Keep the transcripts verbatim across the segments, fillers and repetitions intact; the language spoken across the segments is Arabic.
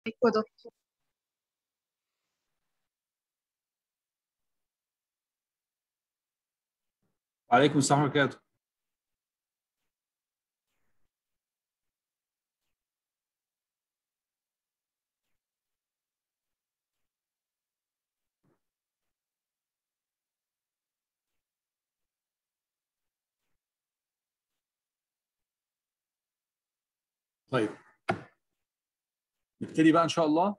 أيوة دكتور. وعليكم السلام ورحمة الله وبركاته. طيب نبتدي بقى إن شاء الله.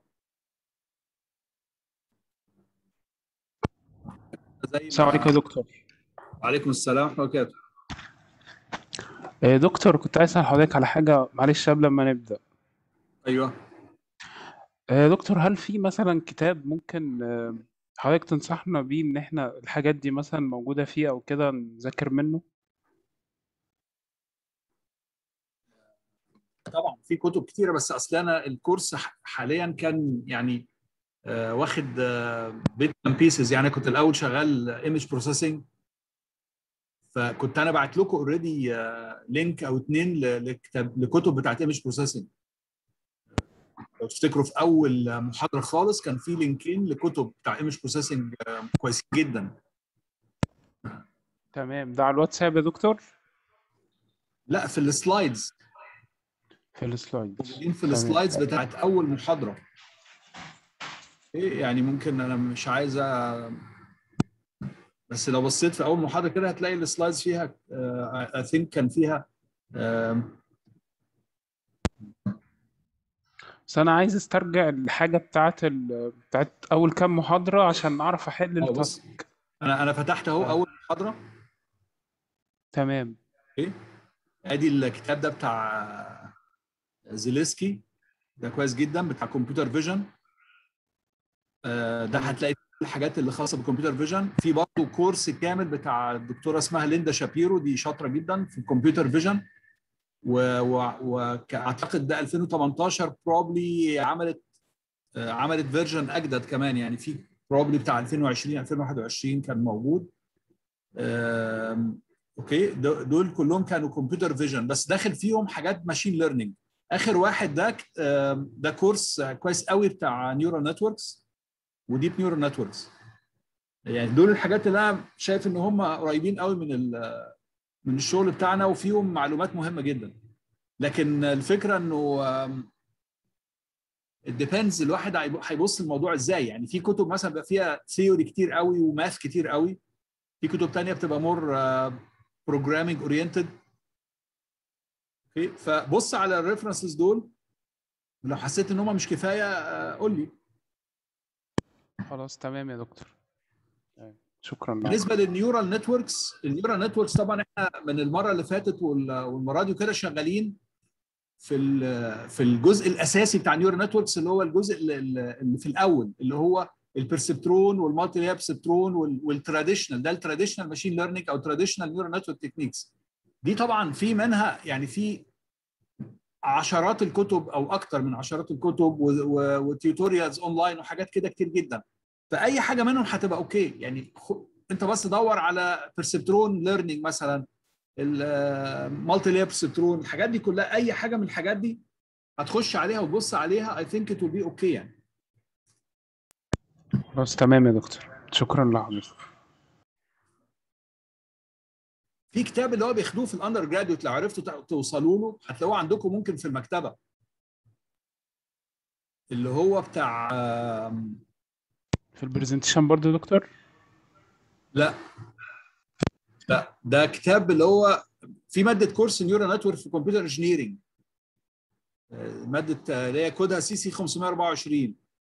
زي السلام عليكم ما يا دكتور. وعليكم السلام ورحمة الله وبركاته. آه، دكتور كنت عايز اسال حضرتك على حاجه، معلش قبل ما نبدا. أيوه آه، دكتور، هل في مثلا كتاب ممكن آه، حضرتك تنصحنا بيه ان احنا الحاجات دي مثلا موجوده فيه او كده نذاكر منه؟ طبعا في كتب كتيرة، بس أصل أنا الكورس ح- حاليا كان يعني آه واخد بيت اند بيسز. يعني كنت الأول شغال ايمج بروسيسنج، فكنت أنا بعت لكم اوريدي لينك أو اتنين ل- لكتاب لكتب بتاعت ايمج بروسيسنج. لو تفتكروا في أول محاضرة خالص كان في لينكين لكتب بتاع ايمج بروسيسنج كويسين جدا. تمام، ده على الواتساب يا دكتور؟ لا، في السلايدز، في السلايدز. موجودين في تمام. السلايدز بتاعت اول محاضره. ايه يعني ممكن، انا مش عايز أ- بس لو بصيت في اول محاضره كده هتلاقي السلايدز فيها اي ثينك كان فيها آه، بس انا عايز استرجع الحاجه بتاعت ال... بتاعت اول كام محاضره عشان اعرف احل اه بص، التاسك. انا انا فتحت اهو آه. اول محاضره. تمام. ايه، ادي الكتاب ده بتاع زيليسكي، ده كويس جدا، بتاع كمبيوتر فيجن. ده تمام. هتلاقي الحاجات اللي خاصه بالكمبيوتر فيجن. في برضه كورس كامل بتاع الدكتوره اسمها ليندا شابيرو، دي شاطره جدا في الكمبيوتر فيجن، واعتقد ده ألفين وتمنتاشر بروبلي عملت آه، عملت فيرجن اجدد كمان. يعني في بروبلي بتاع ألفين وعشرين ألفين وواحد وعشرين كان موجود. آم، اوكي، دو- دول كلهم كانوا كمبيوتر فيجن، بس داخل فيهم حاجات ماشين ليرنينج. اخر واحد ده آم، ده كورس كويس قوي بتاع نيورال نتوركس وديب نيورال نتوركس. يعني دول الحاجات اللي انا شايف ان هم قريبين قوي من ال- من الشغل بتاعنا، وفيهم معلومات مهمه جدا. لكن الفكره انه الديبندز الواحد هيبص الموضوع ازاي. يعني في كتب مثلا بيبقى فيها ثيوري كتير قوي وماث كتير قوي، في كتب تانية بتبقى مور بروجرامينج اورينتد. فبص على الريفرنسز دول، لو حسيت ان هم مش كفايه آه، قول لي. خلاص تمام يا دكتور. تمام. شكرا لك. بالنسبه للنيورال نتوركس، النيورال نتوركس طبعا احنا من المره اللي فاتت وال- والمره دي وكده شغالين في ال- في الجزء الاساسي بتاع النيورال نتوركس، اللي هو الجزء اللي اللي في الاول، اللي هو البرسبترون والمالتي لاير برسبترون والتراديشنال. ده التراديشنال ماشين ليرنينج او تراديشنال نيورال نتورك تكنيكس. دي طبعا في منها، يعني في عشرات الكتب او اكتر من عشرات الكتب وتيوتوريالز اونلاين وحاجات كده كتير جدا. فاي حاجه منهم هتبقى اوكي. يعني انت بس دور على برسبترون ليرنينج مثلا، المالتي لاير برسبترون، الحاجات دي كلها، اي حاجه من الحاجات دي هتخش عليها وتبص عليها اي ثينك ات ويل بي اوكي يعني. خلاص تمام يا دكتور، شكرا لحضرتك. في كتاب اللي هو بياخدوه في الاندر جراديوت، لو عرفتوا توصلوا له هتلاقوه عندكم ممكن في المكتبه، اللي هو بتاع في البرزنتيشن برضو يا دكتور؟ لا لا، ده كتاب اللي هو في ماده كورس نيورال نتورك في كمبيوتر انجينيرنج، ماده اللي هي كودها سي سي خمسمية وأربعة وعشرين.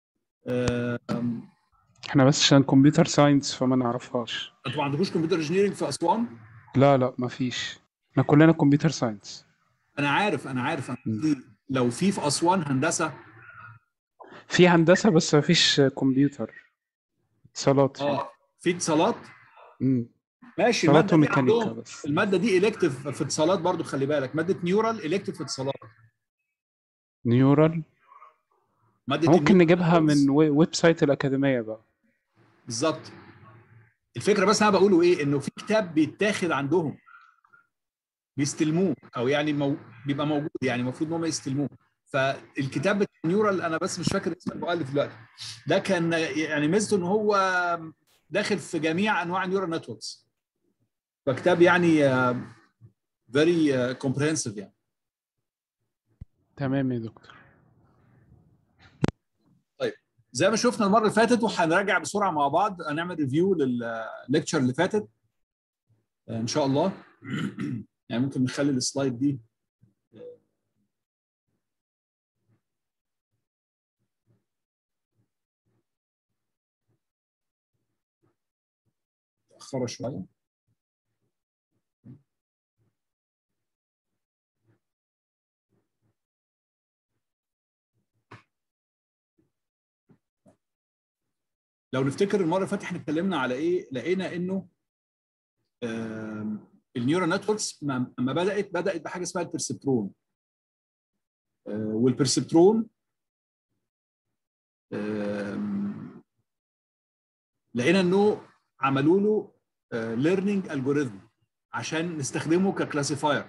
احنا بس عشان كمبيوتر ساينس فما نعرفهاش. انتوا ما عندكوش كمبيوتر انجينيرنج في اسوان؟ لا لا مفيش، احنا كلنا كمبيوتر ساينس. انا عارف انا عارف أنا في لو في في اسوان هندسه. في هندسة بس مفيش كمبيوتر، اتصالات فيه. اه، في اتصالات. امم ماشي، اتصالات الماده دي وميكانيكا عندهم، بس. الماده دي الكتيف في اتصالات برضو، خلي بالك ماده نيورال الكتيف في اتصالات. نيورال ماده ممكن النيورال نجيبها نتوركس من وي- ويب سايت الأكاديمية بقى. بالظبط. الفكره بس انا بقوله ايه، انه في كتاب بيتاخد عندهم بيستلموه، او يعني مو... بيبقى موجود، يعني المفروض ان هم يستلموه. فالكتاب بتاع نيورال انا بس مش فاكر اسم المؤلف دلوقتي، ده كان يعني ميزته ان هو داخل في جميع انواع النيورال نتوركس، فكتاب يعني فيري كومبريهنسيف يعني. تمام يا دكتور. طيب زي ما شفنا المره اللي فاتت، وهنراجع بسرعه مع بعض، هنعمل ريفيو للليكتشر اللي فاتت ان شاء الله. يعني ممكن نخلي السلايد دي متاخره شويه. لو نفتكر المره اللي فاتت احنا اتكلمنا على ايه، لقينا انه النيورال نتوركس لما بدات بدات بحاجه اسمها البرسبترون، والبرسبترون لقينا انه عملوا له ليرنينج الجوريثم عشان نستخدمه ككلاسيفاير،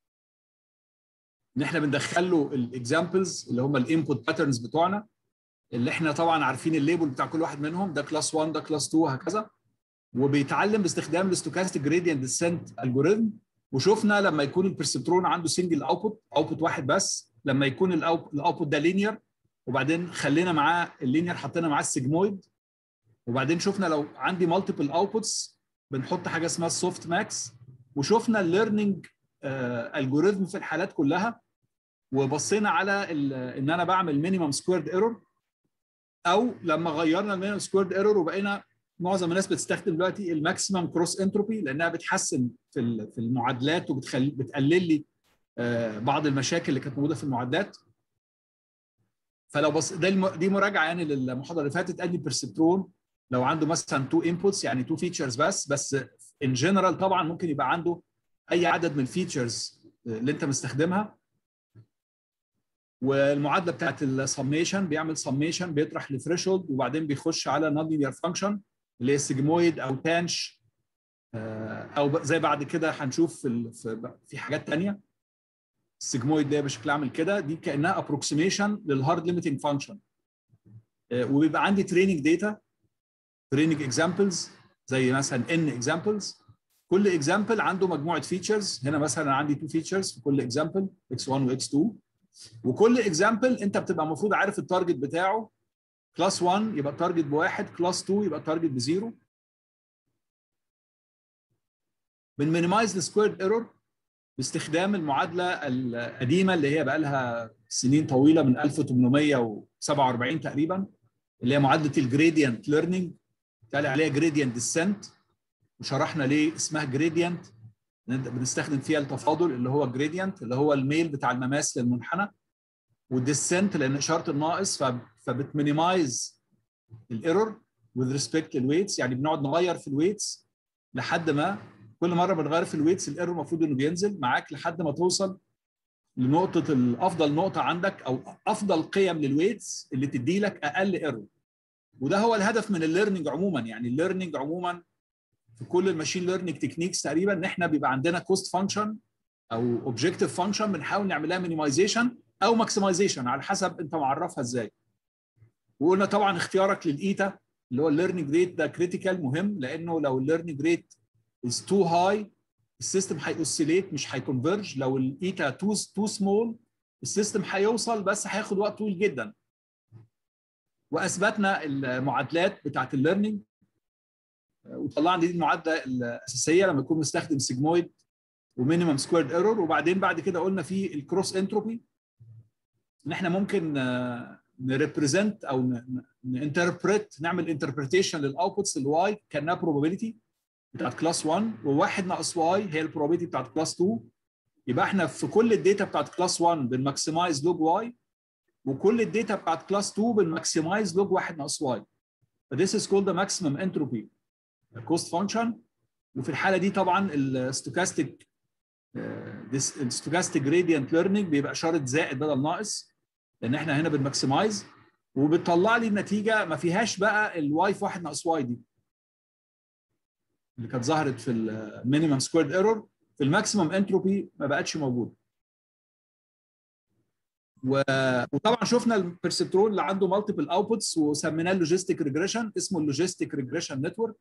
ان احنا بندخل له الاكزامبلز اللي هم الانبوت باترنز بتوعنا، اللي احنا طبعا عارفين الليبل بتاع كل واحد منهم، ده كلاس واحد ده كلاس اتنين وهكذا، وبيتعلم باستخدام الستوكاستيك جريدينت ديسنت الجوريثم. وشفنا لما يكون البرسبترون عنده سنجل اوتبوت اوتبوت واحد بس، لما يكون الاوتبوت ده لينير، وبعدين خلينا معاه اللينير حطينا معاه السيجمويد، وبعدين شفنا لو عندي مالتيبل اوتبوتس بنحط حاجه اسمها السوفت ماكس، وشفنا الليرنينج الجوريثم في الحالات كلها، وبصينا على ان انا بعمل مينيمم سكويرد ايرور، او لما غيرنا المينيمم سكويرد ايرور وبقينا معظم الناس بتستخدم دلوقتي الماكسيمم كروس انتروبي، لانها بتحسن في في المعادلات وبتخلي بتقلل لي بعض المشاكل اللي كانت موجوده في المعادلات. فلو بص ده دي مراجعه يعني للمحاضره اللي فاتت، ادي البرسبترون لو عنده مثلا تو انبوتس يعني تو فيتشرز بس بس ان جنرال طبعا ممكن يبقى عنده اي عدد من الفيتشرز اللي انت مستخدمها. والمعادله بتاعت السميشن بيعمل سميشن بيطرح لثريشولد، وبعدين بيخش على نون لينير فانكشن اللي هي سيجمويد او تانش، او زي بعد كده هنشوف في في حاجات ثانيه. السيجمويد ده بشكل عامل كده، دي كانها ابروكسيميشن للهارد ليميتنج فانكشن، وبيبقى عندي تريننج داتا تريننج اكزامبلز زي مثلا ان اكزامبلز، كل اكزامبل عنده مجموعه فيتشرز. هنا مثلا عندي تو فيتشرز في كل اكزامبل اكس واحد واكس اتنين، وكل اكزامبل انت بتبقى المفروض عارف التارجت بتاعه. كلاس واحد يبقى التارجت بواحد، كلاس اتنين يبقى التارجت بزيرو. بنمينيمايز السكويرد ايرور باستخدام المعادله القديمه اللي هي بقى لها سنين طويله من ألف وثمانمائة وسبعة وأربعين تقريبا، اللي هي معادله الجريدينت ليرنينج، اتقال عليها جريدينت ديسنت، وشرحنا ليه اسمها جريدينت. بنستخدم فيها التفاضل اللي هو جريدينت اللي هو الميل بتاع المماس للمنحنى، والديسنت لان اشاره الناقص، فبتمينيمايز الايرور وذ ريسبكت للويتس، يعني بنقعد نغير في الويتس لحد ما كل مره بنغير في الويتس الايرور المفروض انه بينزل معاك لحد ما توصل لنقطه الافضل نقطه عندك او افضل قيم للويتس اللي تدي لك اقل ايرور. وده هو الهدف من الليرنينج عموما. يعني الليرنينج عموما في كل الماشين ليرنينج تكنيكس تقريبا ان احنا بيبقى عندنا كوست فانكشن او اوبجكتيف فانكشن بنحاول نعملها مينيمايزيشن او ماكسمايزيشن على حسب انت معرفها ازاي. وقلنا طبعا اختيارك للايتا اللي هو الليرنينج ريت ده كريتيكال مهم، لانه لو الليرنينج ريت از تو هاي السيستم هيأوسيليت مش هيكونفرج، لو الايتا تو تو سمول السيستم هيوصل بس هياخد وقت طويل جدا. واثبتنا المعادلات بتاعت الليرنينج وطلعنا دي المعادله الاساسيه لما يكون مستخدم سيجمويد ومينيمم سكويرد ايرور. وبعدين بعد كده قلنا في الكروس انتروبي ان احنا ممكن نريبريزنت او نانتربريت نعمل انتربريتيشن للاوتبوتس الواي كانها بروبابيلتي بتاعت كلاس واحد، وواحد ناقص واي هي البروبابيلتي بتاعت كلاس اتنين. يبقى احنا في كل الداتا بتاعت كلاس واحد بنماكسمايز لوج واي، وكل الداتا بتاعت كلاس اتنين بنماكسمايز لوج واحد ناقص واي. فديس از كولد ماكسيمم انتروبي كوست فانكشن. وفي الحاله دي طبعا الستوكاستيك الستوكاستيك جريدينت ليرنينج بيبقى اشاره زائد بدل ناقص، لان احنا هنا بنماكسمايز، وبتطلع لي النتيجه ما فيهاش بقى الواي في واحد ناقص واي دي اللي كانت ظهرت في المينيمم سكويرد ايرور، في الماكسيمم انتروبي ما بقتش موجوده. وطبعا شفنا البرسبترون اللي عنده مالتيبل اوتبوتس وسميناه اللوجيستيك ريجريشن، اسمه اللوجيستيك ريجريشن نتورك.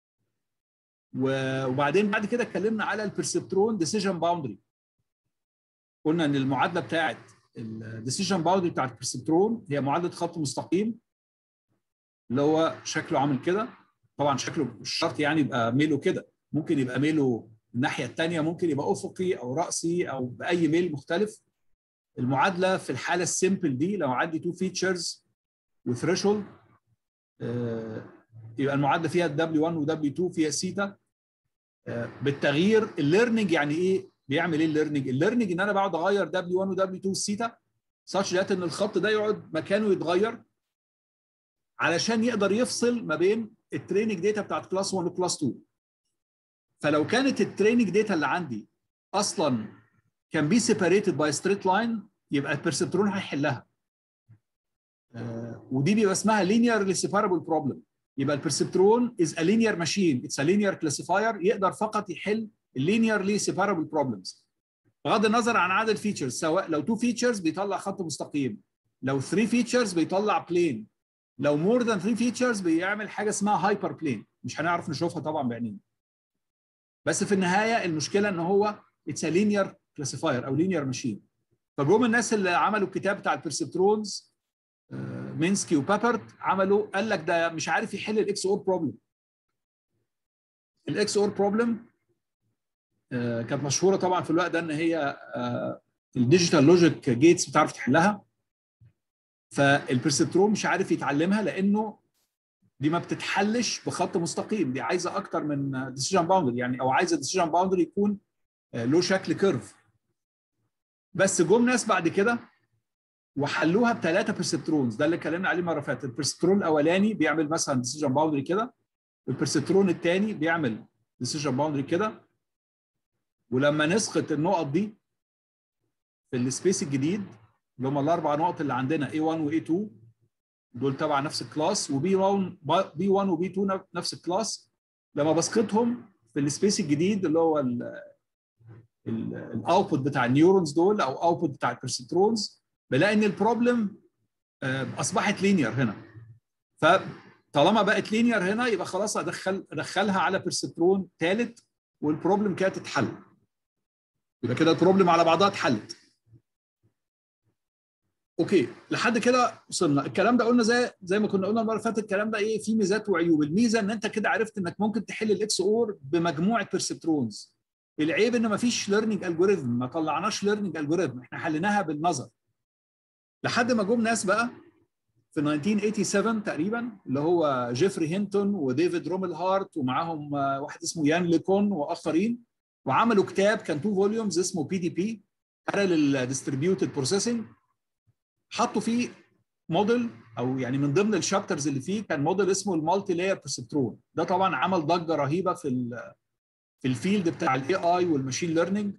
وبعدين بعد كده اتكلمنا على البرسبترون ديسيجن باوندري. قلنا ان المعادله بتاعت الديسيجن باوندري بتاعت البرسبترون هي معادله خط مستقيم اللي هو شكله عامل كده. طبعا شكله مش شرط يعني يبقى ميله كده، ممكن يبقى ميله الناحيه الثانيه، ممكن يبقى افقي او راسي او باي ميل مختلف. المعادله في الحاله السيمبل دي لو عندي تو فيتشرز وثريشولد يبقى المعادله فيها دبليو واحد ودبليو اتنين فيها سيتا. بالتغيير الليرنينج يعني ايه؟ بيعمل ايه الليرنينج؟ الليرنينج ان انا بقعد اغير دبليو واحد ودبليو اتنين سيتا such that ان الخط ده يقعد مكانه يتغير علشان يقدر يفصل ما بين التريننج داتا بتاعت كلاس واحد وكلاس اتنين. فلو كانت التريننج داتا اللي عندي اصلا كان بي سيبريتد باي ستريت لاين يبقى البرسبترون هيحلها. آه ودي بيبقى اسمها linearly separable problem. يبقى البرسبترون is a linear machine, it's a linear classifier يقدر فقط يحل linearly separable problems بغض النظر عن عدد فيتشرز. سواء لو تو فيتشرز بيطلع خط مستقيم، لو ثري فيتشرز بيطلع بلين، لو مور ذان ثري فيتشرز بيعمل حاجه اسمها هايبر بلين مش هنعرف نشوفها طبعا بعينينا. بس في النهايه المشكله ان هو اتس ا لينير كلاسيفاير او لينير ماشين. فجم الناس اللي عملوا الكتاب بتاع البرسبترونز مينسكي وبابرت عملوا قال لك ده مش عارف يحل الاكس اور بروبلم. الاكس اور بروبلم كانت مشهوره طبعا في الوقت ده ان هي الديجيتال لوجيك جيتس بتعرف تحلها. فالبرسبترون مش عارف يتعلمها لانه دي ما بتتحلش بخط مستقيم، دي عايزه اكتر من ديسيجن باوندري يعني، او عايزه ديسيجن باوندري يكون له شكل كيرف. بس جم ناس بعد كده وحلوها بثلاثه برسبترونز، ده اللي اتكلمنا عليه مره فاتت. البرسبترون الاولاني بيعمل مثلا ديسيجن باوندري كده، والبرسبترون الثاني بيعمل ديسيجن باوندري كده. ولما نسقط النقط دي في السبيس الجديد اللي هم الاربع نقط اللي عندنا إيه واحد وإيه اتنين دول تبع نفس الكلاس، وبي واحد بي واحد وبي اتنين نفس الكلاس، لما بسقطهم في السبيس الجديد اللي هو الاوتبوت بتاع النيورونز دول او اوتبوت بتاع البرسبترونز، بلاقي ان البروبلم اصبحت لينير هنا. فطالما بقت لينير هنا يبقى خلاص ادخل ادخلها على برسبترون ثالث والبروبلم كده تتحل. يبقى كده البروبلم على بعضها اتحلت. اوكي لحد كده وصلنا. الكلام ده قلنا زي زي ما كنا قلنا المره اللي فاتت، الكلام ده ايه فيه ميزات وعيوب. الميزه ان انت كده عرفت انك ممكن تحل الاكس اور بمجموعه برسبترونز. العيب ان مفيش ليرنينج الجوريثم، ما طلعناش ليرنينج الجوريثم، احنا حليناها بالنظر. لحد ما جم ناس بقى في ألف وتسعمية سبعة وثمانين تقريبا اللي هو جيفري هينتون وديفيد رومل هارت ومعاهم واحد اسمه يان ليكون واخرين، وعملوا كتاب كان تو فوليومز اسمه بي دي بي Parallel Distributed Processing. حطوا فيه موديل او يعني من ضمن الشابترز اللي فيه كان موديل اسمه المالتي لاير برسبترون. ده طبعا عمل ضجه رهيبه في في الفيلد بتاع الاي اي والماشين ليرنينج.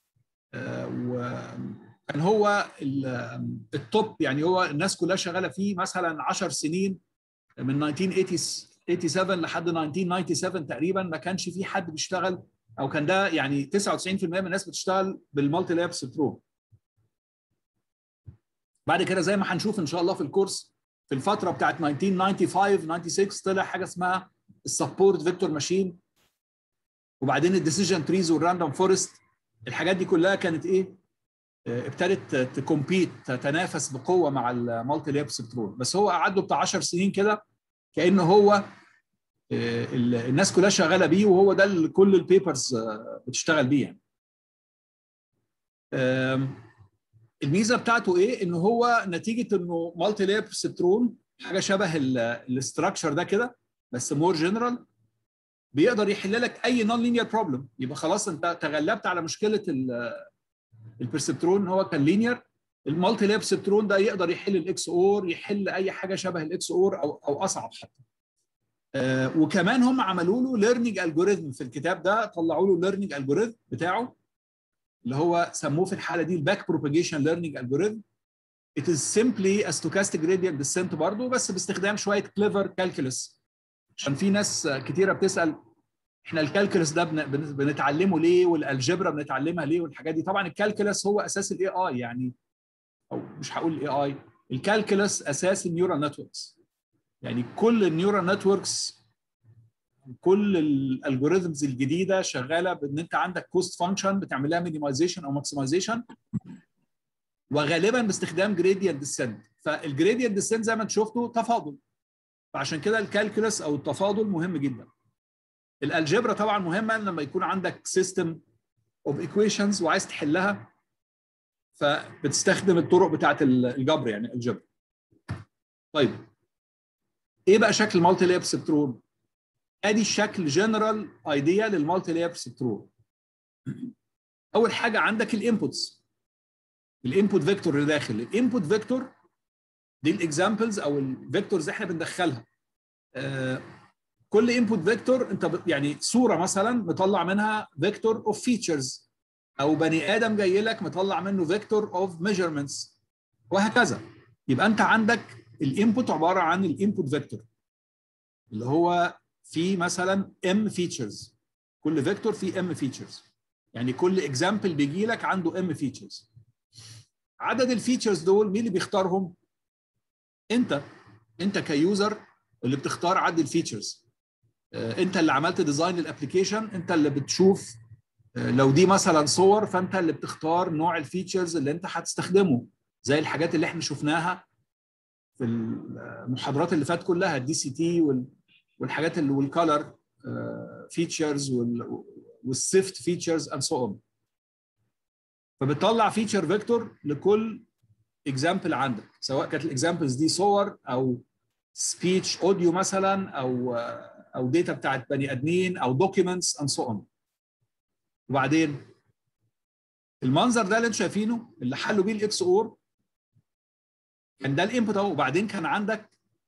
وكان هو التوب يعني، هو الناس كلها شغاله فيه مثلا عشر سنين من ألف وتسعمية سبعة وثمانين لحد ألف وتسعمية سبعة وتسعين تقريبا ما كانش في حد بيشتغل، او كان ده يعني تسعة وتسعين بالمية من الناس بتشتغل بالمالتي لاير برسبترون. بعد كده زي ما هنشوف ان شاء الله في الكورس في الفتره بتاعت ألف وتسعمية خمسة وتسعين ستة طلع حاجه اسمها السبورت فيكتور ماشين، وبعدين الديسيجن تريز والراندوم فورست. الحاجات دي كلها كانت ايه؟ ابتدت تكومبيت تتنافس بقوه مع المالتي لاير برسبترون. بس هو قعد له بتاع عشر سنين كده كأن هو الناس كلها شغاله بيه، وهو ده اللي كل البيبرز بتشتغل بيه يعني. الميزه بتاعته ايه؟ ان هو نتيجه انه مالتي لاير برسبترون حاجه شبه الاستراكشر ده كده بس مور جنرال، بيقدر يحل لك اي نون لينير بروبلم. يبقى خلاص انت تغلبت على مشكله البرسبترون ان هو كان لينير. المالتي لاير برسبترون ده يقدر يحل الاكس اور، يحل اي حاجه شبه الاكس اور او او اصعب حتى. آه وكمان هم عملوا له ليرنينج الجوريثم في الكتاب ده، طلعوا له ليرنينج الجوريثم بتاعه اللي هو سموه في الحاله دي الباك بروباجيشن ليرنينج الجوريثم. It is simply a stochastic gradient descent برضه، بس باستخدام شويه كليفر كالكولس. عشان في ناس كتيره بتسال احنا الكالكولس ده بنتعلمه ليه، والالجبرا بنتعلمها ليه والحاجات دي. طبعا الكالكولس هو اساس الاي اي يعني. او مش هقول الاي اي، الكالكولس اساس النيورال نتوركس. يعني كل النيورال نتوركس، كل الالجوريزمز الجديده شغاله بان انت عندك كوست فانكشن بتعمل لها مينيمايزيشن او ماكسمايزيشن، وغالبا باستخدام جريدينت ديسنت. فالجريدينت ديسنت زي ما انت شفتوا تفاضل، فعشان كده الكالكولس او التفاضل مهم جدا. الالجبرا طبعا مهمه لما يكون عندك سيستم اوف ايكويشنز وعايز تحلها، فبتستخدم الطرق بتاعه الجبر يعني الالجبرا. طيب ايه بقى شكل المالتي لاير بيرسبترون؟ ادي الشكل جنرال ايديا للمالتي لاير بيرسبترون. اول حاجه عندك الانبوتس، الانبوت فيكتور اللي داخل. الانبوت فيكتور دي الاكزامبلز او الفيكتورز احنا بندخلها. آه كل انبوت فيكتور انت يعني صوره مثلا مطلع منها فيكتور اوف فيتشرز، او بني ادم جاي لك مطلع منه فيكتور اوف ميجرمنتس، وهكذا. يبقى انت عندك الانبوت عباره عن الانبوت فيكتور اللي هو فيه مثلا ام فيتشرز، كل فيكتور فيه ام فيتشرز، يعني كل اكزامبل بيجي لك عنده ام فيتشرز. عدد الفيتشرز دول مين اللي بيختارهم؟ انت انت كيوزر اللي بتختار عدد الفيتشرز. انت اللي عملت ديزاين الابلكيشن، انت اللي بتشوف لو دي مثلا صور، فانت اللي بتختار نوع الفيتشرز اللي انت هتستخدمه، زي الحاجات اللي احنا شفناها في المحاضرات اللي فاتت كلها، الدي سي تي والحاجات اللي والكالر فيتشرز والسيفت فيتشرز اند سو اون. فبتطلع فيتشر فيكتور لكل اكزامبل عندك، سواء كانت الاكزامبلز دي صور او سبيتش اوديو مثلا، او او داتا بتاعت بني ادمين او دوكيومنتس اند سو اون. وبعدين المنظر ده اللي انتم شايفينه اللي حلوا بيه الاكس اور كان ده الانبوت اهو. وبعدين كان عندك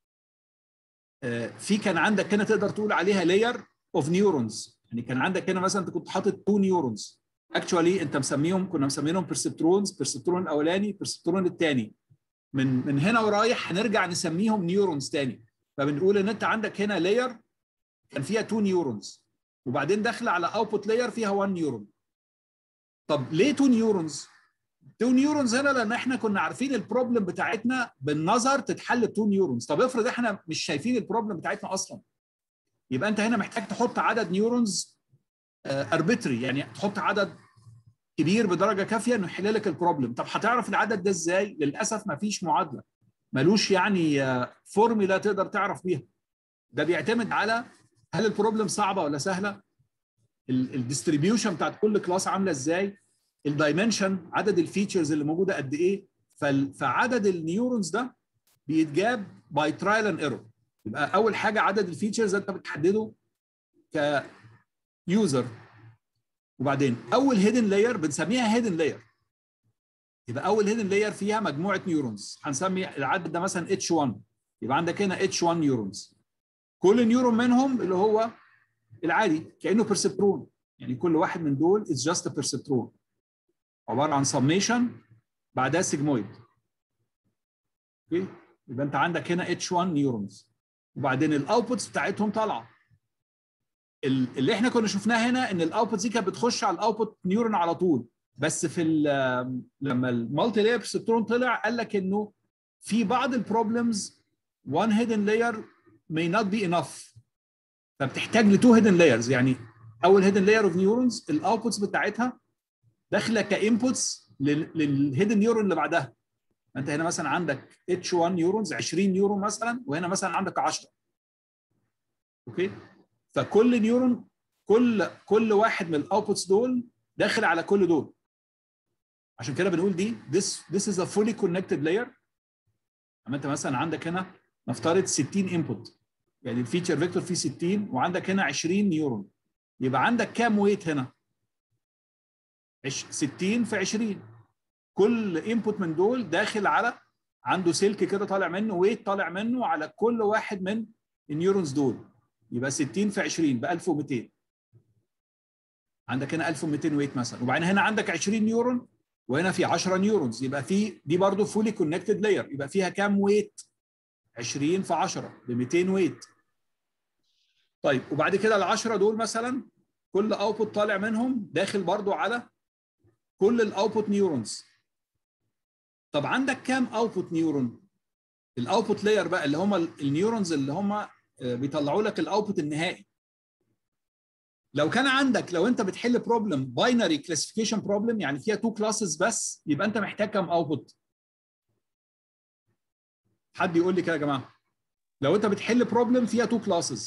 في كان عندك هنا تقدر تقول عليها لاير اوف نيورونز. يعني كان عندك هنا مثلا انت كنت حاطط تو نيورونز، اكشوالي انت مسميهم كنا مسمينهم بيرسبترونز، بيرسبترون الاولاني بيرسبترون الثاني. من من هنا ورايح هنرجع نسميهم نيورونز ثاني. فبنقول ان انت عندك هنا لاير كان فيها تو نيورونز، وبعدين داخله على اوتبوت لاير فيها واحد نيورون. طب ليه تو نيورونز؟ تو نيورونز هنا لان احنا كنا عارفين البروبلم بتاعتنا بالنظر تتحل بتو نيورونز. طب افرض احنا مش شايفين البروبلم بتاعتنا اصلا، يبقى انت هنا محتاج تحط عدد نيورونز اربيتري، يعني تحط عدد كبير بدرجه كافيه انه يحل لك البروبلم. طب هتعرف العدد ده ازاي؟ للاسف ما فيش معادله، ملوش يعني فورمولا تقدر تعرف بيها. ده بيعتمد على هل البروبلم صعبه ولا سهله، الديستريبيوشن بتاعت كل كلاس عامله ازاي، الدايمنشن عدد الفيتشرز اللي موجوده قد ايه. فعدد النيورونز ده بيتجاب باي ترايل اند ايرور. يبقى اول حاجه عدد الفيتشرز انت بتحدده كيوزر. وبعدين اول هيدن لاير بنسميها هيدن لاير. يبقى اول هيدن لاير فيها مجموعه نيورونز، هنسمي العدد ده مثلا اتش واحد. يبقى عندك هنا اتش واحد نيورونز، كل نيورون منهم اللي هو العادي كانه بيرسبترون، يعني كل واحد من دول از جاست بيرسبترون عباره عن سميشن بعدها سيجمويد. اوكي، يبقى انت عندك هنا اتش واحد نيورونز، وبعدين الاوتبوتس بتاعتهم طالعه. اللي احنا كنا شفناه هنا ان الاوتبوت دي كانت بتخش على الاوتبوت نيورون على طول، بس في لما المالتي لاير بيرسبترون طلع قال لك انه في بعض البروبلمز one hidden layer may not be enough، فبتحتاج لتو hidden layers. يعني اول hidden layer of neurons الاوتبوتس بتاعتها داخله كانبوتس للهيدن نيورون اللي بعدها. انت هنا مثلا عندك اتش واحد نيورونز عشرين نيورون مثلا، وهنا مثلا عندك عشرة. اوكي، فكل نيورون كل كل واحد من الاوتبوتس دول داخل على كل دول. عشان كده بنقول دي this this is a fully connected layer. اما انت مثلا عندك هنا نفترض ستين انبوت، يعني الفيتشر فيكتور فيه ستين، وعندك هنا عشرين نيورون، يبقى عندك كام ويت هنا؟ ستين في عشرين. كل انبوت من دول داخل على عنده سلك كده طالع منه ويت طالع منه على كل واحد من النيورونز دول. يبقى ستين في عشرين ب ألف ومئتين. عندك هنا ألف ومئتين ويت مثلا، وبعدين هنا عندك عشرين نيورون وهنا في عشرة نيورونز، يبقى في دي برضه فولي كونكتد لاير. يبقى فيها كام ويت؟ عشرين في عشرة ب مئتين ويت. طيب وبعد كده ال عشرة دول مثلا كل اوتبوت طالع منهم داخل برضه على كل الاوتبوت نيورونز. طب عندك كام اوتبوت نيورون؟ الاوتبوت لاير بقى اللي هم النيورونز اللي هم بيطلعوا لك الاوتبوت النهائي. لو كان عندك، لو انت بتحل بروبلم باينري كلاسيفيكيشن بروبلم يعني فيها تو كلاسز بس، يبقى انت محتاج كام اوتبوت؟ حد يقول لي كده يا جماعه. لو انت بتحل بروبلم فيها تو كلاسز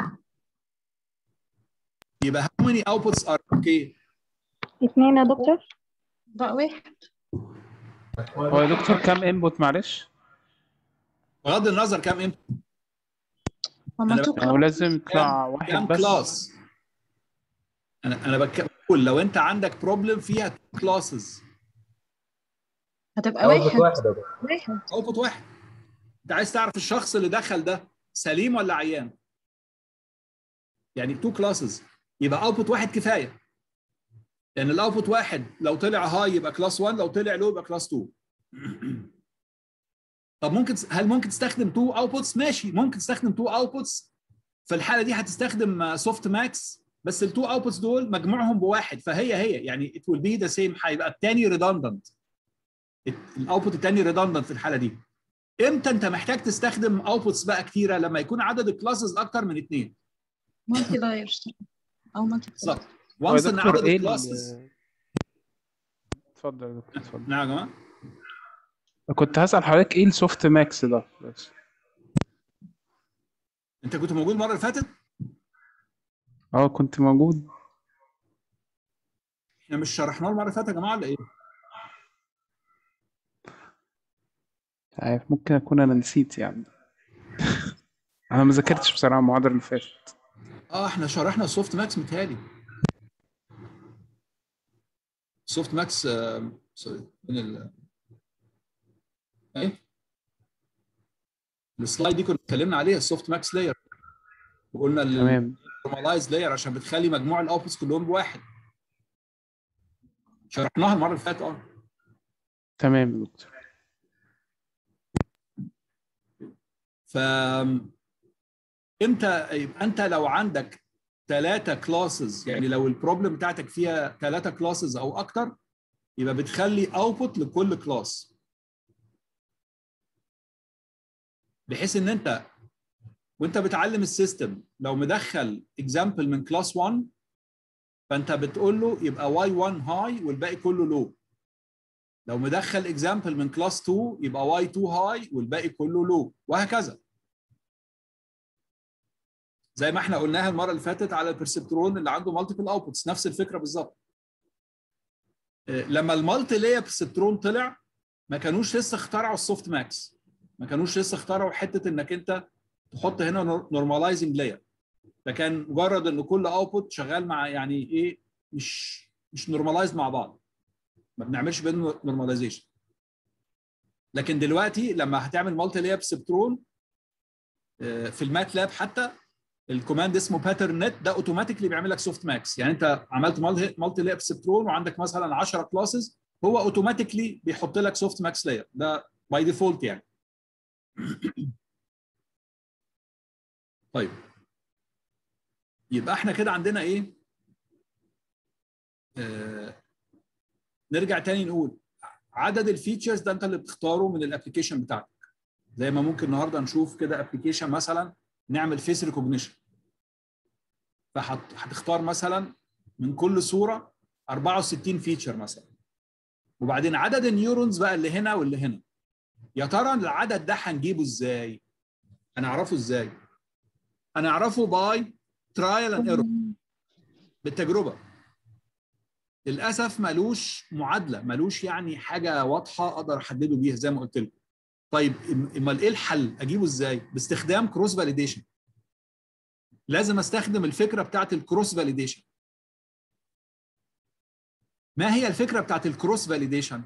يبقى how many outputs are okay؟ اثنين يا دكتور. بقى واحد. هو يا دكتور كام انبوت معلش؟ بغض النظر كام انبوت، هما تو هو لازم يطلع كام واحد كام بس. كلاس؟ انا انا بقول لو انت عندك بروبلم فيها تو كلاسز هتبقى اوتبوت واحد. واحد يا دكتور. واحد. اوتبوت واحد. انت عايز تعرف الشخص اللي دخل ده سليم ولا عيان؟ يعني تو كلاسز يبقى اوتبوت واحد كفايه، لان الاوتبوت واحد لو طلع هاي يبقى كلاس واحد، لو طلع لو يبقى كلاس اتنين. طب ممكن، هل ممكن تستخدم تو اوتبوتس؟ ماشي، ممكن تستخدم تو اوتبوتس. في الحاله دي هتستخدم سوفت ماكس، بس التو اوتبوتس دول مجموعهم بواحد، فهي هي يعني ات ويل بي ذا سيم، هيبقى الثاني ريدندنت، الاوتبوت الثاني ريدندنت في الحاله دي. امتى انت محتاج تستخدم اوتبوتس بقى كتيره؟ لما يكون عدد الكلاسز اكتر من اثنين. مالتي لايرز او مالتي بالظبط. هو يا وانس ان دكتور عدد ايه الكلاسز. ال- اتفضل يا دكتور اتفضل. نعم يا جماعه. كنت هسأل حضرتك ايه السوفت ماكس ده بس. انت كنت موجود المره اللي فاتت؟ اه كنت موجود. احنا مش شرحناه المره اللي فاتت يا جماعه ولا ايه؟ عارف ممكن اكون انا نسيت يعني. انا ما ذاكرتش بصراحه المحاضره اللي فاتت. اه احنا شرحنا السوفت ماكس متهيألي. سوفت ماكس آه سوري من ال ايه السلايد دي كنا اتكلمنا عليها، السوفت ماكس لاير، وقلنا تمام. النورماليز لاير عشان بتخلي مجموع الاوتبوتس كلهم بواحد. شرحناها المره اللي فاتت. اه تمام يا دكتور. ف امتى يبقى انت لو عندك ثلاثه كلاسز، يعني لو البروبلم بتاعتك فيها ثلاثه كلاسز او اكتر، يبقى بتخلي اوتبوت لكل كلاس، بحيث ان انت وانت بتعلم السيستم لو مدخل اكزامبل من كلاس واحد فانت بتقول له يبقى واي واحد هاي والباقي كله لو. لو مدخل اكزامبل من كلاس اتنين يبقى واي اتنين هاي والباقي كله لو، وهكذا. زي ما احنا قلناها المره اللي فاتت على البرسبترون اللي عنده مالتيبل اوتبوتس، نفس الفكره بالظبط. لما المالتي لاير برسبترون طلع ما كانوش لسه اخترعوا السوفت ماكس، ما كانوش لسه اخترعوا حته انك انت تحط هنا نورماليزنج لاير. ده كان مجرد ان كل اوتبوت شغال مع يعني ايه، مش مش نورماليزد مع بعض، ما بنعملش بينهم نورماليزيشن. لكن دلوقتي لما هتعمل مالتي لاير برسبترون في الماتلاب حتى الكوماند اسمه باترن نت، ده اوتوماتيكلي بيعمل لك سوفت ماكس. يعني انت عملت مالتي لاير برسبترون وعندك مثلا عشرة كلاسز، هو اوتوماتيكلي بيحط لك سوفت ماكس لاير، ده باي ديفولت يعني. طيب يبقى احنا كده عندنا ايه؟ آه نرجع تاني نقول عدد الفيتشرز ده انت اللي بتختاره من الابلكيشن بتاعتك. زي ما ممكن النهارده نشوف كده ابلكيشن مثلا نعمل فيس ريكوجنيشن، فهتختار مثلا من كل صوره أربعة وستين فيتشر مثلا، وبعدين عدد النيورونز بقى اللي هنا واللي هنا. يا ترى العدد ده هنجيبه ازاي؟ هنعرفه ازاي؟ هنعرفه باي ترايل اند ايرور، بالتجربه. للاسف ملوش معادله، ملوش يعني حاجه واضحه اقدر احدده بيها زي ما قلت لكم. طيب امال ايه الحل؟ اجيبه ازاي؟ باستخدام كروس فاليديشن. لازم استخدم الفكره بتاعت الكروس فاليديشن. ما هي الفكره بتاعت الكروس فاليديشن؟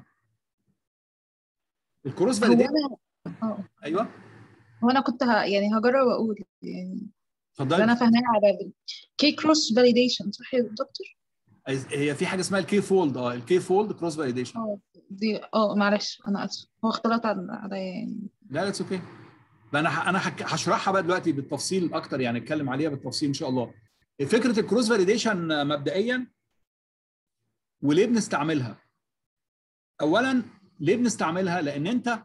الكروس هو فاليديشن انا اه ايوه هو انا كنت ه... يعني هجرب اقول يعني اللي اتفضلي. انا فاهماه على كي كروس فاليديشن، صح يا دكتور؟ هي في حاجه اسمها الكي فولد، اه الكي فولد كروس فاليديشن. اه دي اه معلش انا اسف، هو اختلط على عليا يعني. لا اتس اوكي. انا انا هشرحها بقى دلوقتي بالتفصيل اكتر، يعني اتكلم عليها بالتفصيل ان شاء الله. فكره الكروس فاليديشن مبدئيا وليه بنستعملها؟ اولا ليه بنستعملها؟ لان انت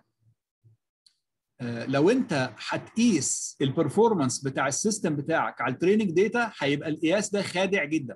لو انت هتقيس البرفورمانس بتاع السيستم بتاعك على التريننج داتا هيبقى القياس ده خادع جدا.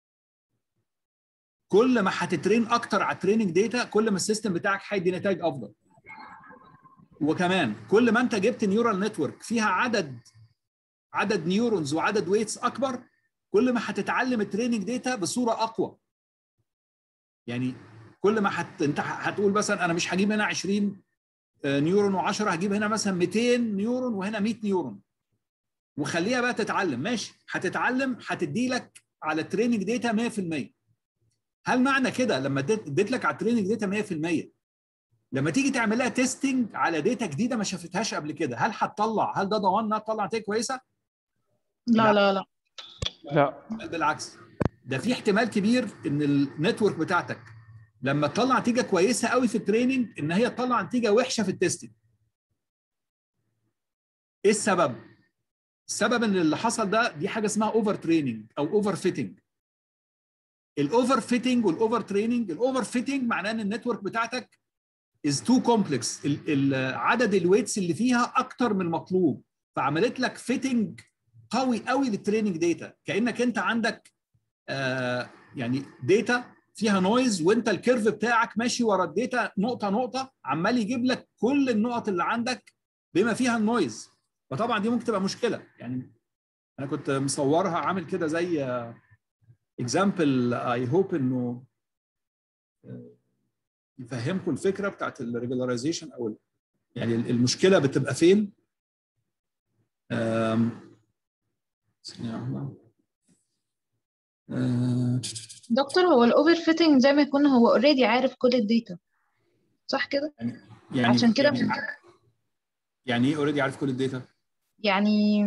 كل ما هتترين اكتر على التريننج داتا كل ما السيستم بتاعك هيدي نتائج افضل. وكمان كل ما انت جبت نيورال نتورك فيها عدد عدد نيورونز وعدد ويتس اكبر كل ما هتتعلم التريننج داتا بصوره اقوى. يعني كل ما حت... انت هتقول مثلا انا مش هجيب هنا عشرين نيورون و10 هجيب هنا مثلا مئتين نيورون وهنا مئة نيورون وخليها بقى تتعلم. ماشي هتتعلم هتدي لك على التريننج داتا مية في المية. هل معنى كده لما اديت لك على التريننج داتا مية في المية لما تيجي تعمل لها تيستنج على داتا جديده ما شافتهاش قبل كده هل هتطلع هل ده ضمان انها تطلع نتائج كويسه؟ لا لا لا لا بل بالعكس، ده في احتمال كبير ان النتورك بتاعتك لما تطلع نتيجه كويسه قوي في التريننج ان هي تطلع نتيجه وحشه في التستنج. ايه السبب؟ السبب ان اللي حصل ده دي حاجه اسمها اوفر تريننج او اوفر فيتنج. الاوفر فيتنج والاوفر تريننج، الاوفر فيتنج معناه ان النتورك بتاعتك از تو كومبلكس، عدد الويتس اللي فيها اكتر من المطلوب فعملت لك فيتنج قوي قوي للتريننج داتا. كانك انت عندك آه يعني داتا فيها نويز وانت الكيرف بتاعك ماشي ورا الداتا نقطه نقطه عمال يجيب لك كل النقط اللي عندك بما فيها النويز. فطبعا دي ممكن تبقى مشكله. يعني انا كنت مصورها عامل كده زي اكزامبل اي هوب انه يفهمكم الفكره بتاعت الريجولاريزيشن او يعني المشكله بتبقى فين. دكتور، هو الاوفر فيتنج زي ما يكون هو اوريدي عارف كل الداتا، صح كده؟ يعني يعني عشان كده يعني, يعني ايه اوريدي عارف كل الداتا؟ يعني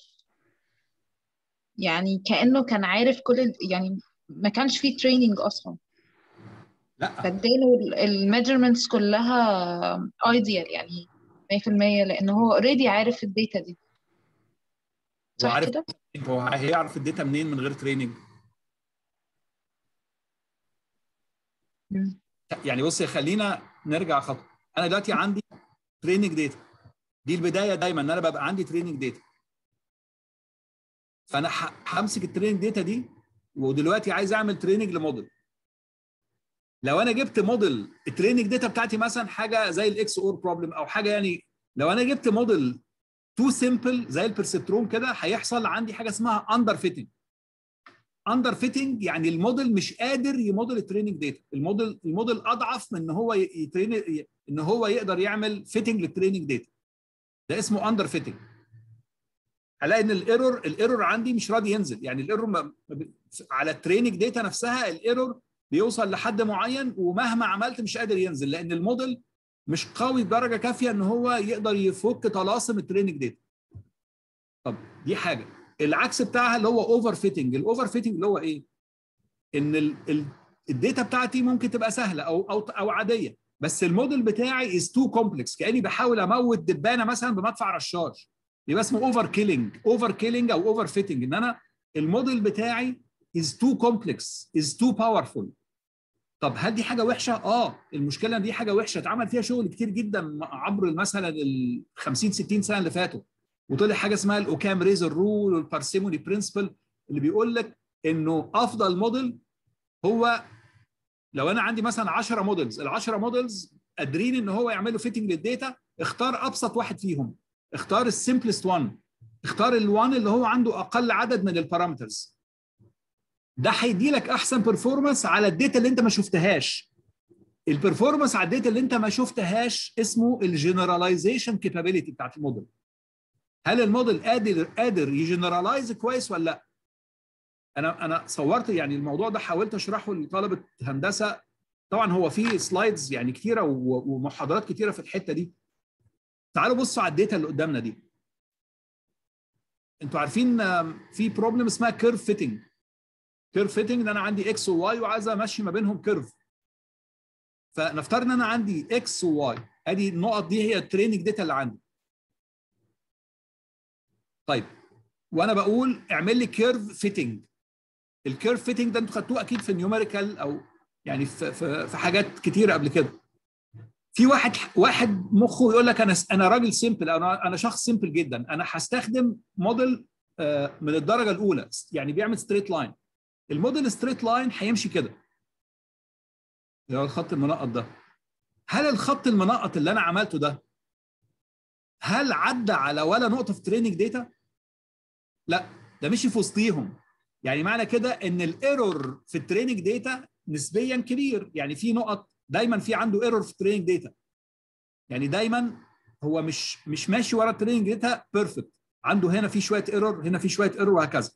يعني كأنه كان عارف كل ال... يعني ما كانش فيه تريننج اصلا، لا فاداله الميجرمنتس كلها ايديال يعني مية في المية لان هو اوريدي عارف الداتا دي، هو صح عارف. كده؟ هو هيعرف الداتا منين من غير تريننج؟ مم. يعني بصي خلينا نرجع خطوه. انا دلوقتي عندي تريننج داتا، دي البدايه دايما ان انا ببقى عندي تريننج داتا. فانا همسك التريننج داتا دي ودلوقتي عايز اعمل تريننج لموديل. لو انا جبت موديل التريننج داتا بتاعتي مثلا حاجه زي الاكس اور بروبلم او حاجه، يعني لو انا جبت موديل تو سمبل زي البرسبترون كده هيحصل عندي حاجه اسمها اندر فيتنج. اندر فيتنج يعني الموديل مش قادر يموديل التريننج داتا، الموديل الموديل اضعف من ان هو يترين ان هو يقدر يعمل فيتنج للتريننج داتا. ده اسمه اندر فيتنج. هلاقي ان الايرور الايرور عندي مش راضي ينزل، يعني الايرور على التريننج داتا نفسها الايرور بيوصل لحد معين ومهما عملت مش قادر ينزل لان الموديل مش قوي بدرجه كافيه ان هو يقدر يفك طلاسم التريننج داتا. طب دي حاجه. العكس بتاعها اللي هو اوفر فيتنج. الاوفر فيتنج اللي هو ايه؟ ان ال ال الداتا بتاعتي ممكن تبقى سهله او او او عاديه بس الموديل بتاعي از تو كومبلكس، كاني بحاول اموت دبانه مثلا بمدفع رشاش. يبقى اسمه اوفر كيلينج. اوفر كيلينج او اوفر فيتنج ان انا الموديل بتاعي از تو كومبلكس از تو باورفول. طب هل دي حاجه وحشه؟ اه المشكله ان دي حاجه وحشه اتعمل فيها شغل كتير جدا عبر مثلا ال خمسين ستين سنه اللي فاتوا وطلع حاجه اسمها الاوكام ريزر رول والبارسيموني برنسبل اللي بيقول لك انه افضل موديل هو لو انا عندي مثلا عشرة موديلز، ال عشرة موديلز قادرين ان هو يعملوا فيتنج للداتا، اختار ابسط واحد فيهم، اختار السمبلست وان، اختار الوان اللي هو عنده اقل عدد من البارامترز. ده هيدي لك احسن بيرفورمانس على الداتا اللي انت ما شفتهاش. البرفورمانس على الداتا اللي انت ما شفتهاش اسمه الجنراليزيشن كابابيلتي بتاعت الموديل. هل الموديل قادر قادر يجنرالايز كويس ولا لا؟ انا انا صورت يعني الموضوع ده حاولت اشرحه لطلبه هندسه. طبعا هو في سلايدز يعني كتيره ومحاضرات كتيره في الحته دي. تعالوا بصوا على الداتا اللي قدامنا دي. انتوا عارفين في بروبلم اسمها كيرف فيتنج. كيرف فيتنج ان انا عندي اكس وواي وعايز امشي ما بينهم كيرف. فنفترض ان انا عندي اكس وواي، ادي النقط دي هي التريننج داتا اللي عندي. طيب وانا بقول اعمل لي كيرف فيتنج. الكيرف فيتنج ده انتوا خدتوه اكيد في النيوميريكال او يعني في في, في حاجات كتيره قبل كده. في واحد واحد مخه يقول لك انا انا راجل سيمبل، انا انا شخص سيمبل جدا، انا هستخدم موديل من الدرجه الاولى، يعني بيعمل ستريت لاين. الموديل ستريت لاين هيمشي كده، اللي هو الخط المنقط ده. هل الخط المنقط اللي انا عملته ده هل عدى على ولا نقطه في تريننج داتا؟ لا، ده مشي في وسطيهم. يعني معنى كده ان الايرور في التريننج داتا نسبيا كبير، يعني في نقط دايما في عنده ايرور في التريننج داتا، يعني دايما هو مش مش ماشي ورا التريننج داتا بيرفكت، عنده هنا في شويه ايرور، هنا في شويه ايرور، وهكذا.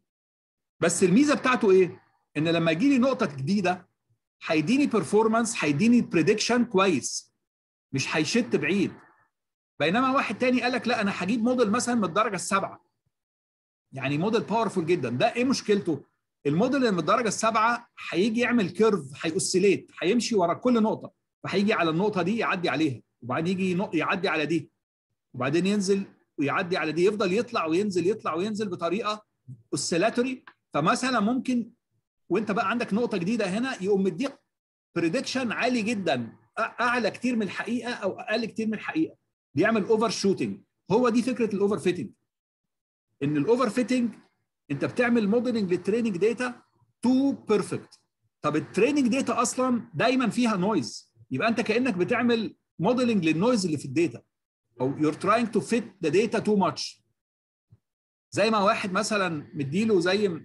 بس الميزه بتاعته ايه؟ ان لما يجي لي نقطه جديده هيديني بيرفورمانس، هيديني بريدكشن كويس، مش هيشت بعيد. بينما واحد تاني قال لك لا انا هجيب موديل مثلا من الدرجه السابعه، يعني موديل باورفول جدا. ده ايه مشكلته؟ الموديل اللي من الدرجه السابعه هيجي يعمل كيرف، هيأوسيليت، هيمشي ورا كل نقطه، فهيجي على النقطه دي يعدي عليها، وبعدين يجي يعدي على دي، وبعدين ينزل ويعدي على دي، يفضل يطلع وينزل يطلع وينزل بطريقه اوسيلاتوري. فمثلا ممكن وانت بقى عندك نقطه جديده هنا يقوم مديك بريدكشن عالي جدا، اعلى كتير من الحقيقه او اقل كتير من الحقيقه، بيعمل اوفر شوتنج. هو دي فكره الاوفر فيتنج، ان الاوفر فيتنج انت بتعمل موديلنج للتريننج داتا تو بيرفكت. طب التريننج داتا اصلا دايما فيها نويز، يبقى انت كانك بتعمل موديلنج للنويز اللي في الداتا، او you're trying to fit the data too much. زي ما واحد مثلا مديله زي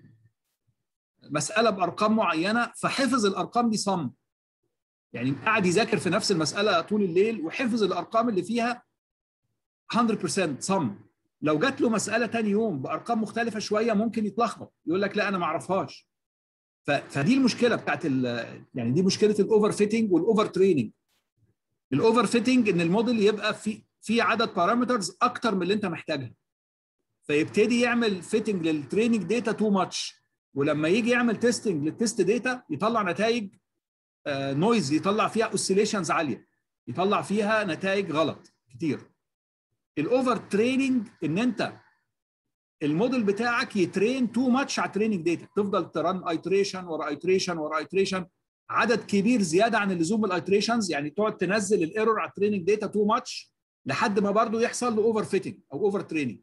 مساله بارقام معينه فحفظ الارقام دي صم، يعني قاعد يذاكر في نفس المساله طول الليل وحفظ الارقام اللي فيها مية بالمية صم. لو جات له مساله ثاني يوم بارقام مختلفه شويه ممكن يتلخبط، يقول لك لا انا ما اعرفهاش. فدي المشكله بتاعت يعني دي مشكله الاوفر فيتنج والاوفر تريننج. الاوفر فيتنج ان الموديل يبقى في في عدد بارامترز اكتر من اللي انت محتاجها، فيبتدي يعمل فيتنج للتريننج داتا تو ماتش، ولما يجي يعمل تيستنج للتيست داتا يطلع نتائج نويز، يطلع فيها اوسيليشنز عاليه، يطلع فيها نتائج غلط كتير. الاوفر تريننج ان انت الموديل بتاعك يترين تو ماتش على التريننج داتا، تفضل ترن ايتريشن ورا ايتريشن ورا ايتريشن، عدد كبير زياده عن اللزوم من الايتريشنز، يعني تقعد تنزل الايرور على التريننج داتا تو ماتش لحد ما برضه يحصل له اوفر فيتنج او اوفر تريننج.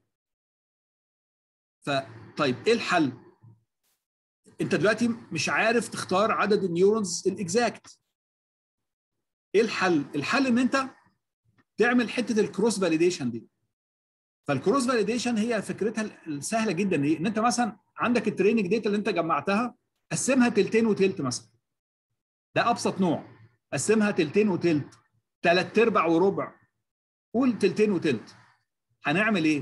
فطيب ايه الحل؟ انت دلوقتي مش عارف تختار عدد النيورونز الاكزاكت. ايه الحل؟ الحل ان انت تعمل حته الكروس فاليديشن دي. فالكروس فاليديشن هي فكرتها السهله جدا، ان انت مثلا عندك التريننج داتا اللي انت جمعتها قسمها تلتين وتلت مثلا، ده ابسط نوع، قسمها تلتين وتلت، تلات ارباع وربع، قول تلتين وتلت. هنعمل ايه؟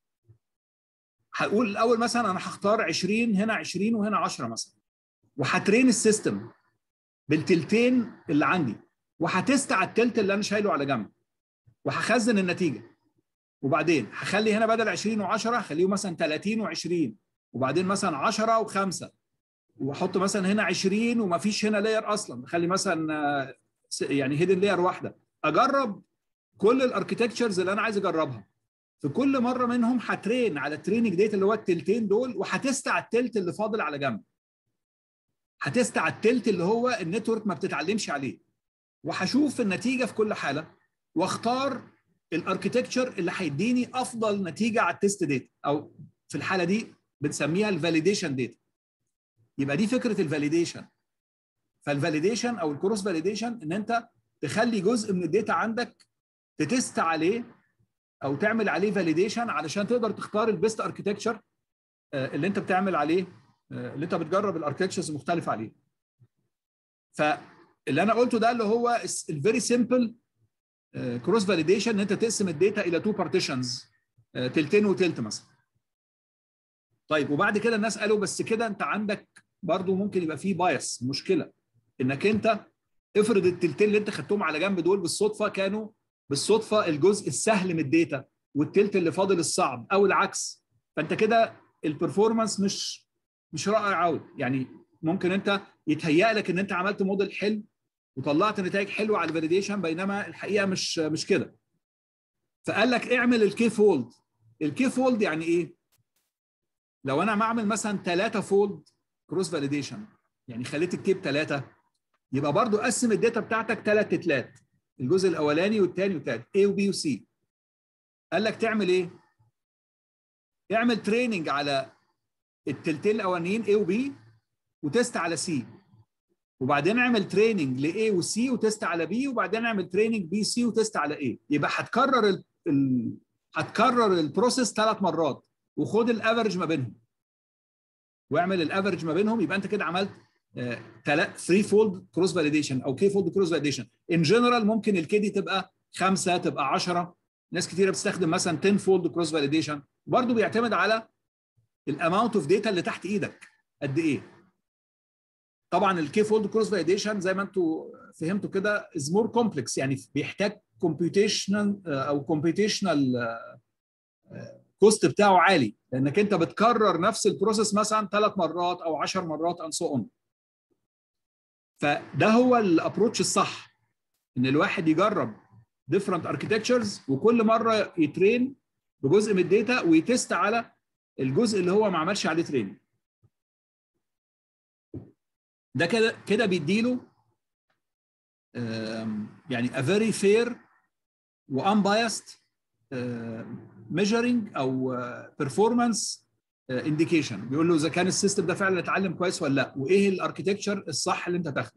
هقول الاول مثلا انا هختار عشرين هنا عشرين وهنا عشرة مثلا، وهترين السيستم بالتلتين اللي عندي، وهتست على التلت اللي انا شايله على جنب، وهخزن النتيجه. وبعدين هخلي هنا بدل عشرين و10 هخليه مثلا تلاتين وعشرين، وبعدين مثلا عشرة وخمسة، واحط مثلا هنا عشرين ومفيش هنا لاير اصلا، اخلي مثلا يعني هيدن لاير واحده. اجرب كل الاركتكتشرز اللي انا عايز اجربها، في كل مره منهم هترين على التريننج داتا اللي هو التلتين دول، وهتست على التلت اللي فاضل على جنب، هتست على التلت اللي هو النتورك ما بتتعلمش عليه، وهشوف النتيجه في كل حاله، واختار الاركتكتشر اللي هيديني افضل نتيجه على التست داتا، او في الحاله دي بنسميها الفاليديشن داتا. يبقى دي فكره الفاليديشن. فالفاليديشن او الكروس فاليديشن ان انت تخلي جزء من الداتا عندك تتست عليه او تعمل عليه فاليديشن علشان تقدر تختار البيست اركتكتشر اللي انت بتعمل عليه، اللي انت بتجرب الاركتكتشرز المختلفه عليه. فاللي انا قلته ده اللي هو الفيري سمبل كروس فاليديشن، ان انت تقسم الداتا الى تو بارتيشنز، تلتين وتلت مثلا. طيب وبعد كده الناس قالوا بس كده انت عندك برضو ممكن يبقى فيه بايس، مشكله انك انت افرض التلتين اللي انت خدتهم على جنب دول بالصدفه كانوا بالصدفه الجزء السهل من الداتا، والتلت اللي فاضل الصعب، او العكس، فانت كده البرفورمانس مش مش رائع قوي. يعني ممكن انت يتهيأ لك ان انت عملت موديل حلو وطلعت نتائج حلوه على الفاليديشن، بينما الحقيقه مش مش كده. فقال لك اعمل الكي فولد. الكي فولد يعني ايه؟ لو انا بعمل مثلا ثلاثة فولد كروس فاليديشن، يعني خليت الكي بثلاثه، يبقى برضو قسم الداتا بتاعتك ثلاث تلات، الجزء الاولاني والثاني والثالث A وB وC. قال لك تعمل ايه؟ اعمل تريننج على التلتين الاولانيين A وB وتست على C، وبعدين اعمل تريننج ل A وC وتست على B، وبعدين اعمل تريننج B C وتست على A. يبقى هتكرر ال... ال... هتكرر البروسيس ثلاث مرات، وخد الافرج ما بينهم واعمل الافرج ما بينهم. يبقى انت كده عملت ثري فولد كروس فاليديشن او كي فولد كروس فاليديشن. ان جنرال ممكن الكي دي تبقى خمسه، تبقى عشرة. ناس كتيره بتستخدم مثلا عشرة فولد كروس فاليديشن. برضه بيعتمد على الاماونت اوف داتا اللي تحت ايدك قد ايه. طبعا الكي فولد كروس فاليديشن زي ما انتم فهمتوا كده از مور كومبلكس، يعني بيحتاج كومبيوتيشنال او كومبيوتيشنال كوست بتاعه عالي، لانك انت بتكرر نفس البروسيس مثلا ثلاث مرات او عشر مرات and so on. فده هو الابروتش الصح، ان الواحد يجرب different architectures وكل مره يترين بجزء من الداتا ويتست على الجزء اللي هو ما عملش عليه تريننج. ده كده كده بيديله يعني a very fair و unbiased measuring او performance indication. بيقول له اذا كان السيستم ده فعلا اتعلم كويس ولا لا، وايه الاركتكتشر الصح اللي انت تاخده.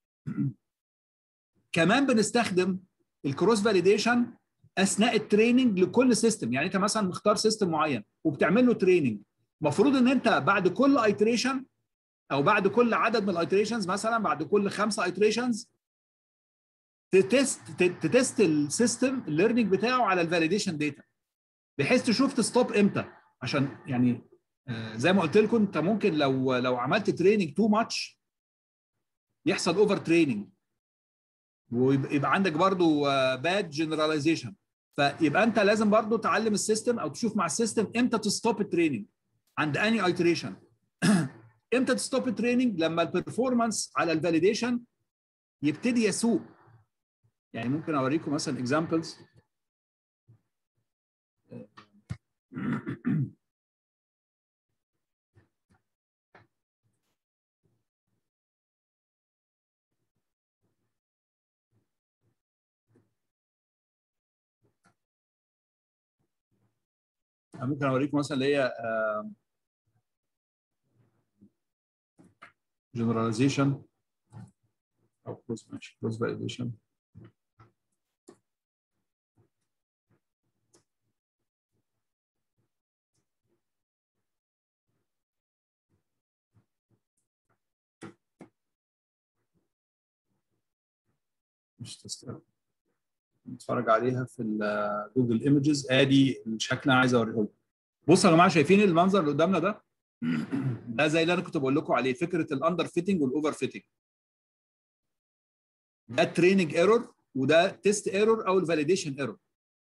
كمان بنستخدم الكروس فاليديشن اثناء التريننج لكل سيستم. يعني انت مثلا مختار سيستم معين وبتعمل له تريننج، المفروض ان انت بعد كل ايتريشن او بعد كل عدد من الايتريشنز، مثلا بعد كل خمسه ايتريشنز تتست تتست السيستم الليرنينج بتاعه على الفاليديشن داتا، بحيث تشوف تستوب امتى. عشان يعني زي ما قلت لكم انت ممكن لو لو عملت تريننج تو ماتش يحصل اوفر تريننج، ويبقى عندك برضو باد جنراليزيشن. فيبقى انت لازم برضو تعلم السيستم او تشوف مع السيستم امتى تستوب التريننج عند اني ايتريشن. امتى تستوب التريننج؟ لما البرفورمانس على الفاليديشن يبتدي يسوء. يعني ممكن اوريكم مثلا اكزامبلز. ممكن اوريكم مثلا اللي هي جنراليزيشن او كروس ماشي كروس فاليديشن. مش تستاهل نتفرج عليها في جوجل ايمجز. ادي الشكل اللي انا عايز اوريه لكم. بصوا يا جماعه، شايفين المنظر اللي قدامنا ده؟ ده زي اللي انا كنت بقول لكم عليه، فكره الاندر فيتنج والاوفر فيتنج. ده تريننج ايرور وده تيست ايرور او الفاليديشن ايرور.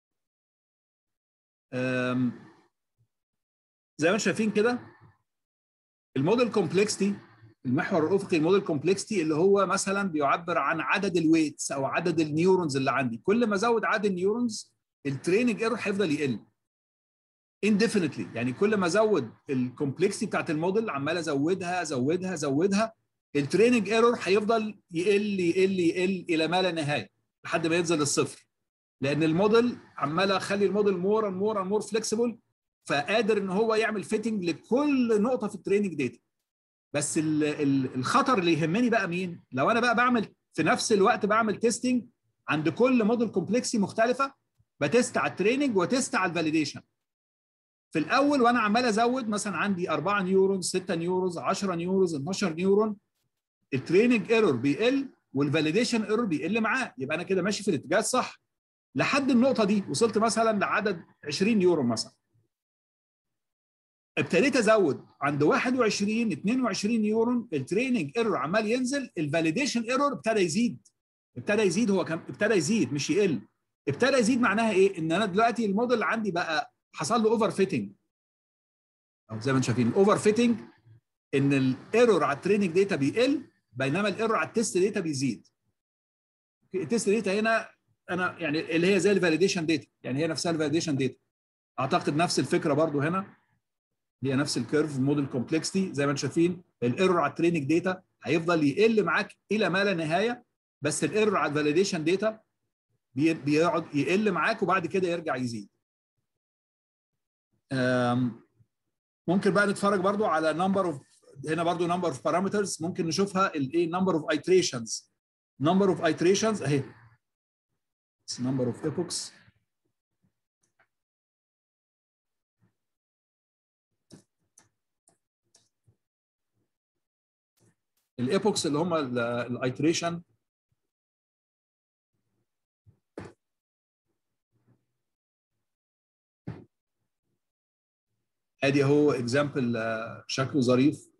زي ما انتم شايفين كده الموديل كومبلكسيتي، المحور الافقي الموديل كومبلكسيتي اللي هو مثلا بيعبر عن عدد الويتس او عدد النيورونز اللي عندي. كل ما ازود عدد النيورونز التريننج ايرور هيفضل يقل indefinitely. يعني كل ما ازود الكومبلكسيتي بتاعت الموديل، عمال ازودها ازودها ازودها، التريننج ايرور هيفضل يقل يقل يقل الى ما لا نهايه لحد ما ينزل الصفر. لان الموديل عمال اخلي الموديل مور اند مور اند مور فليكسيبل، فقادر ان هو يعمل فيتنج لكل نقطه في التريننج داتا. بس ال ال الخطر اللي يهمني بقى مين؟ لو انا بقى بعمل في نفس الوقت بعمل تيستنج عند كل موديل كومبلكسي مختلفه، بتست على التريننج وتست على الفاليديشن. في الاول وانا عمال ازود، مثلا عندي أربعة نيورونز، ستة نيورونز، عشرة نيورونز، اتناشر نيورون، التريننج ايرور بيقل والفاليديشن ايرور بيقل معاه. يبقى انا كده ماشي في الاتجاه الصح لحد النقطه دي. وصلت مثلا لعدد عشرين نيورون مثلا، ابتديت ازود عند واحد وعشرين اتنين وعشرين نيورون، التريننج ايرور عمال ينزل، الفاليديشن ايرور ابتدى يزيد. ابتدى يزيد هو كم ابتدى يزيد مش يقل. ابتدى يزيد معناها ايه؟ ان انا دلوقتي الموديل عندي بقى حصل له اوفر فيتنج، او زي ما انتم شايفين الاوفر فيتنج ان الايرور على التريننج داتا بيقل بينما الايرور على التست داتا بيزيد. التست داتا هنا انا يعني اللي هي زي الفاليديشن داتا، يعني هي نفسها الفاليديشن داتا. اعتقد نفس الفكره برضو هنا، هي نفس الكيرف موديل كومبلكسيتي. زي ما انتم شايفين الايرور على التريننج داتا هيفضل يقل معاك الى ما لا نهايه، بس الايرور على الفاليديشن داتا بيقعد يقل معاك وبعد كده يرجع يزيد. ممكن بقى نتفرج برضو على number of، هنا برضو number of parameters ممكن نشوفها الايه number of iterations. number of iterations اهي number of epochs. الايبوكس اللي هم الايتريشن ادي اهو اكزامبل شكله ظريف.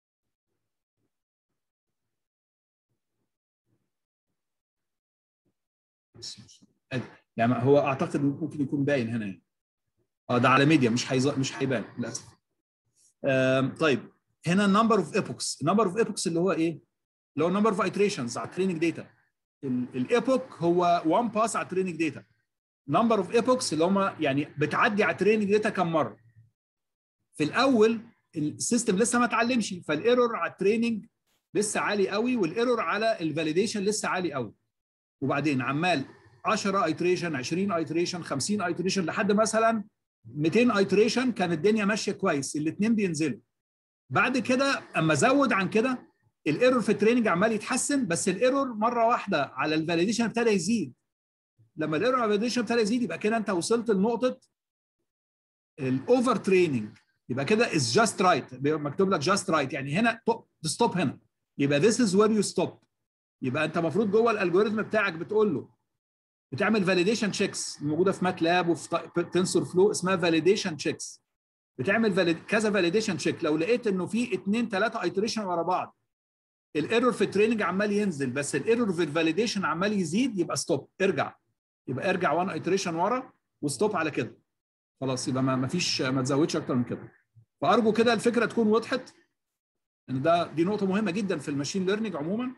يعني هو اعتقد ممكن يكون باين هنا. اه ده على ميديا مش هيز... مش هيبان للاسف. طيب هنا النمبر اوف ايبوكس، النمبر اوف ايبوكس اللي هو ايه؟ اللي هو نمبر اوف ايتريشنز على التريننج داتا. الايبوك هو وان باس على التريننج داتا. نمبر اوف ايبوكس اللي هم يعني بتعدي على التريننج داتا كم مره. في الاول السيستم لسه ما اتعلمش، فالايرور على التريننج لسه عالي قوي، والايرور على الفاليديشن لسه عالي قوي. وبعدين عمال عشرة ايتريشن، عشرين ايتريشن، خمسين ايتريشن، لحد مثلا مئتين ايتريشن كانت الدنيا ماشيه كويس، الاثنين بينزلوا. بعد كده اما زود عن كده الايرور في التريننج عمال يتحسن، بس الايرور مره واحده على الفاليديشن ابتدى يزيد. لما الايرور على الفاليديشن ابتدى يزيد يبقى كده انت وصلت لنقطه الاوفر تريننج. يبقى كده از جاست رايت، مكتوب لك جاست رايت، يعني هنا تستوب هنا، يبقى this is where you stop. يبقى انت المفروض جوه الالجوريثم بتاعك بتقول له بتعمل فاليديشن تشيكس موجوده في ماتلاب وفي تنسور فلو اسمها فاليديشن تشيكس. بتعمل فاليد... كذا فاليديشن تشيك. لو لقيت انه في اثنين ثلاثه ايتريشن ورا بعض الايرور في التريننج عمال ينزل بس الايرور في الفاليديشن عمال يزيد، يبقى ستوب، ارجع. يبقى ارجع واحد ايتريشن ورا وستوب على كده. خلاص يبقى ما فيش، ما تزودش اكتر من كده. فارجو كده الفكره تكون وضحت ان ده دي نقطه مهمه جدا في الماشين ليرنينج عموما،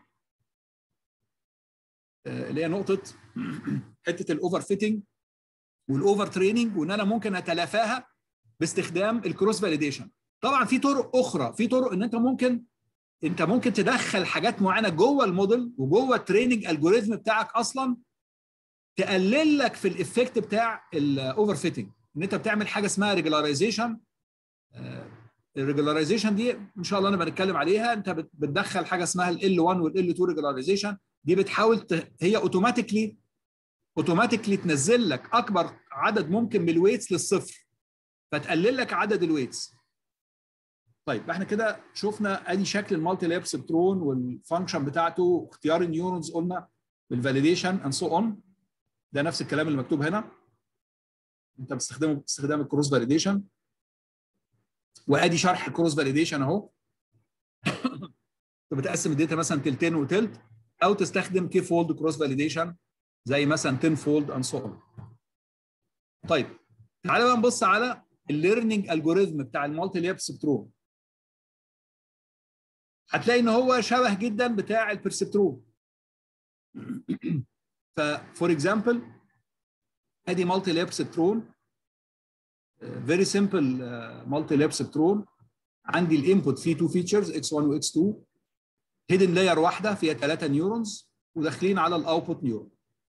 اللي هي نقطه حته الاوفر فيتنج والاوفر تريننج، وان انا ممكن اتلافاها باستخدام الكروس فاليديشن. طبعا في طرق اخرى، في طرق ان انت ممكن انت ممكن تدخل حاجات معينه جوه الموديل وجوه التريننج الجوريزم بتاعك اصلا تقلل لك في الايفكت بتاع الاوفر فيتنج. ان انت بتعمل حاجه اسمها ريجولاريزيشن. الريجولاريزيشن دي ان شاء الله نبقى نتكلم عليها. انت بتدخل حاجه اسمها ال واحد وال اتنين ريجولاريزيشن، دي بتحاول ت... هي اوتوماتيكلي اوتوماتيكلي تنزل لك اكبر عدد ممكن من الويتس للصفر، فتقلل لك عدد الويتس. طيب احنا كده شفنا ادي شكل المالتي لاب سبترون والفانكشن بتاعته واختيار النيورونز، قلنا الفاليديشن اند سو اون. ده نفس الكلام اللي مكتوب هنا، انت بتستخدمه باستخدام الكروس فاليديشن. وادي شرح الكروس فاليديشن اهو. بتقسم الداتا مثلا تلتين وتلت، او تستخدم كي فولد كروس فاليديشن زي مثلا عشرة فولد اند سو اون. طيب تعالى بقى نبص على الليرنينج الجوريزم بتاع المالتي لاب سبترون. هتلاقي ان هو شبه جدا بتاع البرسبترون. ففور اكزامبل ادي مالتي لاب سبترون، فيري سمبل مالتي لاب سبترون. عندي الانبوت فيه تو فيتشرز اكس واحد واكس اتنين، هيدن لاير واحده فيها ثلاثه نيورونز وداخلين على الاوتبوت نيورون.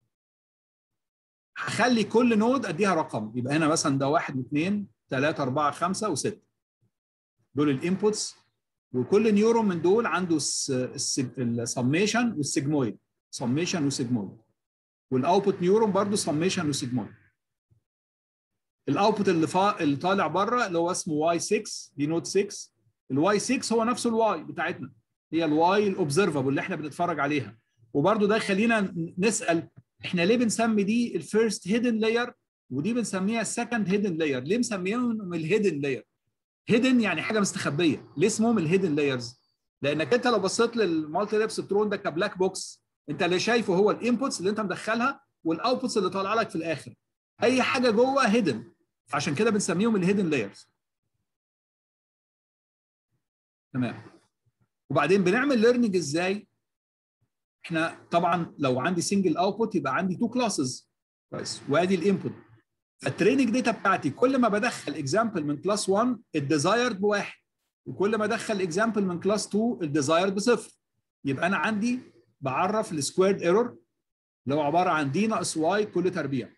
هخلي كل نود اديها رقم، يبقى هنا مثلا ده واحد واثنين ثلاثه اربعه خمسه وسته، دول الانبوتس. وكل نيورون من دول عنده السميشن والسيجمويد، سميشن وسيجمويد. والاوتبوت نيورون برضه سميشن وسيجمويد. الاوتبوت اللي فا... اللي طالع بره اللي هو اسمه واي ستة، دي نود ستة. الواي ستة هو نفسه الواي بتاعتنا، هي الواي الاوبزرفابل اللي احنا بنتفرج عليها. وبرضه ده يخلينا نسال احنا ليه بنسمي دي الفيرست هيدن لاير ودي بنسميها السكند هيدن لاير؟ ليه مسميهم الهيدن لاير؟ هيدن يعني حاجه مستخبيه، ليه اسمهم الهيدن لايرز؟ لانك انت لو بصيت للمالتي لاب سبترون ده كبلاك بوكس، انت اللي شايفه هو الانبوتس اللي انت مدخلها والاوتبوتس اللي طالعه لك في الاخر. اي حاجه جوه هيدن، عشان كده بنسميهم الهيدن لايرز. تمام. وبعدين بنعمل ليرنينج ازاي؟ احنا طبعا لو عندي سنجل اوتبوت يبقى عندي تو كلاسز كويس، وادي الانبوت. فالتريننج داتا بتاعتي كل ما بدخل اكزامبل من كلاس واحد الديزايرد بواحد، وكل ما ادخل اكزامبل من كلاس اتنين الديزايرد بصفر. يبقى انا عندي بعرف السكويرد ايرور اللي هو عباره عن دي ناقص واي كل تربيع.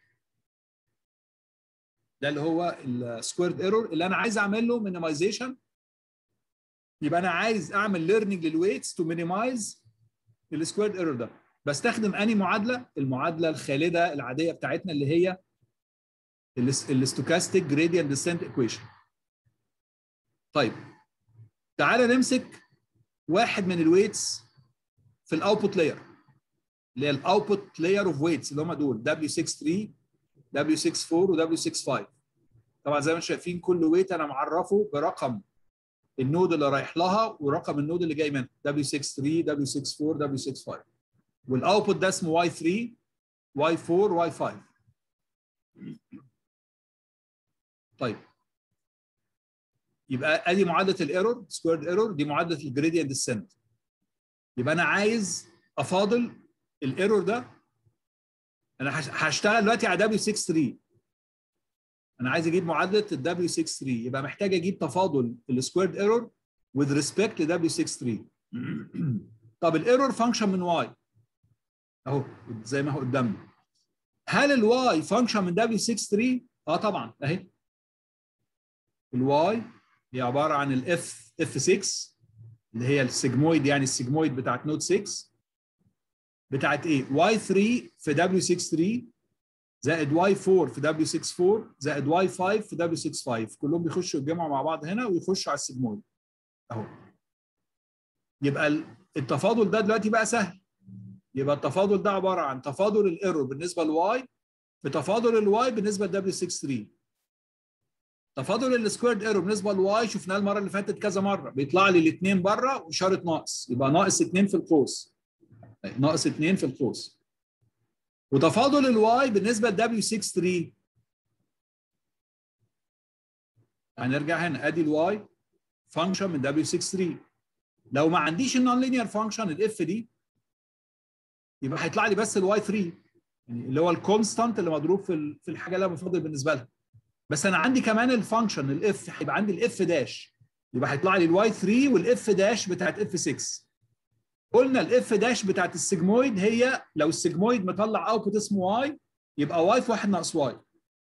ده اللي هو السكويرد ايرور اللي انا عايز اعمل له مينيمايزيشن. يبقى انا عايز اعمل ليرنينج للويتس تو مينيمايز السكويرد ايرور ده. بستخدم انهي معادله؟ المعادله الخالده العاديه بتاعتنا اللي هي الستوكاستيك جريدينت ديسنت ايكويشن. طيب تعالى نمسك واحد من الويتس في الاوتبوت لاير اللي هي الاوتبوت لاير اوف ويتس اللي هم دول دبليو ستة وستين دبليو ستة وأربعين ودبليو ستة وخمسين. طبعا زي ما انتم شايفين كل ويت انا معرفه برقم النود اللي رايح لها ورقم النود اللي جاي منها دبليو ستة وتلاتين دبليو ستة وأربعين دبليو ستة وخمسين. والاوتبوت ده اسمه واي ثلاثة واي أربعة واي خمسة. طيب يبقى ادي معادله الايرور سكويرد ايرور، دي معادله الجريدينت ديسنت. يبقى انا عايز افاضل الايرور ده. انا هشتغل دلوقتي على دبليو ستة وتلاتين. انا عايز اجيب معادله الدبليو ستة وتلاتين، يبقى محتاج اجيب تفاضل السكويرد ايرور with respect ل دبليو ستة وتلاتين. طب الايرور فانكشن من واي اهو زي ما هو قدامنا. هل الواي فانكشن من دبليو ستة وتلاتين؟ اه طبعا اهي. الواي هي عباره عن الاف اف ستة اللي هي السيجمويد، يعني السيجمويد بتاعت نود ستة بتاعت ايه؟ واي ثلاثة في دبليو ستة وتلاتين زائد واي أربعة في دبليو ستة وأربعين زائد واي خمسة في دبليو ستة وخمسين. كلهم بيخشوا يتجمعوا مع بعض هنا ويخشوا على السيجمويد اهو. يبقى التفاضل ده دلوقتي بقى سهل. يبقى التفاضل ده عباره عن تفاضل الايرور بالنسبه لواي بتفاضل الواي بالنسبه لدبليو ستة وتلاتين. تفاضل السكويرد ايرور بالنسبه لواي شفناه المره اللي فاتت كذا مره، بيطلع لي الاثنين بره واشاره ناقص، يبقى ناقص اثنين في القوس. ناقص اثنين في القوس. وتفاضل الواي بالنسبه لدبليو ستة وتلاتين هنرجع هنا ادي الواي فانكشن من دبليو ستة وتلاتين. لو ما عنديش النون لينير فانكشن الاف دي يبقى هيطلع لي بس الواي ثلاثة، يعني اللي هو الكونستانت اللي مضروب في في الحاجه اللي انا بفضل بالنسبه لها. بس انا عندي كمان الفانكشن الاف، هيبقى عندي الاف داش، يبقى هيطلع لي الواي ثلاثة والاف داش بتاعت اف ستة. قلنا الاف داش بتاعت السيجمويد هي لو السيجمويد مطلع اوتبوت اسمه واي يبقى واي في واحد ناقص واي.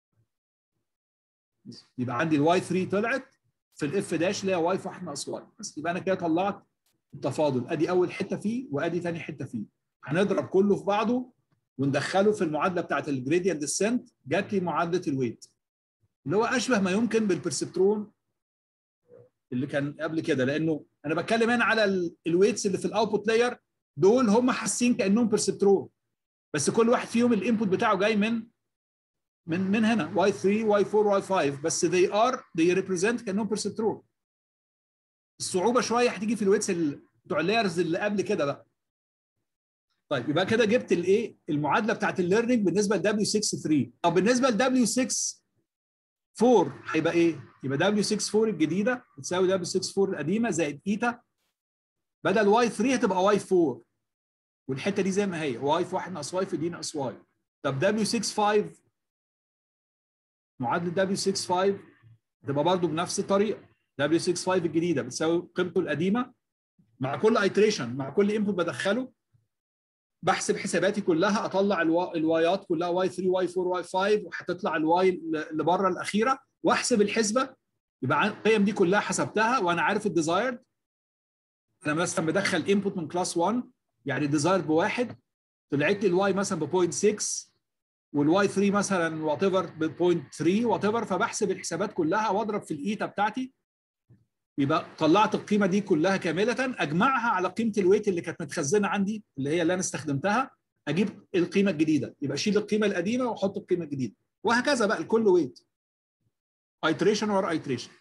يبقى عندي الواي ثلاثة طلعت في الاف داش اللي هي واي في واحد ناقص واي بس. يبقى انا كده طلعت التفاضل، ادي اول حته فيه وادي ثاني حته فيه. هنضرب كله في بعضه وندخله في المعادله بتاعت الجريدينت ديسنت. جات لي معادله الويت اللي هو اشبه ما يمكن بالبرسبترون اللي كان قبل كده، لانه انا بتكلم هنا على الويتس اللي في الاوتبوت لاير. دول هم حاسين كانهم برسبترون، بس كل واحد فيهم الانبوت بتاعه جاي من من من هنا واي ثلاثة واي أربعة واي خمسة، بس they are they represent كانهم برسبترون. الصعوبه شويه هتيجي في الويتس بتوع اللايرز اللي قبل كده بقى. طيب يبقى كده جبت الايه المعادله بتاعت الليرنينج بالنسبه ل دبليو ستة وتلاتين. طب بالنسبه ل دبليو ستة أربعة هيبقى ايه؟ يبقى دبليو ستة أربعة الجديده بتساوي دبليو ستة أربعة القديمه زائد ايتا، بدل واي ثلاثة هتبقى واي أربعة، والحته دي زي ما هي واي في واحد ناقص واي في دي ناقص واي. طب دبليو ستة خمسة معادله دبليو ستة خمسة تبقى برضو بنفس الطريقه. دبليو ستة خمسة الجديده بتساوي قيمته القديمه مع كل ايتريشن، مع كل انبوت بدخله بحسب حساباتي كلها، اطلع الوا... الوايات كلها واي ثلاثة واي أربعة واي خمسة، وهتطلع الواي اللي بره الاخيره، واحسب الحسبه. يبقى القيم دي كلها حسبتها وانا عارف الديزايرد. انا مثلا بدخل انبوت من كلاس واحد يعني الديزايرد بواحد، طلعت لي الواي مثلا ب صفر فاصلة ستة والواي ثلاثة مثلا وات ايفر ب صفر فاصلة ثلاثة وات ايفر، فبحسب الحسابات كلها واضرب في الايتا بتاعتي، يبقى طلعت القيمه دي كلها كامله، اجمعها على قيمه الويت اللي كانت متخزنه عندي اللي هي اللي انا استخدمتها، اجيب القيمه الجديده، يبقى اشيل القيمه القديمه واحط القيمه الجديده، وهكذا بقى لكل ويت ايتريشن ورا ايتريشن.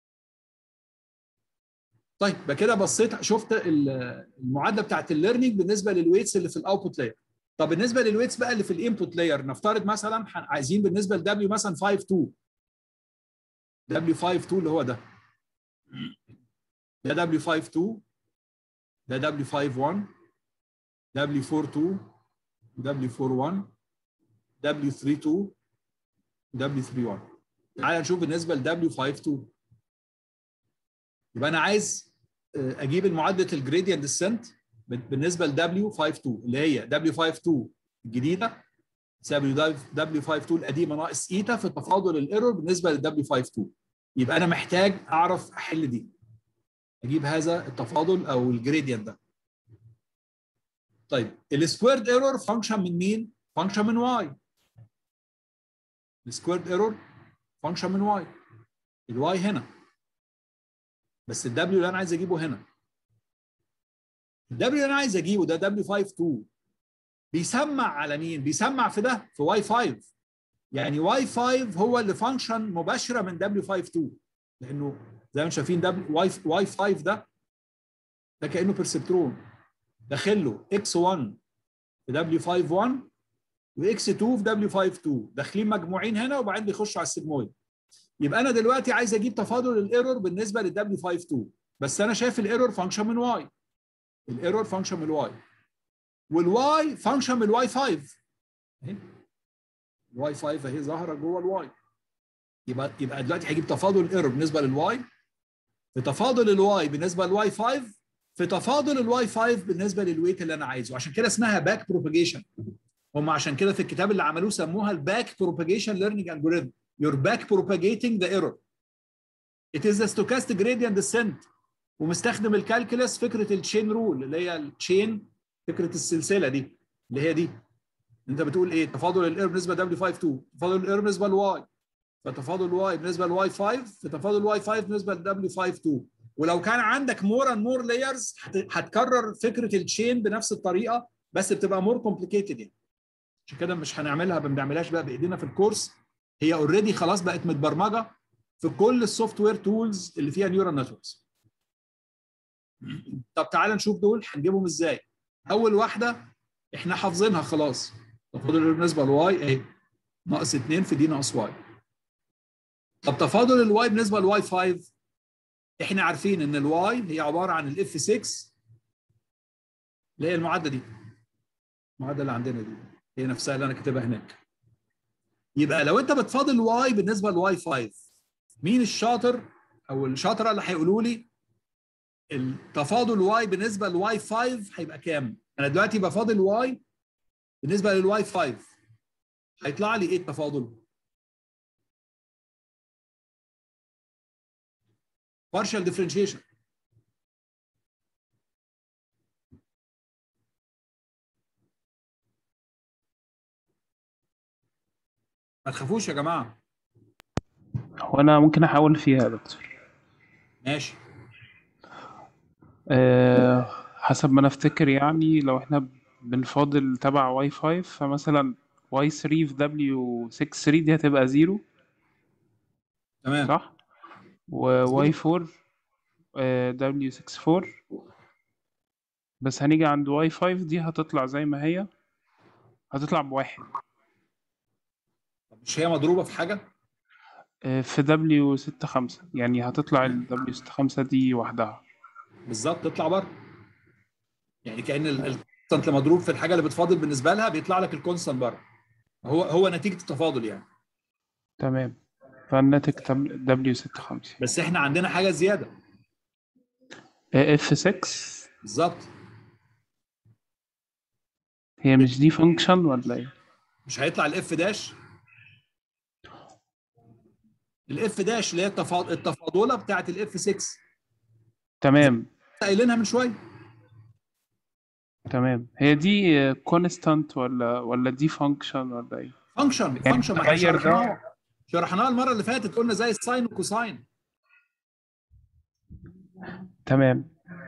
طيب بقى كده بصيت شفت المعادله بتاعت الليرنينج بالنسبه للويتس اللي في الاوتبوت لاير. طب بالنسبه للويتس بقى اللي في الانبوت لاير، نفترض مثلا عايزين بالنسبه لدبليو مثلا خمسة اتنين، دبليو خمسة اتنين اللي هو ده ده دبليو خمسة اتنين، ده دبليو خمسة واحد، دبليو أربعة اتنين، دبليو أربعة واحد، دبليو ثلاثة اتنين، دبليو ثلاثة واحد. تعالى نشوف بالنسبه لدبليو خمسة اتنين. يبقى انا عايز اجيب المعادله الجريدينت ديسنت بالنسبه لدبليو خمسة اتنين اللي هي دبليو خمسة اتنين الجديده تساوي دبليو خمسة اتنين القديمه ناقص ايتا في تفاضل الايرور بالنسبه للدبليو خمسة اتنين. يبقى انا محتاج اعرف احل دي، اجيب هذا التفاضل او الجريدينت ده. طيب السكويرد ايرور فانكشن من مين؟ فانكشن من واي. السكويرد ايرور فانكشن من واي. الواي هنا، بس الدبليو اللي انا عايز اجيبه هنا. الدبليو اللي انا عايز اجيبه ده دبليو خمسة اتنين بيسمع على مين؟ بيسمع في ده في واي خمسة. يعني واي خمسة هو اللي فانكشن مباشره من دبليو خمسة اتنين، لانه زي ما شايفين دبليو واي واي خمسة ده ده كانه بيرسبترون داخل له اكس واحد في دبليو خمسة واحد واكس اتنين في دبليو خمسة اتنين، داخلين مجموعين هنا وبعدين بيخشوا على السيجمويد. يبقى انا دلوقتي عايز اجيب تفاضل الايرور بالنسبه للدبليو خمسة اتنين، بس انا شايف الايرور فانكشن من واي. الايرور فانكشن من الواي، والواي فانكشن من الواي خمسة. اهي الواي خمسة اهي ظاهره جوه الواي. يبقى يبقى دلوقتي هجيب تفاضل الايرور بالنسبه للواي في تفاضل الواي بالنسبه للواي خمسة في تفاضل الواي خمسة بالنسبه للويت اللي انا عايزه. عشان كده اسمها باك بروباجيشن. هم عشان كده في الكتاب اللي عملوه سموها الباك بروباجيشن ليرنينج الجوريثم. You're back propagating the error. It is a stochastic gradient descent. ومستخدم الكالكولس فكره التشين رول اللي هي التشين، فكره السلسله دي اللي هي دي. انت بتقول ايه؟ تفاضل الايرور بالنسبه لدبليو خمسة اتنين، تفاضل الايرور بالنسبه لواي، فتفاضل الواي بالنسبه لواي خمسة، فتفاضل الواي خمسة بالنسبه لدبليو خمسة اتنين. ولو كان عندك مور اند مور لايرز هتكرر فكره التشين بنفس الطريقه، بس بتبقى مور كومبليكيتد يعني. عشان كده مش هنعملها، ما بنعملهاش بقى بايدينا في الكورس. هي اوريدي خلاص بقت متبرمجه في كل السوفت وير تولز اللي فيها نيورال نتوركس. طب تعالى نشوف دول هنجيبهم ازاي. اول واحده احنا حافظينها خلاص، تفاضل بالنسبه لواي اهي ناقص اتنين في دي ناقص واي. طب تفاضل الواي بالنسبه لواي خمسة، احنا عارفين ان الواي هي عباره عن الاف ستة اللي هي المعادله دي، المعادله اللي عندنا دي هي نفسها اللي انا كاتبها هناك. يبقى لو انت بتفاضل واي بالنسبه لواي خمسة، مين الشاطر او الشاطره اللي هيقولوا لي التفاضل واي بالنسبه لواي خمسة هيبقى كام؟ انا دلوقتي بفاضل واي بالنسبه للواي خمسة، هيطلع لي ايه التفاضل؟ partial differentiation. ما تخافوش يا جماعه. هو انا ممكن احاول فيها يا دكتور. ماشي. أه حسب ما انا افتكر، يعني لو احنا بنفاضل تبع واي خمسة، فمثلا واي ثلاثة في دبليو ستة ثلاثة دي هتبقى زيرو، تمام صح؟ وواي أربعة دبليو ستة أربعة، بس هنيجي عند واي خمسة دي هتطلع زي ما هي، هتطلع بواحد. مش هي مضروبه في حاجه؟ أه في دبليو ستة خمسة، يعني هتطلع ال دبليو ستة خمسة دي وحدها بالظبط تطلع بره. يعني كأن الكونستانت اللي مضروب في الحاجه اللي بتفاضل بالنسبه لها بيطلع لك الكونستانت بره. هو هو نتيجه التفاضل يعني. تمام. فالناتج دبليو ستة خمسة. بس احنا عندنا حاجه زياده. اف ستة. بالظبط. هي مش دي فانكشن ولا ايه؟ مش هيطلع الاف داش؟ الاف داش اللي هي التفاضله بتاعت الاف ستة. تمام. قايلينها من شويه. تمام. هي دي كونستانت ولا ولا دي فانكشن ولا ايه؟ فانكشن يعني فانكشن ما احنا تغير شرحناها شرحناها المره اللي فاتت، قلنا زي الساين والكوساين. تمام.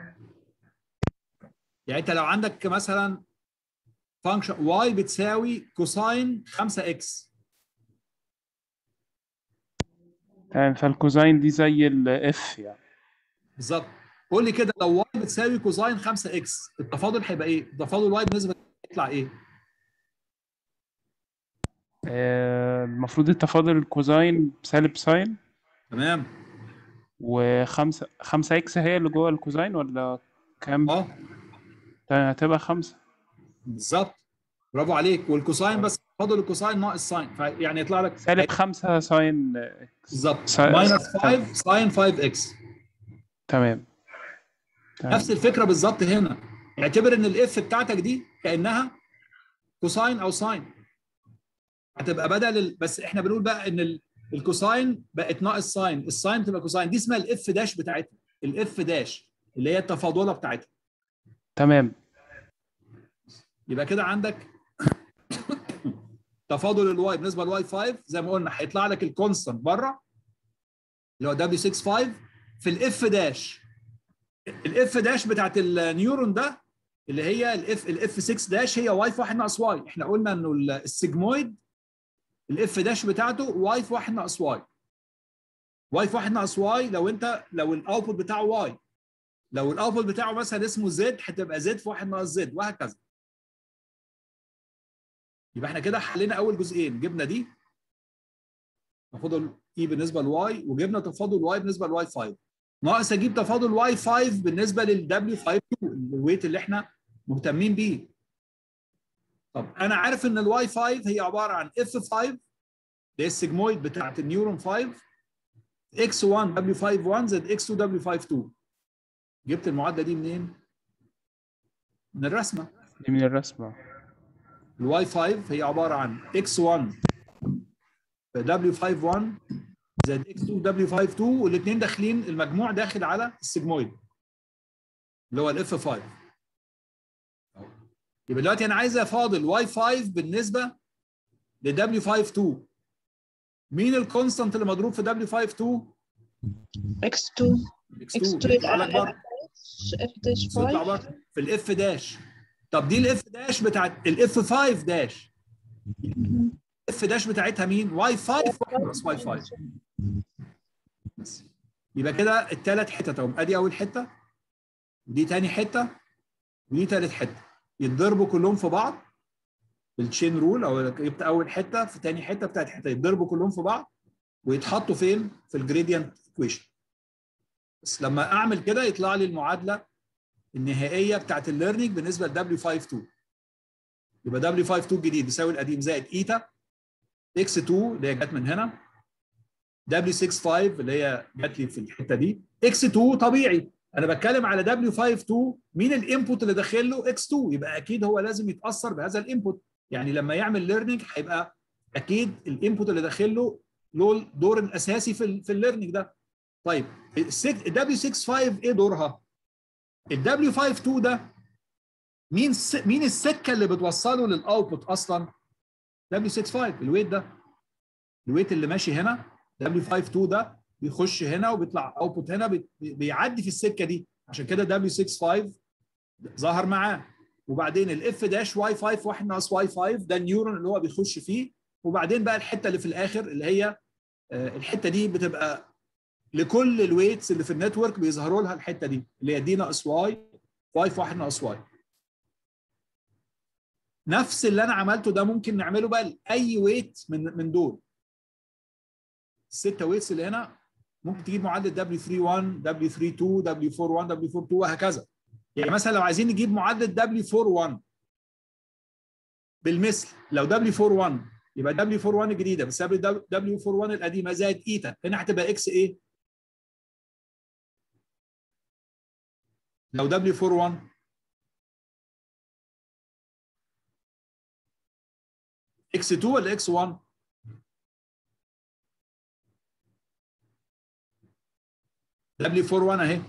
يعني انت لو عندك مثلا فانكشن واي بتساوي كوساين خمسة اكس. تمام. فالكوزاين دي زي الاف يعني. بالظبط. قول لي كده، لو واي بتساوي كوساين خمسة اكس التفاضل هيبقى ايه؟ التفاضل واي بالنسبه يطلع ايه؟ آه، المفروض التفاضل الكوزاين بسالب ساين. تمام. وخمسة خمسة اكس هي اللي جوه الكوزاين ولا كام؟ اه تمام، هتبقى خمسة. بالظبط. برافو عليك. والكوساين بس تفاضل الكوساين ناقص ساين، يعني يطلع لك سالب خمسة ساين اكس. بالظبط سا... ماينس تمام. خمسة ساين خمسة اكس. تمام. تمام. نفس الفكره بالظبط هنا. اعتبر ان الاف بتاعتك دي كانها كوساين او ساين. هتبقى بدل ال... بس احنا بنقول بقى ان ال... الكوساين بقت ناقص ساين، الساين تبقى كوساين، دي اسمها الاف داش بتاعتها، الاف داش اللي هي التفاضله بتاعتها. تمام. يبقى كده عندك تفاضل الواي بالنسبه لواي خمسة زي ما قلنا هيطلع لك الكونستانت بره اللي هو دبليو ستة خمسة في الاف داش. الاف داش بتاعت النيورون ده اللي هي الاف الاف ستة داش هي واي في واحد ناقص واي. احنا قلنا انه السيجمويد الاف داش بتاعته واي في واحد ناقص واي. واي في واحد ناقص واي لو انت لو الاوتبوت بتاعه واي، لو الاوتبوت بتاعه مثلا اسمه زد هتبقى زد في واحد ناقص زد وهكذا. يبقى احنا كده حلينا اول جزئين، جبنا دي تفاضل اي بالنسبه لواي وجبنا تفاضل واي بالنسبه لواي خمسة. ناقص اجيب تفاضل واي خمسة بالنسبه للدبليو خمسة اتنين الويت اللي احنا مهتمين بيه. طب انا عارف ان الواي خمسة هي عباره عن اف خمسة اللي هي السيجمويد بتاعت النيورون خمسة اكس واحد دبليو خمسة واحد زائد اكس اتنين دبليو خمسة اتنين. جبت المعادله دي منين؟ من الرسمه. دي من الرسمه. الواي خمسة هي عباره عن اكس واحد في دبليو خمسة واحد زائد اكس اتنين دبليو خمسة اتنين والاثنين داخلين المجموع داخل على السيجمويد اللي هو الاف خمسة. يبقى دلوقتي انا عايز افاضل واي خمسة بالنسبه لدبليو خمسة اتنين. مين الكونستانت اللي مضروب في دبليو خمسة اتنين؟ اكس اتنين. اكس اتنين يطلع لك بره اف داش يطلع خمسة. بره في الاف داش. طب دي الاف داش بتاعت الاف خمسة داش، الاف داش بتاعتها مين؟ واي خمسة ناقص واي خمسة. بس يبقى كده الثلاث حتت اهو، ادي اول حته ودي ثاني حته ودي ثالث حته، يتضربوا كلهم في بعض بالتشين رول، او جبت اول حته في ثاني حته بتاعت حته يتضربوا كلهم في بعض ويتحطوا فين؟ في الجريدينت ايكويشن. بس لما اعمل كده يطلع لي المعادله النهائيه بتاعت الليرنينج بالنسبه لدبليو خمسة اتنين. يبقى دبليو خمسة اتنين الجديد بيساوي القديم زائد ايتا اكس اتنين اللي هي جت من هنا، دبليو ستة خمسة اللي هي جت لي في الحته دي، اكس اتنين طبيعي انا بتكلم على دبليو خمسة اتنين مين الانبوت اللي داخل له؟ اكس اتنين، يبقى اكيد هو لازم يتاثر بهذا الانبوت. يعني لما يعمل ليرنينج هيبقى اكيد الانبوت اللي داخل له له الدور الاساسي في في الليرنينج ده. طيب الدبليو ستة خمسة ايه دورها؟ الدبليو خمسة اتنين ده مين س... مين السكه اللي بتوصله للاوتبوت اصلا؟ دبليو ستة خمسة الويت ده، الويت اللي ماشي هنا دبليو خمسة اتنين ده بيخش هنا وبيطلع اوتبوت هنا بي... بيعدي في السكه دي، عشان كده دبليو ستة خمسة ظهر معاه. وبعدين الاف داش واي خمسة واحد ناقص واي خمسة ده النيورون اللي هو بيخش فيه. وبعدين بقى الحته اللي في الاخر اللي هي الحته دي بتبقى لكل الويتس اللي في النتورك بيظهروا لها الحته دي اللي هي دي ناقص واي واي في واحد ناقص واي. نفس اللي انا عملته ده ممكن نعمله بقى لاي ويت من من دول السته ويتس اللي هنا. ممكن تجيب معادله دبليو ثلاثة واحد دبليو ثلاثة اتنين دبليو أربعة واحد دبليو أربعة اتنين وهكذا. يعني مثلا لو عايزين نجيب معادله دبليو أربعة واحد بالمثل، لو دبليو أربعة واحد يبقى دبليو أربعة واحد الجديده بتساوي دبليو أربعة واحد القديمه زائد ايتا، هنا هتبقى اكس ايه؟ لو دبليو أربعة واحد اكس اتنين ولا اكس واحد؟ دبليو أربعة واحد اهي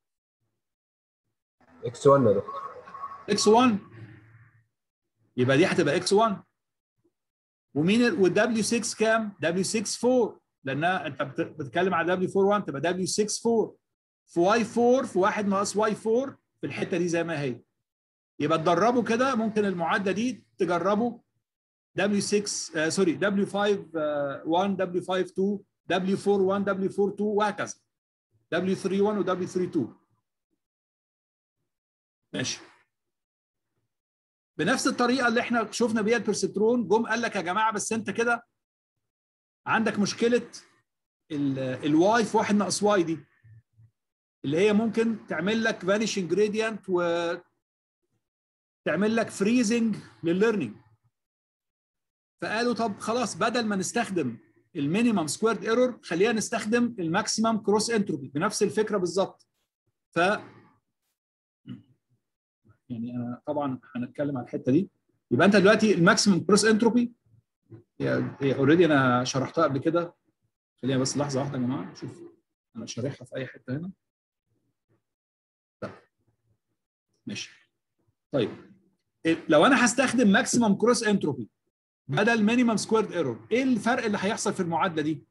اكس واحد يا دكتور. اكس واحد يبقى دي هتبقى اكس واحد. ومين والدبليو ستة كام؟ دبليو ستة أربعة لانها انت بتتكلم على دبليو أربعة واحد تبقى دبليو ستة أربعة في واي أربعة في واحد ناقص واي أربعة في الحته دي زي ما هي. يبقى تدربوا كده، ممكن المعادله دي تجربوا دبليو ستة آه سوري دبليو خمسة واحد دبليو خمسة اتنين دبليو أربعة واحد دبليو أربعة اتنين وهكذا دبليو ثلاثة واحد ودبليو ثلاثة اتنين. ماشي. بنفس الطريقه اللي احنا شفنا بيها البرسبترون، جم قال لك يا جماعه بس انت كده عندك مشكله الواي في واحد ناقص واي دي اللي هي ممكن تعمل لك فانيشنج جريدينت وتعمل لك فريزنج للليرنينج. فقالوا طب خلاص بدل ما نستخدم المينيمم سكويرد ايرور خلينا نستخدم الماكسيمم كروس انتروبي بنفس الفكره بالظبط. ف يعني انا طبعا هنتكلم على الحته دي يبقى انت دلوقتي الماكسيمم كروس انتروبي هي اوريدي انا شرحتها قبل كده. خلينا بس لحظه واحده يا جماعه شوف انا شارحها في اي حته هنا. لا ماشي. طيب لو انا هستخدم ماكسيمم كروس انتروبي بدل مينيمم سكويرد ايرور، ايه الفرق اللي هيحصل في المعادله دي؟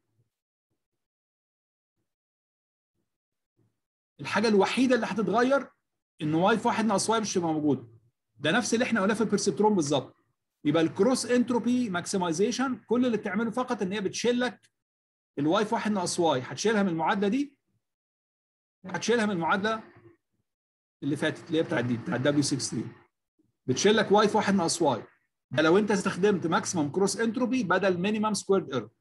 الحاجه الوحيده اللي هتتغير ان واي في واحد ناقص واي مش هتبقى موجوده. ده نفس اللي احنا قلناه في البرسبترون بالظبط. يبقى الكروس انتروبي ماكسمايزيشن كل اللي بتعمله فقط ان هي بتشيل لك الواي في واحد ناقص واي، هتشيلها من المعادله دي، هتشيلها من المعادله اللي فاتت اللي هي بتاعت دي بتاعت دبليو ستة وستين، بتشيل لك واي في واحد ناقص واي. ده لو انت استخدمت ماكسيمم كروس انتروبي بدل مينيمم سكويرد ايرور.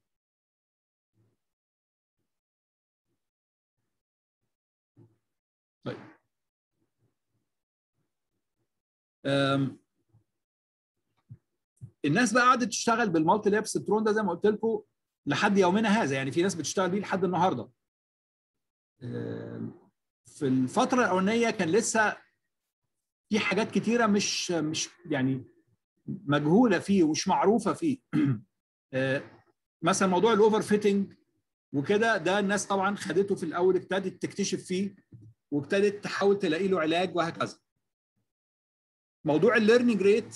طيب أم. الناس بقى قعدت تشتغل بالمالتي لاب سيترون ده زي ما قلت لكم لحد يومنا هذا، يعني في ناس بتشتغل بيه لحد النهارده. في الفتره الاولانيه كان لسه في حاجات كتيره مش مش يعني مجهوله فيه ومش معروفه فيه. مثلا موضوع الاوفر فيتنج وكده، ده الناس طبعا خدته في الاول، ابتدت تكتشف فيه وابتدت تحاول تلاقي له علاج وهكذا. موضوع الليرنينج ريت،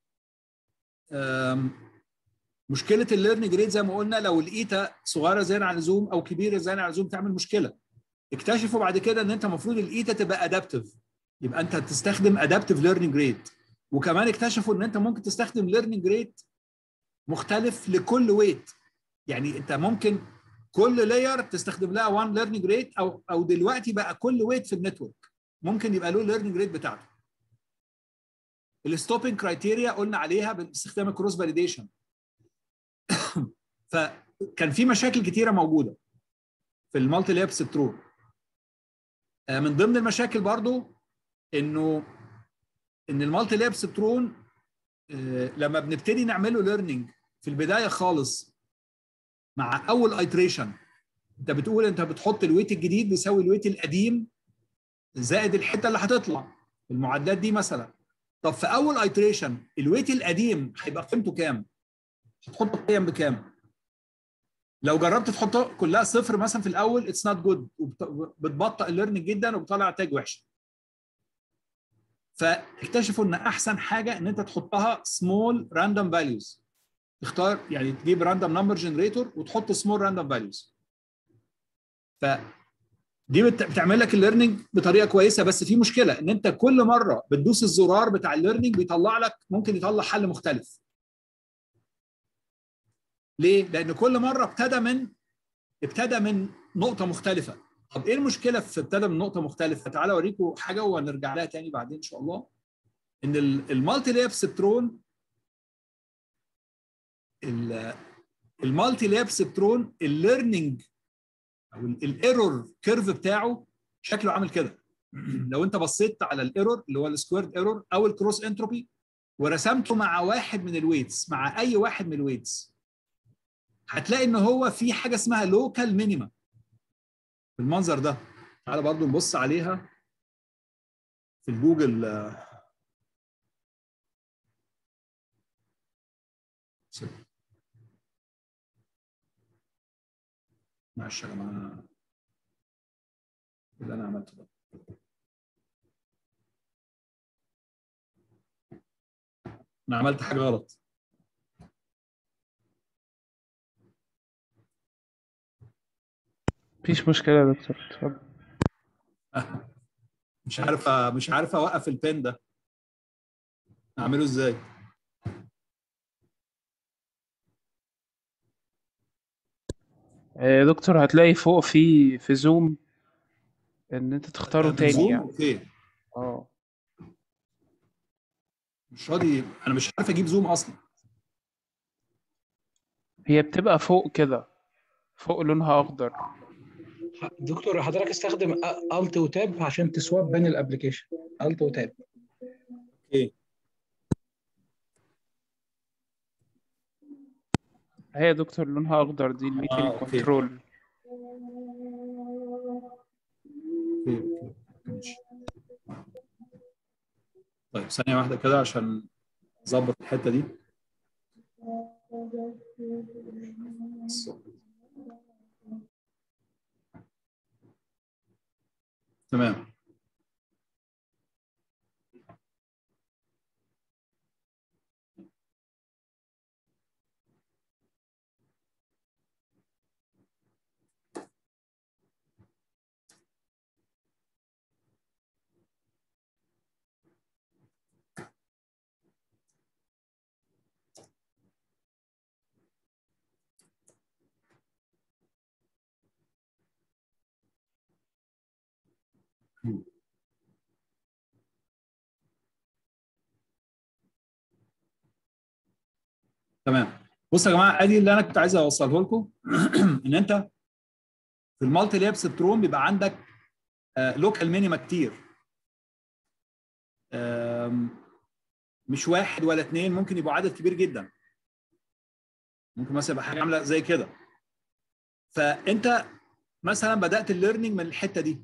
مشكله الليرنينج ريت زي ما قلنا لو الايتا صغيره زياده عن اللزوم او كبيره زياده عن اللزوم تعمل مشكله. اكتشفوا بعد كده ان انت المفروض الايتا تبقى ادابتيف، يبقى انت تستخدم ادابتيف ليرنينج ريت. وكمان اكتشفوا ان انت ممكن تستخدم ليرنينج ريت مختلف لكل ويت، يعني انت ممكن كل لاير تستخدم لها وان ليرنينج ريت، او او دلوقتي بقى كل ويت في النتورك ممكن يبقى له ليرنينج ريت بتاعته. الستوبنج كرايتيريا قلنا عليها باستخدام الكروس فاليديشن. فكان في مشاكل كتيره موجوده في المالتي لاب سيترون. من ضمن المشاكل برضو انه ان المالتي لاب سيترون لما بنبتدي نعمله ليرنينج في البدايه خالص مع اول ايتريشن، انت بتقول انت بتحط الويت الجديد بيساوي الويت القديم زائد الحته اللي هتطلع المعادلات دي مثلا. طب في اول ايتريشن الويت القديم هيبقى قيمته كام؟ هتحط القيم بكام؟ لو جربت تحطها كلها صفر مثلا في الاول اتس نوت جود، وبتبطئ الليرنينج جدا وبتطلع نتائج وحشه. فاكتشفوا ان احسن حاجه ان انت تحطها سمول راندوم فاليوز، تختار يعني تجيب راندوم نمبر جنريتور وتحط سمول راندوم فاليوز. ف دي بتعمل لك الليرنينج بطريقه كويسه، بس في مشكله ان انت كل مره بتدوس الزرار بتاع الليرنينج بيطلع لك ممكن يطلع حل مختلف. ليه؟ لان كل مره ابتدى من ابتدى من نقطه مختلفه. طب ايه المشكله في ابتدى من نقطه مختلفه؟ تعالى اوريكم حاجه وهنرجع لها تاني بعدين ان شاء الله. ان المالتي لاب سيترون المالتي لاب سيترون الليرنينج او الايرور كيرف بتاعه شكله عامل كده. لو انت بصيت على الايرور اللي هو السكويرد ايرور او الكروس انتروبي ورسمته مع واحد من الويتس، مع اي واحد من الويتس، هتلاقي ان هو في حاجه اسمها لوكال مينيما بالمنظر ده. تعالى برضو نبص عليها في الجوجل. معلش يا جماعه اللي انا عملته ده، انا عملت حاجه غلط. مفيش مشكلة يا دكتور، اتفضل. مش عارف مش عارف اوقف البين ده، اعمله ازاي؟ يا دكتور هتلاقي فوق في في زوم ان انت تختاره من تاني زوم يعني. اوكي. اه مش راضي، انا مش عارف اجيب زوم اصلا. هي بتبقى فوق كده، فوق لونها اخضر. دكتور حضرتك استخدم الت وتاب عشان تسواب بين الابلكيشن. الت وتاب. اوكي هي يا دكتور لونها اخضر دي الميتنج اه اوكي كنترول. اوكي اوكي ماشي. طيب ثانيه واحده كده عشان ظبط الحته دي. تمام. تمام. بصوا يا جماعه، ادي اللي انا كنت عايز اوصله لكم. ان انت في المالتي لاب سبتروم بيبقى عندك لوكال مينيما كتير، مش واحد ولا اثنين، ممكن يبقوا عدد كبير جدا. ممكن مثلا يبقى حاجه عامله زي كده. فانت مثلا بدات الليرنينج من الحته دي،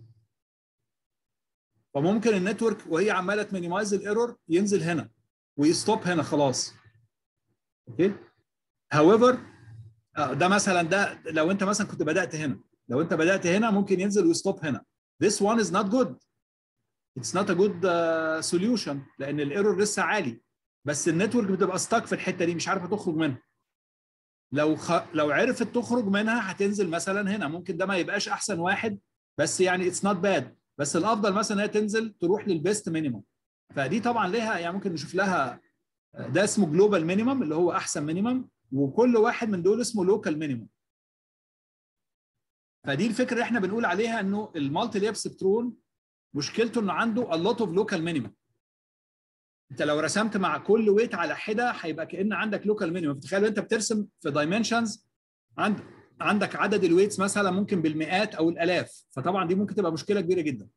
فممكن النتورك وهي عماله تمينيمايز الايرور ينزل هنا ويستوب هنا خلاص. اوكي. هاويفر ده مثلا، ده لو انت مثلا كنت بدات هنا، لو انت بدات هنا ممكن ينزل ويستوب هنا. This one is not good. It's not a good uh, solution لان الايرور لسه عالي، بس النتورك بتبقى ستاك في الحته دي مش عارفه تخرج منها. لو خ... لو عرفت تخرج منها هتنزل مثلا هنا. ممكن ده ما يبقاش احسن واحد، بس يعني اتس نوت باد، بس الافضل مثلا هي تنزل تروح للبيست مينيمم. فدي طبعا لها يعني ممكن نشوف لها، ده اسمه جلوبال مينيمم اللي هو احسن مينيمم، وكل واحد من دول اسمه لوكال مينيمم. فدي الفكره اللي احنا بنقول عليها، انه المالتي لاب سبترون مشكلته انه عنده a lot of local minimum. انت لو رسمت مع كل ويت على حده هيبقى كأن عندك لوكال مينيمم. تخيل انت بترسم في دايمنشنز عند عندك عدد الويتس مثلا ممكن بالمئات او الالاف، فطبعا دي ممكن تبقى مشكله كبيره جدا.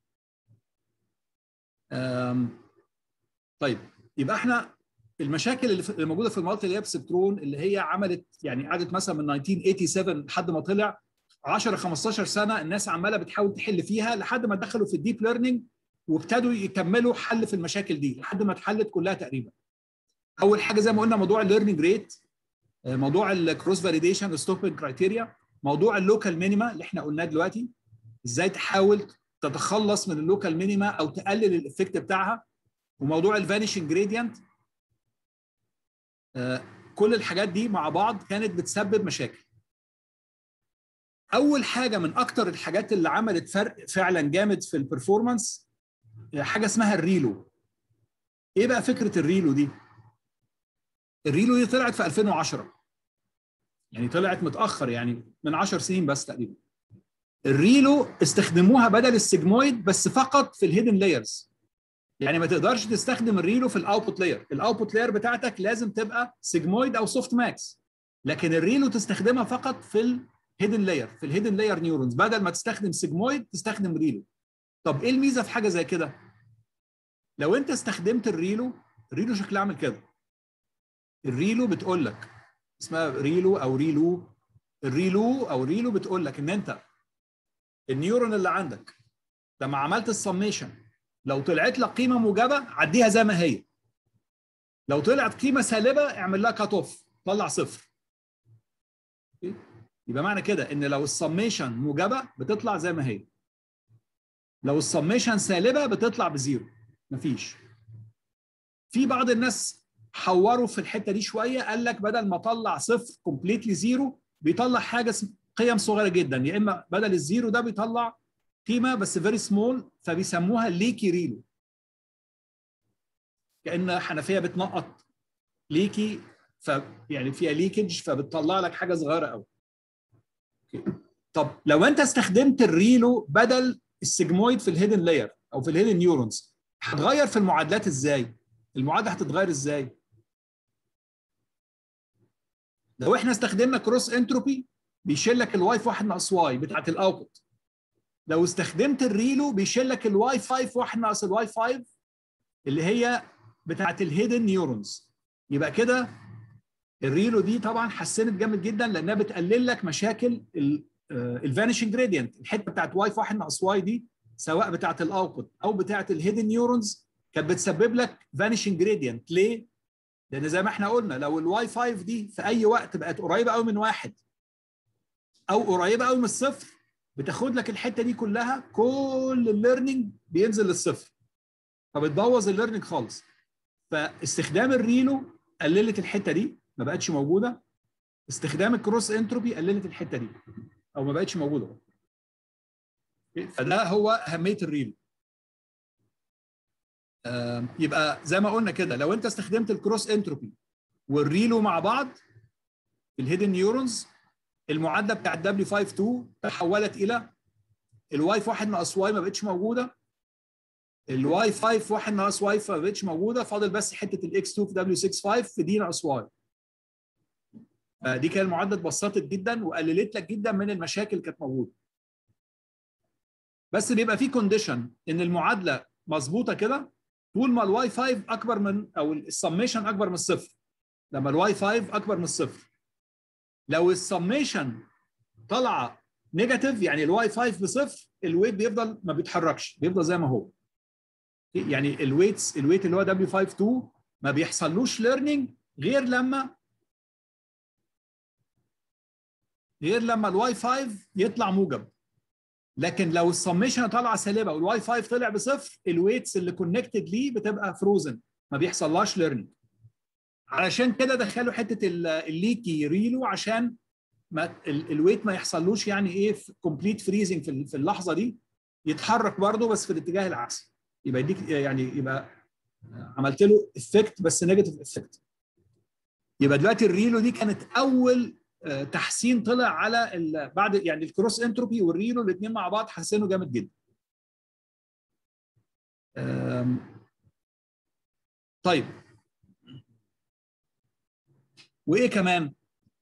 طيب يبقى احنا المشاكل اللي موجوده في المالتي لاب سبترون اللي هي عملت يعني قعدت مثلا من ألف وتسعمية وسبعة وثمانين لحد ما طلع عشرة خمستاشر سنه الناس عماله بتحاول تحل فيها لحد ما دخلوا في الديب ليرنينج وابتدوا يكملوا حل في المشاكل دي لحد ما اتحلت كلها تقريبا. اول حاجه زي ما قلنا موضوع الليرنينج ريت، موضوع الكروس فاليديشن ستوبنج كرايتيريا، موضوع اللوكال مينيما اللي احنا قلناه دلوقتي، ازاي تحاول تتخلص من اللوكال مينيما او تقلل الافكت بتاعها، وموضوع الفانيشنج جريدينت. كل الحاجات دي مع بعض كانت بتسبب مشاكل. اول حاجه من اكتر الحاجات اللي عملت فرق فعلا جامد في البرفورمانس حاجه اسمها الريلو. ايه بقى فكره الريلو دي؟ الريلو دي طلعت في ألفين وعشرة، يعني طلعت متاخر، يعني من عشر سنين بس تقريبا. الريلو استخدموها بدل السيجمويد بس فقط في الهيدن لايرز. يعني ما تقدرش تستخدم الريلو في الاوتبوت لاير، الاوتبوت لاير بتاعتك لازم تبقى سيجمويد او سوفت ماكس، لكن الريلو تستخدمها فقط في الهيدن لاير، في الهيدن لاير نيورونز، بدل ما تستخدم سيجمويد تستخدم ريلو. طب ايه الميزه في حاجه زي كده؟ لو انت استخدمت الريلو، الريلو شكلها عامل كده. الريلو بتقول لك اسمها ريلو او ريلو، الريلو او ريلو بتقول لك ان انت النيورون اللي عندك لما عملت السميشن لو طلعت لك قيمه موجبه عديها زي ما هي، لو طلعت قيمه سالبه اعمل لها كات اوف، طلع صفر. يبقى معنى كده ان لو السميشن موجبه بتطلع زي ما هي، لو السميشن سالبه بتطلع بزيرو، مفيش. في بعض الناس حوروا في الحته دي شويه، قال لك بدل ما اطلع صفر كومبليتلي زيرو بيطلع حاجه قيم صغيره جدا، يا اما بدل الزيرو ده بيطلع قيمه بس فيري سمول، فبيسموها ليكي ريلو، كأن حنفيه بتنقط ليكي، ف يعني فيها ليكج فبتطلع لك حاجه صغيره قوي. طب لو انت استخدمت الريلو بدل السيجمويد في الهيدن لاير او في الهيدن نيورونز هتغير في المعادلات ازاي؟ المعادله هتتغير ازاي؟ لو احنا استخدمنا كروس انتروبي بيشيل لك الواي في واحد ناقص واي بتاعت الاوتبوت، لو استخدمت الريلو بيشيل لك الواي خمسة في واحد ناقص الواي خمسة اللي هي بتاعت الهيدن نيورونز. يبقى كده الريلو دي طبعا حسنت جامد جدا لانها بتقلل لك مشاكل الفانيشنج جريدينت، الحته بتاعت واي في واحد ناقص واي دي سواء بتاعت الاوتبوت او بتاعت الهيدن نيورونز كانت بتسبب لك فانيشنج جريدينت. ليه؟ لان زي ما احنا قلنا لو الواي خمسة دي في اي وقت بقت قريبه قوي من واحد او قريبه قوي من الصفر، بتاخد لك الحته دي كلها، كل الليرنينج بينزل للصفر، فبتبوظ الليرنينج خالص. فاستخدام الريلو قللت الحته دي، ما بقتش موجوده. استخدام الكروس انتروبي قللت الحته دي او ما بقتش موجوده. فده هو اهميه الريلو. آه يبقى زي ما قلنا كده، لو انت استخدمت الكروس انتروبي والريلو مع بعض في الهيدن نيورونز، المعادله بتاعت دبليو خمسة اتنين تحولت الى الواي في واحد ناقص واي ما بقتش موجوده، الواي خمسة في واحد ناقص واي ما بقتش موجوده، فاضل بس حته الاكس اتنين في دبليو ستة خمسة في دي ناقص واي. دي كانت المعادله اتبسطت جدا وقللت لك جدا من المشاكل اللي كانت موجوده. بس بيبقى في كونديشن ان المعادله مظبوطه كده طول ما الواي خمسة اكبر من او السميشن اكبر من الصفر. لما الواي خمسة اكبر من الصفر، لو السميشن طالعه نيجاتيف يعني الواي خمسة بصفر، الويت بيفضل ما بيتحركش، بيفضل زي ما هو. يعني الويتس الويت اللي هو دبليو خمسة اتنين ما بيحصلوش ليرنينج غير لما غير لما الواي خمسة يطلع موجب. لكن لو السميشن طالعه سالبه والواي خمسة طلع بصفر، الويتس اللي كونكتد ليه بتبقى فروزن، ما بيحصلهاش ليرنينج. علشان كده دخلوا حته الليكي ريلو عشان ما الويت ما يحصلوش يعني ايه كومبليت فريزنج في اللحظه دي، يتحرك برضه بس في الاتجاه العكسي، يبقى يديك يعني يبقى عملت له افكت بس نيجاتيف افكت. يبقى دلوقتي الريلو دي كانت اول تحسين طلع على بعد يعني الكروس انتروبي والريلو الاثنين مع بعض حسنوا جامد جدا. طيب وايه كمان؟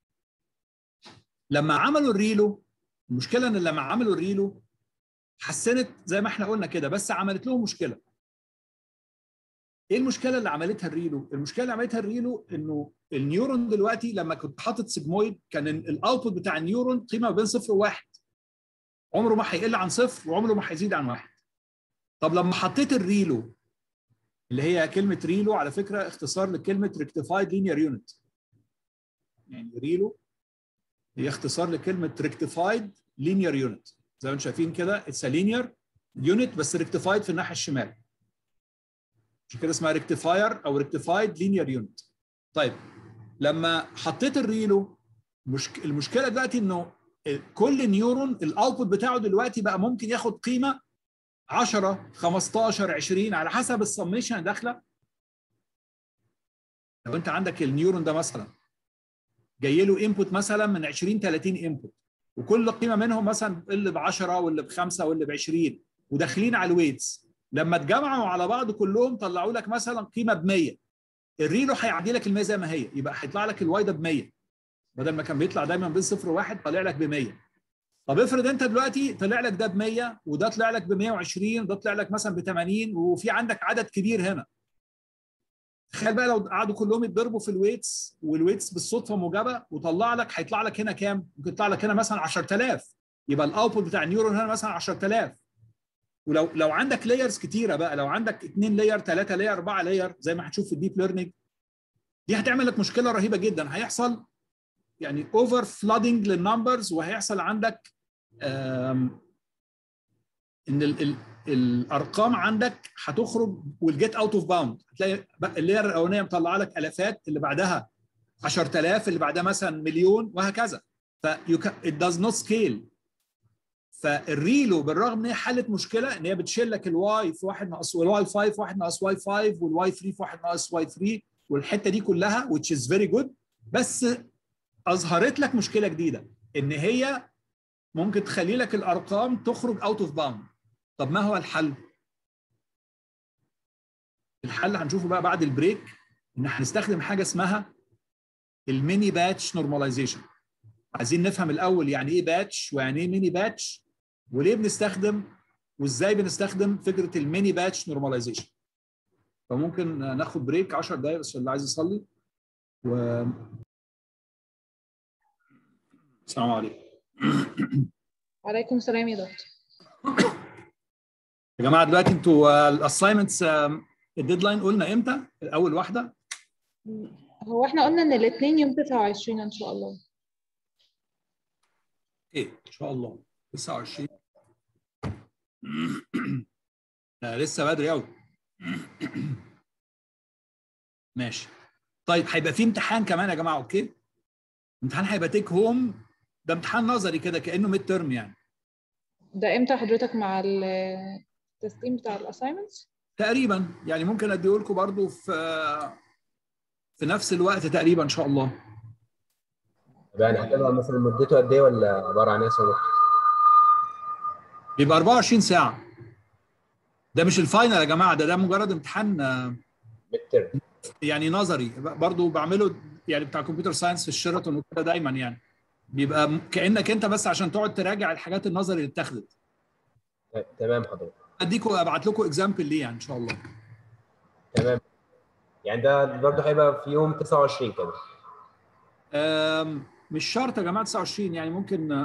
لما عملوا الريلو، المشكله ان لما عملوا الريلو حسنت زي ما احنا قلنا كده، بس عملت لهم مشكله. ايه المشكله اللي عملتها الريلو؟ المشكله اللي عملتها الريلو انه النيورون دلوقتي لما كنت حاطط سيجمويد كان الاوتبوت بتاع النيورون قيمه بين صفر وواحد، عمره ما هيقل عن صفر وعمره ما هيزيد عن واحد. طب لما حطيت الريلو، اللي هي كلمه ريلو على فكره اختصار لكلمه ريكتيفايد لينير يونت، يعني ريلو هي اختصار لكلمه ريكتيفايد لينير يونت. زي ما انتم شايفين كده اتس لينير يونت بس ريكتيفايد في الناحيه الشمال، عشان كده اسمها ريكتيفاير او ريكتيفايد لينير يونت. طيب لما حطيت الريلو، مشك... المشكله دلوقتي انه كل نيورون الاوتبوت بتاعه دلوقتي بقى ممكن ياخد قيمه عشرة خمستاشر عشرين على حسب السميشن داخله. لو انت عندك النيورون ده مثلا جاي له انبوت مثلا من عشرين تلاتين انبوت، وكل قيمه منهم مثلا اللي ب عشرة واللي بخمسة واللي ب عشرين، وداخلين على الويتس، لما اتجمعوا على بعض كلهم طلعوا لك مثلا قيمه ب مية، الريلو هيعدي لك ال مية زي ما هي، يبقى هيطلع لك الواي ده ب مية بدل ما كان بيطلع دايما بين صفر وواحد، طالع لك ب مية. طب افرض انت دلوقتي طلع لك ده ب مية وده طلع لك ب مية وعشرين وده طلع لك مثلا ب تمانين وفي عندك عدد كبير هنا. تخيل بقى لو قعدوا كلهم يتضربوا في الويتس والويتس بالصدفه موجبه وطلع لك، هيطلع لك هنا كام؟ ممكن يطلع لك هنا مثلا عشرة آلاف، يبقى الاوتبوت بتاع النيورون هنا مثلا عشرة آلاف. ولو لو عندك لايرز كتيره بقى، لو عندك اتنين لاير ثلاثة لاير أربعة لاير زي ما هتشوف في الديب ليرنينج، دي هتعمل لك مشكله رهيبه جدا. هيحصل يعني اوفر فلودنج للنمبرز، وهيحصل عندك ان ال ال الارقام عندك هتخرج والجيت اوت اوف باوند. هتلاقي اللاير الاولانيه مطلعه لك الافات، اللي بعدها عشرة آلاف، اللي بعدها مثلا مليون وهكذا. ف it does not scale. فالريلو بالرغم ان هي حلت مشكله ان هي بتشيل لك الواي في واحد ناقص والواي خمسة في واحد ناقص واي خمسة والواي ثلاثة في واحد ناقص واي ثلاثة والحته دي كلها which is very good، بس اظهرت لك مشكله جديده ان هي ممكن تخلي لك الارقام تخرج اوت اوف باوند. طب ما هو الحل؟ الحل هنشوفه بقى بعد البريك، ان هنستخدم حاجه اسمها الميني باتش نورماليزيشن. عايزين نفهم الاول يعني ايه باتش ويعني ايه ميني باتش وليه بنستخدم وازاي بنستخدم فكره الميني باتش نورماليزيشن. فممكن ناخد بريك عشر دقائق بس اللي عايز يصلي. و السلام عليكم. وعليكم السلام يا دكتور. يا جماعه دلوقتي انتوا الاساينمنتس الديدلاين قلنا امتى؟ اول واحده هو احنا قلنا ان الاثنين يوم تسعة وعشرين ان شاء الله. ايه ان شاء الله تسعة وعشرين. لا لسه بدري قوي. ماشي. طيب هيبقى في امتحان كمان يا جماعه. اوكي، امتحان هيبقى تيك هوم، ده امتحان نظري كده كانه ميد ترم يعني. ده امتى حضرتك مع التسليم بتاع الاساينمنتس؟ تقريبا يعني ممكن اديه لكم برضه في في نفس الوقت تقريبا ان شاء الله. يعني هتبقى مثلا مدته قد ايه ولا عباره عن ايه صور؟ بيبقى أربعة وعشرين ساعه. ده مش الفاينل يا جماعه، ده ده مجرد امتحان متر يعني نظري برضه بعمله يعني بتاع كمبيوتر ساينس في الشيراتون وكده دايما يعني. بيبقى كانك انت بس عشان تقعد تراجع الحاجات النظري اللي اتاخدت. تمام حضرتك. اديكم ابعت لكم اكزامبل ليه يعني ان شاء الله. تمام. يعني ده برضه هيبقى في يوم تسعة وعشرين كده. مش شرط يا جماعه تسعة وعشرين، يعني ممكن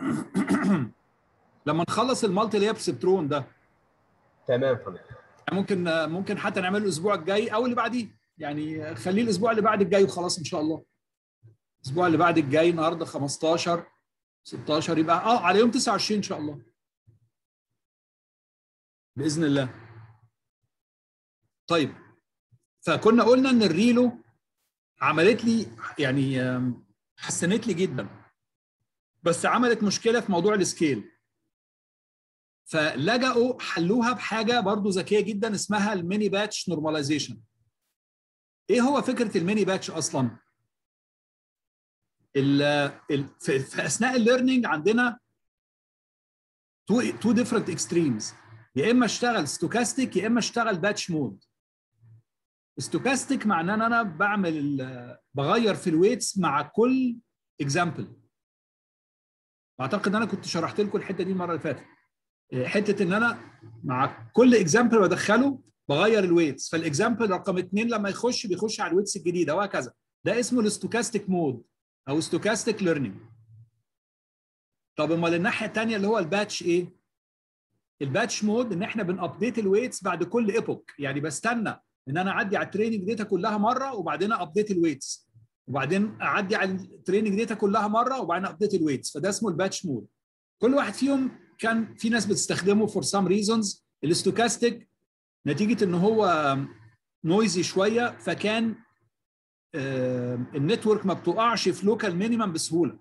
لما نخلص المالتي اللي هي بسبترون ده. تمام حضرتك. يعني ممكن ممكن حتى نعمله الاسبوع الجاي او اللي بعديه، يعني خليه الاسبوع اللي بعد الجاي وخلاص ان شاء الله. الاسبوع اللي بعد الجاي النهارده خمستاشر ستاشر، يبقى اه على يوم تسعة وعشرين ان شاء الله باذن الله. طيب، فكنا قلنا ان الريلو عملت لي يعني حسنت لي جدا، بس عملت مشكله في موضوع السكيل، فلجأوا حلوها بحاجه برضو ذكيه جدا اسمها الميني باتش نورماليزيشن. ايه هو فكره الميني باتش اصلا؟ ال ال في, في اثناء الليرنينج عندنا تو تو ديفرنت اكستريمز، يا اما اشتغل ستوكاستيك يا اما اشتغل باتش مود. ستوكاستيك معناه ان انا بعمل بغير في الويتس مع كل اكزامبل. اعتقد ان انا كنت شرحت لكم الحته دي المره اللي فاتت، حته ان انا مع كل اكزامبل بدخله بغير الويتس، فالاكزامبل رقم اثنين لما يخش بيخش على الويتس الجديده وهكذا. ده اسمه الستوكاستيك مود او ستوكاستيك ليرنينج. طب امال الناحيه الثانيه اللي هو الباتش ايه؟ الباتش مود ان احنا بنابديت الويتس بعد كل ايبوك، يعني بستنى ان انا اعدي على التريننج داتا كلها مره وبعدين ابديت الويتس، وبعدين اعدي على التريننج داتا كلها مره وبعدين ابديت الويتس، فده اسمه الباتش مود. كل واحد فيهم كان في ناس بتستخدمه فور سام ريزونز. الاستوكاستيك نتيجه ان هو نويزي شويه فكان النتورك ما بتقعش في لوكال مينيمم بسهوله.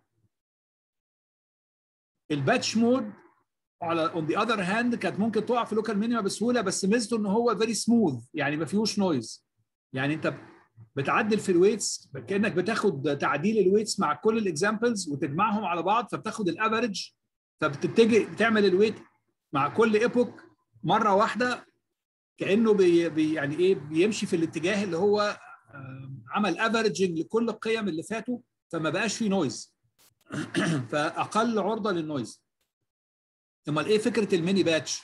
الباتش مود على اون ذا اذر هاند كانت ممكن تقع في لوكال مينيمم بسهوله، بس ميزته ان هو فيري سموث، يعني ما فيهوش نويز. يعني انت بتعدل في الويتس كانك بتاخد تعديل الويتس مع كل الاكزامبلز وتجمعهم على بعض فبتاخد الافريج، فبتتجه بتعمل الويت مع كل ايبوك مره واحده، كانه بي بي يعني ايه بيمشي في الاتجاه اللي هو عمل افريجنج لكل القيم اللي فاتوا، فما بقاش فيه نويز فاقل عرضه للنويز. امال ايه فكره الميني باتش؟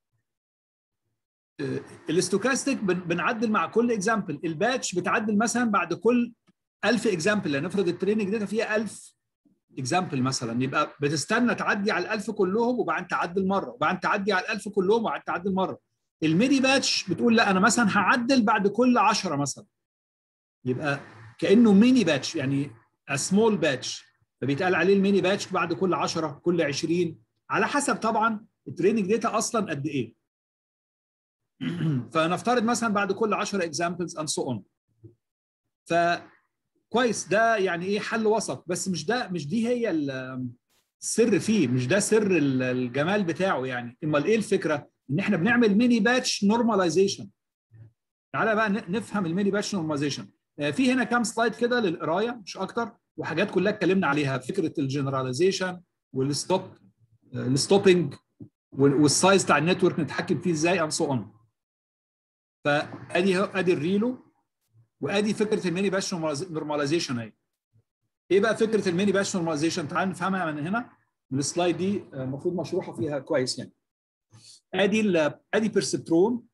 الاستوكاستيك بنعدل مع كل اكزامبل، الباتش بتعدل مثلا بعد كل ألف اكزامبل، يعني نفرض التريننج داتا فيها ألف اكزامبل مثلا، يبقى بتستنى تعدي على الألف كلهم وبعدين تعدل مره وبعدين تعدي على الألف كلهم وبعدين تعدل مره. الميني باتش بتقول لا انا مثلا هعدل بعد كل عشرة مثلا، يبقى كانه ميني باتش يعني سمول باتش، فبيتقال عليه الميني باتش بعد كل عشرة كل عشرين على حسب طبعا التريننج داتا اصلا قد ايه. فنفترض مثلا بعد كل عشرة اكزامبلز اند سو اون. ف كويس، ده يعني ايه حل وسط، بس مش ده مش دي هي السر فيه، مش ده سر الجمال بتاعه يعني. امال ايه الفكره؟ ان احنا بنعمل ميني باتش نورماليزيشن. تعالى بقى نفهم الميني باتش نورماليزيشن. في هنا كام سلايد كده للقرايه مش اكتر، وحاجات كلها اتكلمنا عليها، فكره الجنراليزيشن والستوب الستوبنج والسايز بتاع النتورك نتحكم فيه ازاي اند سو اون. فادي ادي الريلو وادي فكره الميني باتش نورماليزيشن اهي. ايه بقى فكره الميني باتش نورماليزيشن؟ تعال نفهمها من هنا من السلايد دي، المفروض مشروحه فيها كويس يعني. ادي ال ادي بيرسبترون،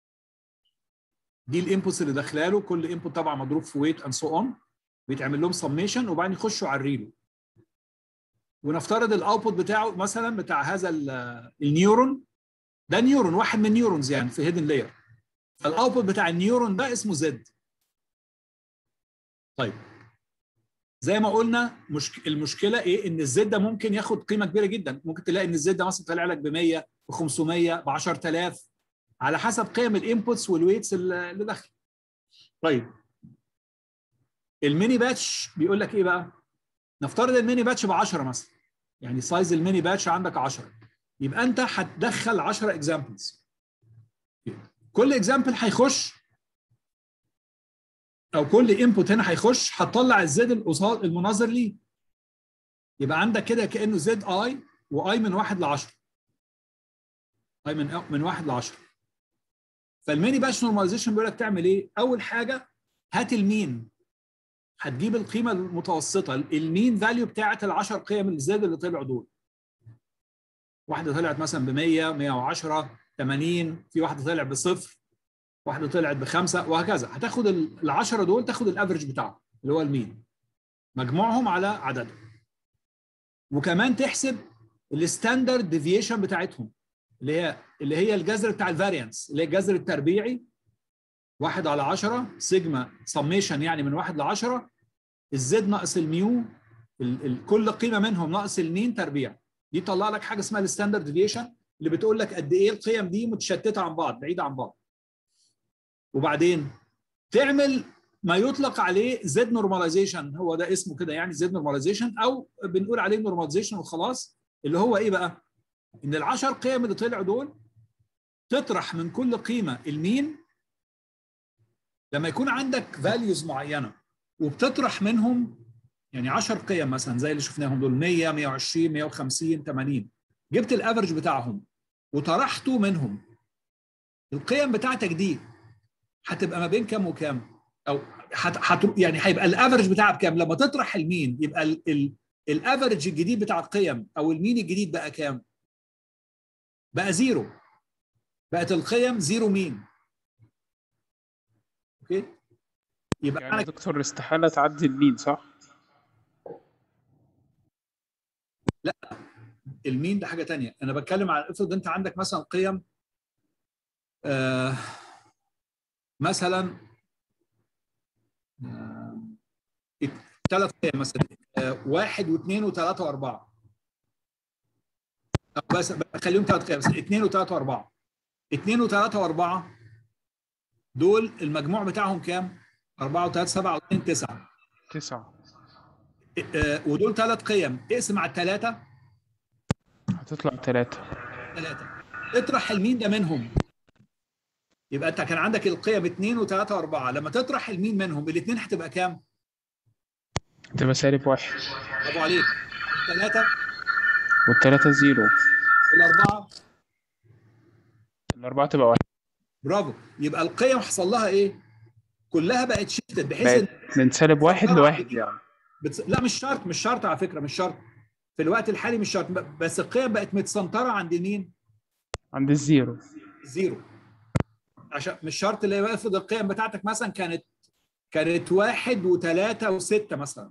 دي الانبوتس اللي داخله له، كل انبوت طبعا مضروب في ويت اند سو اون، بيتعمل لهم سميشن وبعدين يخشوا على الريلو. ونفترض الاوتبوت بتاعه مثلا بتاع هذا النيورون، ده نيورون واحد من النيورونز يعني في هيدن لاير، فالاوتبوت بتاع النيورون ده اسمه زد. طيب زي ما قلنا مشك... المشكله ايه؟ ان الزد ده ممكن ياخد قيمه كبيره جدا، ممكن تلاقي ان الزد ده مثلا طالع لك ب مية ب خمسمية ب عشرة آلاف على حسب قيم الانبوتس والويتس اللي داخل. طيب الميني باتش بيقول لك ايه بقى؟ نفترض الميني باتش ب عشرة مثلا، يعني سايز الميني باتش عندك عشرة، يبقى انت هتدخل عشرة اكزامبلز. كل اكزامبل هيخش او كل انبوت هنا هيخش هتطلع الزد القصاد المناظر ليه. يبقى عندك كده كانه زد اي واي من واحد ل عشرة. اي من من واحد ل عشرة. فالميني باتش نورماليزيشن بيقول لك تعمل ايه؟ اول حاجه هات المين. هتجيب القيمه المتوسطه، المين فاليو بتاعه ال عشرة قيم الزد اللي طلعوا دول. واحده طلعت مثلا ب مية مية وعشرة ثمانين، في واحده طلعت بصفر، واحده طلعت بخمسه، وهكذا. هتاخد ال عشرة دول تاخد الافرج بتاعهم اللي هو المين، مجموعهم على عددهم. وكمان تحسب الستاندرد ديفيشن بتاعتهم اللي هي اللي هي الجذر بتاع الفاريانس، اللي هي الجذر التربيعي واحد على عشرة سيجما سميشن، يعني من واحد ل عشرة الزد ناقص الميو، ال ال كل قيمه منهم ناقص المين تربيع. دي تطلع لك حاجه اسمها الستاندرد ديفيشن اللي بتقول لك قد ايه القيم دي متشتته عن بعض، بعيده عن بعض. وبعدين تعمل ما يطلق عليه زد نورماليزيشن، هو ده اسمه كده يعني زد نورماليزيشن، او بنقول عليه نورماليزيشن وخلاص. اللي هو ايه بقى؟ ان العشر قيم اللي طلعوا دول تطرح من كل قيمه المين لما يكون عندك فاليوز معينه، وبتطرح منهم يعني عشر قيم مثلا زي اللي شفناهم دول مية مية وعشرين مية وخمسين ثمانين، جبت الافرج بتاعهم وطرحته منهم. القيم بتاعتك دي هتبقى ما بين كام وكام؟ او حت... حت... يعني هيبقى الافرج بتاعها بكام؟ لما تطرح المين يبقى ال... ال... الافرج الجديد بتاع القيم او المين الجديد بقى كام؟ بقى زيرو. بقت القيم زيرو مين. اوكي؟ يبقى يعني أنا... دكتور استحالة تعدي المين صح؟ لا، المين ده حاجه ثانيه. انا بتكلم على افرض انت عندك مثلا قيم آه مثلا آه ثلاث قيم مثلا آه واحد واثنين وثلاثه واربعه، بس بخليهم ثلاث قيم، اثنين وثلاثه واربعه. اثنين وثلاثه واربعه دول المجموع بتاعهم كام؟ أربعة وثلاثة سبعة واثنين تسعة. تسعة. آه ودول ثلاث قيم، اقسم على الثلاثه هتطلع ثلاثة. ثلاثه. اطرح المين ده منهم. يبقى انت كان عندك القيم اثنين وثلاثة واربعة، لما تطرح المين منهم الاثنين هتبقى كام؟ تبقى سالب واحد. برافو عليك. الثلاثة والثلاثة زيرو. والأربعة الأربعة تبقى واحد. برافو. يبقى القيم حصل لها إيه؟ كلها بقت شيفتد بحيث إن بقت من سالب واحد لواحد يعني. بتس... لا مش شرط، مش شرط على فكرة، مش شرط. في الوقت الحالي مش شرط، بس القيم بقت متسنطرة عند مين؟ عند الزيرو. زيرو. عشان مش شرط اللي هو افرض القيم بتاعتك مثلا كانت كانت واحد وثلاثة وستة مثلا.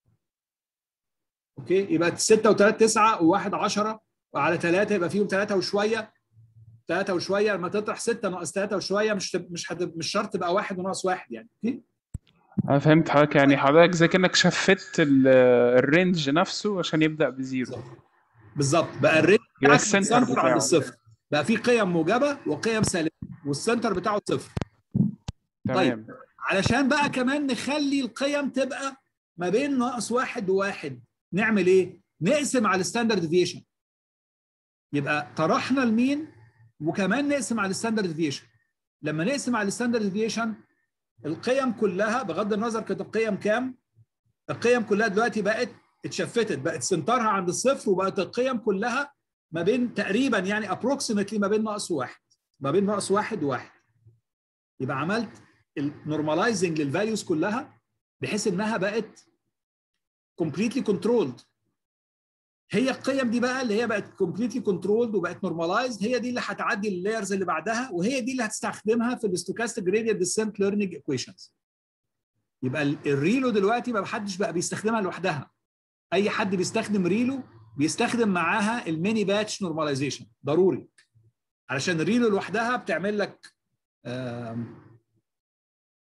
اوكي؟ يبقى ستة وثلاثة تسعة وواحد عشرة وعلى ثلاثة يبقى فيهم ثلاثة وشوية. ثلاثة وشوية لما تطرح ستة ناقص ثلاثة وشوية مش مش هتب... مش شرط تبقى واحد وناقص واحد يعني. اوكي؟ أنا فهمت حضرتك، يعني حضرتك زي كأنك شفت الرينج نفسه عشان يبدأ بزيرو. بالظبط. بقى الرينج يبقى بتاعك السنتر متسنتر عند بتاعه. الصفر. بقى في قيم موجبة وقيم سالبة والسنتر بتاعه صفر. تمام. طيب علشان بقى كمان نخلي القيم تبقى ما بين ناقص واحد وواحد نعمل ايه؟ نقسم على الستاندرد ديفيشن. يبقى طرحنا المين وكمان نقسم على الستاندرد ديفيشن. لما نقسم على الستاندرد ديفيشن القيم كلها بغض النظر كانت القيم كام، القيم كلها دلوقتي بقت اتشفتت، بقت سنترها عند الصفر، وبقت القيم كلها ما بين تقريبا يعني ابروكسيمتلي ما بين ناقص واحد، ما بين ناقص واحد وواحد. يبقى عملت النورماليزنج للفاليوز كلها بحيث انها بقت completely controlled. هي القيم دي بقى اللي هي بقت completely controlled وبقت normalized، هي دي اللي هتعدي اللايرز اللي بعدها، وهي دي اللي هتستخدمها في الستوكاستيك gradient descent learning equations. يبقى الريلو دلوقتي ما حدش بقى بيستخدمها لوحدها. اي حد بيستخدم ريلو بيستخدم معاها الميني باتش نورماليزيشن ضروري، علشان الريلو لوحدها بتعمل لك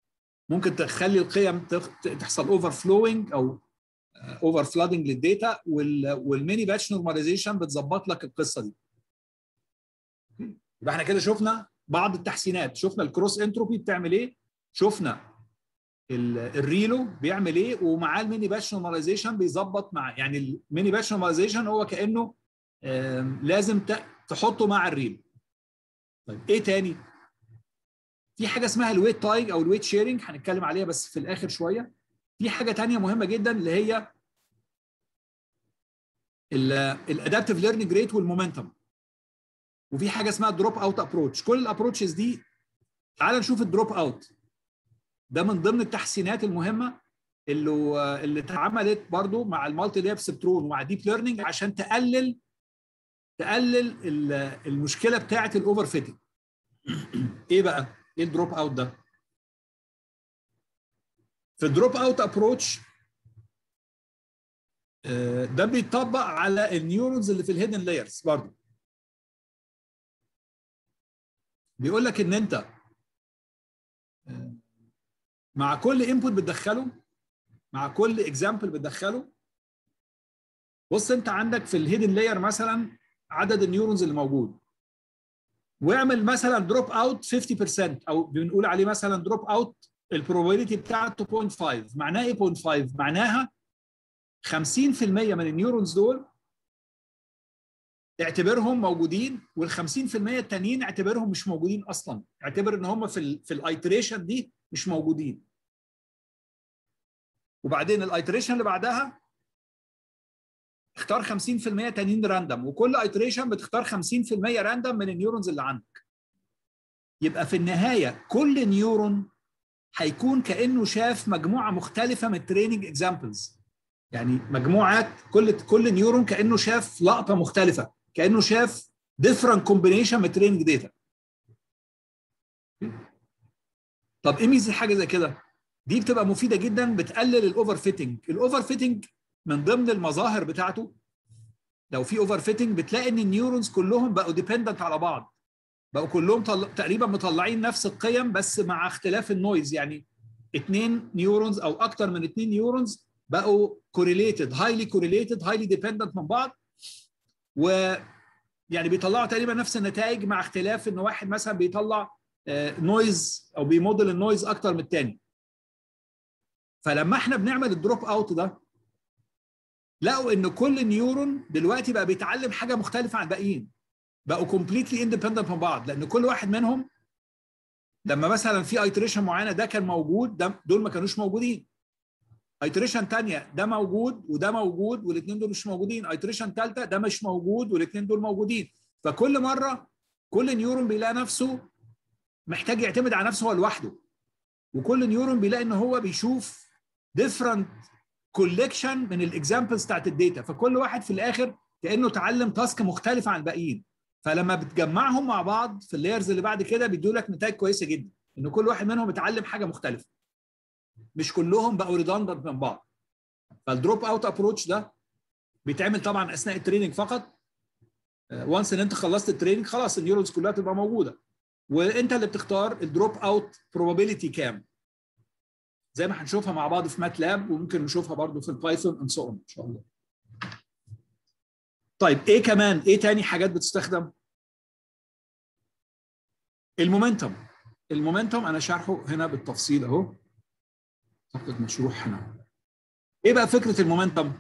ممكن تخلي القيم تحصل اوفر فلوينج او اوفر فلودنج للداتا، والميني باتش نورماليزيشن بتظبط لك القصه دي. يبقى احنا كده شفنا بعض التحسينات، شفنا الكروس انتروبي بتعمل ايه، شفنا الريلو بيعمل ايه، ومعاه الميني باتش نورماليزيشن بيظبط مع، يعني الميني باتش نورماليزيشن هو كانه لازم تحطه مع الريلو. طيب ايه تاني؟ في حاجه اسمها الويت تايج او الويت شيرنج، هنتكلم عليها بس في الاخر شويه. في حاجه تانية مهمه جدا اللي هي الادابتيف ليرنينج ريت والمومنتم. وفي حاجه اسمها دروب اوت ابروتش. كل الابروتشز دي، تعال نشوف الدروب اوت ده من ضمن التحسينات المهمه اللي اللي اتعملت برضو مع المالتي لاب سبترون ومع ديب ليرنينج عشان تقلل تقلل المشكله بتاعه الاوفر فيتنج. ايه بقى؟ ايه الدروب اوت ده؟ في الدروب اوت ابروتش ده بيتطبق على النيورونز اللي في الهيدن لايرز برضه. بيقول لك ان انت مع كل انبوت بتدخله، مع كل اكزامبل بتدخله، بص انت عندك في الهيدن لاير مثلا عدد النيورونز اللي موجود، واعمل مثلا دروب اوت خمسين بالمية او بنقول عليه مثلا دروب اوت البروبابيلتي بتاعته صفر فاصلة خمسة. معناها ايه صفر فاصلة خمسة؟ معناها خمسين بالمية من النيورونز دول اعتبرهم موجودين، وال خمسين بالمية التانيين اعتبرهم مش موجودين اصلا، اعتبر ان هم في ال في الايتريشن دي مش موجودين. وبعدين الايتريشن اللي بعدها اختار خمسين بالمية تانيين راندوم، وكل ايتريشن بتختار خمسين بالمية راندوم من النيورونز اللي عندك. يبقى في النهايه كل نيورون هيكون كانه شاف مجموعه مختلفه من التريننج اكزامبلز، يعني مجموعات، كل كل نيورون كانه شاف لقطه مختلفه، كانه شاف different combination من التريننج داتا. طب ايه ميزه حاجه زي كده؟ دي بتبقى مفيده جدا، بتقلل الاوفر فيتنج. الاوفر فيتنج من ضمن المظاهر بتاعته لو في اوفر فيتنج بتلاقي ان النيورونز كلهم بقوا ديبندنت على بعض، بقوا كلهم طل... تقريبا مطلعين نفس القيم بس مع اختلاف النويز. يعني اثنين نيورونز او اكتر من اثنين نيورونز بقوا كوريليتد، هايلي كوريليتد، هايلي ديبندنت من بعض، و يعني بيطلعوا تقريبا نفس النتائج مع اختلاف ان واحد مثلا بيطلع نويز او بيموديل النويز اكتر من الثاني. فلما احنا بنعمل الدروب اوت ده لقوا ان كل نيورون دلوقتي بقى بيتعلم حاجه مختلفه عن الباقيين، بقوا كومبليتلي اندبندنت من بعض، لان كل واحد منهم لما مثلا في ايتريشن معينه ده كان موجود، ده دول ما كانوش موجودين. ايتريشن ثانيه ده موجود وده موجود والاثنين دول مش موجودين. ايتريشن ثالثه ده مش موجود والاثنين دول موجودين. فكل مره كل نيورون بيلاقي نفسه محتاج يعتمد على نفسه هو لوحده، وكل نيورون بيلاقي ان هو بيشوف different collection من الاكزامبلز بتاعت الداتا، فكل واحد في الاخر كانه اتعلم تاسك مختلفه عن الباقيين. فلما بتجمعهم مع بعض في اللايرز اللي بعد كده بيدوا لك نتائج كويسه جدا، ان كل واحد منهم اتعلم حاجه مختلفه، مش كلهم بقوا ريدندنت من بعض. فالدروب اوت ابروتش ده بيتعمل طبعا اثناء التريننج فقط. وانس ان انت خلصت التريننج خلاص النيورونز كلها تبقى موجوده، وانت اللي بتختار الدروب اوت بروبابيلتي كام، زي ما هنشوفها مع بعض في ماتلاب، وممكن نشوفها برضو في البايثون اند سو اون ان شاء الله. طيب ايه كمان؟ ايه تاني حاجات بتستخدم؟ المومنتم. المومنتم انا شارحه هنا بالتفصيل اهو، اعتقد مشروح هنا. ايه بقى فكره المومنتم؟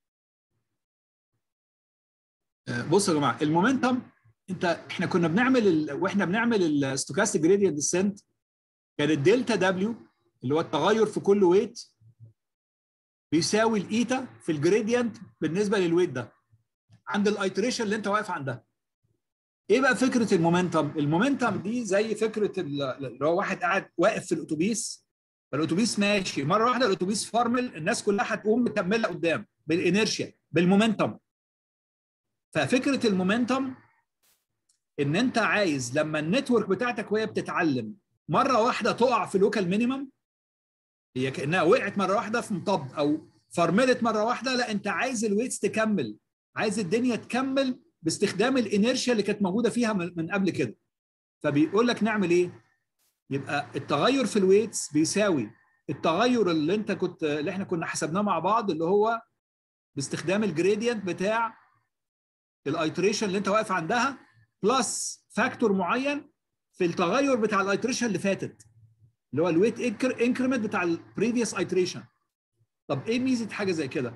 بصوا يا جماعه، المومنتم انت احنا كنا بنعمل ال... واحنا بنعمل الستوكاستيك جريدينت ديسنت كان الدلتا دبليو اللي هو التغير في كل ويت بيساوي الايتا في الجريدينت بالنسبه للويت ده عند الايتريشن اللي انت واقف عندها. ايه بقى فكره المومنتم؟ المومنتم دي زي فكره اللي هو واحد قاعد واقف في الاتوبيس، فالاتوبيس ماشي مره واحده الاتوبيس فرمل، الناس كلها هتقوم مكمله قدام بالانيرشيا بالمومنتم. ففكره المومنتم ان انت عايز لما النتورك بتاعتك وهي بتتعلم مره واحده تقع في لوكال مينيمم، هي كانها وقعت مره واحده في مطب او فرملت مره واحده، لا انت عايز الويتس تكمل، عايز الدنيا تكمل باستخدام الانيرشيا اللي كانت موجوده فيها من قبل كده. فبيقول لك نعمل ايه؟ يبقى التغير في الويتس بيساوي التغير اللي انت كنت اللي احنا كنا حسبناه مع بعض، اللي هو باستخدام الجريدينت بتاع الايتريشن اللي انت واقف عندها بلس فاكتور معين في التغير بتاع الايتريشن اللي فاتت، اللي هو الويت انكريمنت بتاع البريفيوس ايتريشن. طب ايه ميزه حاجه زي كده؟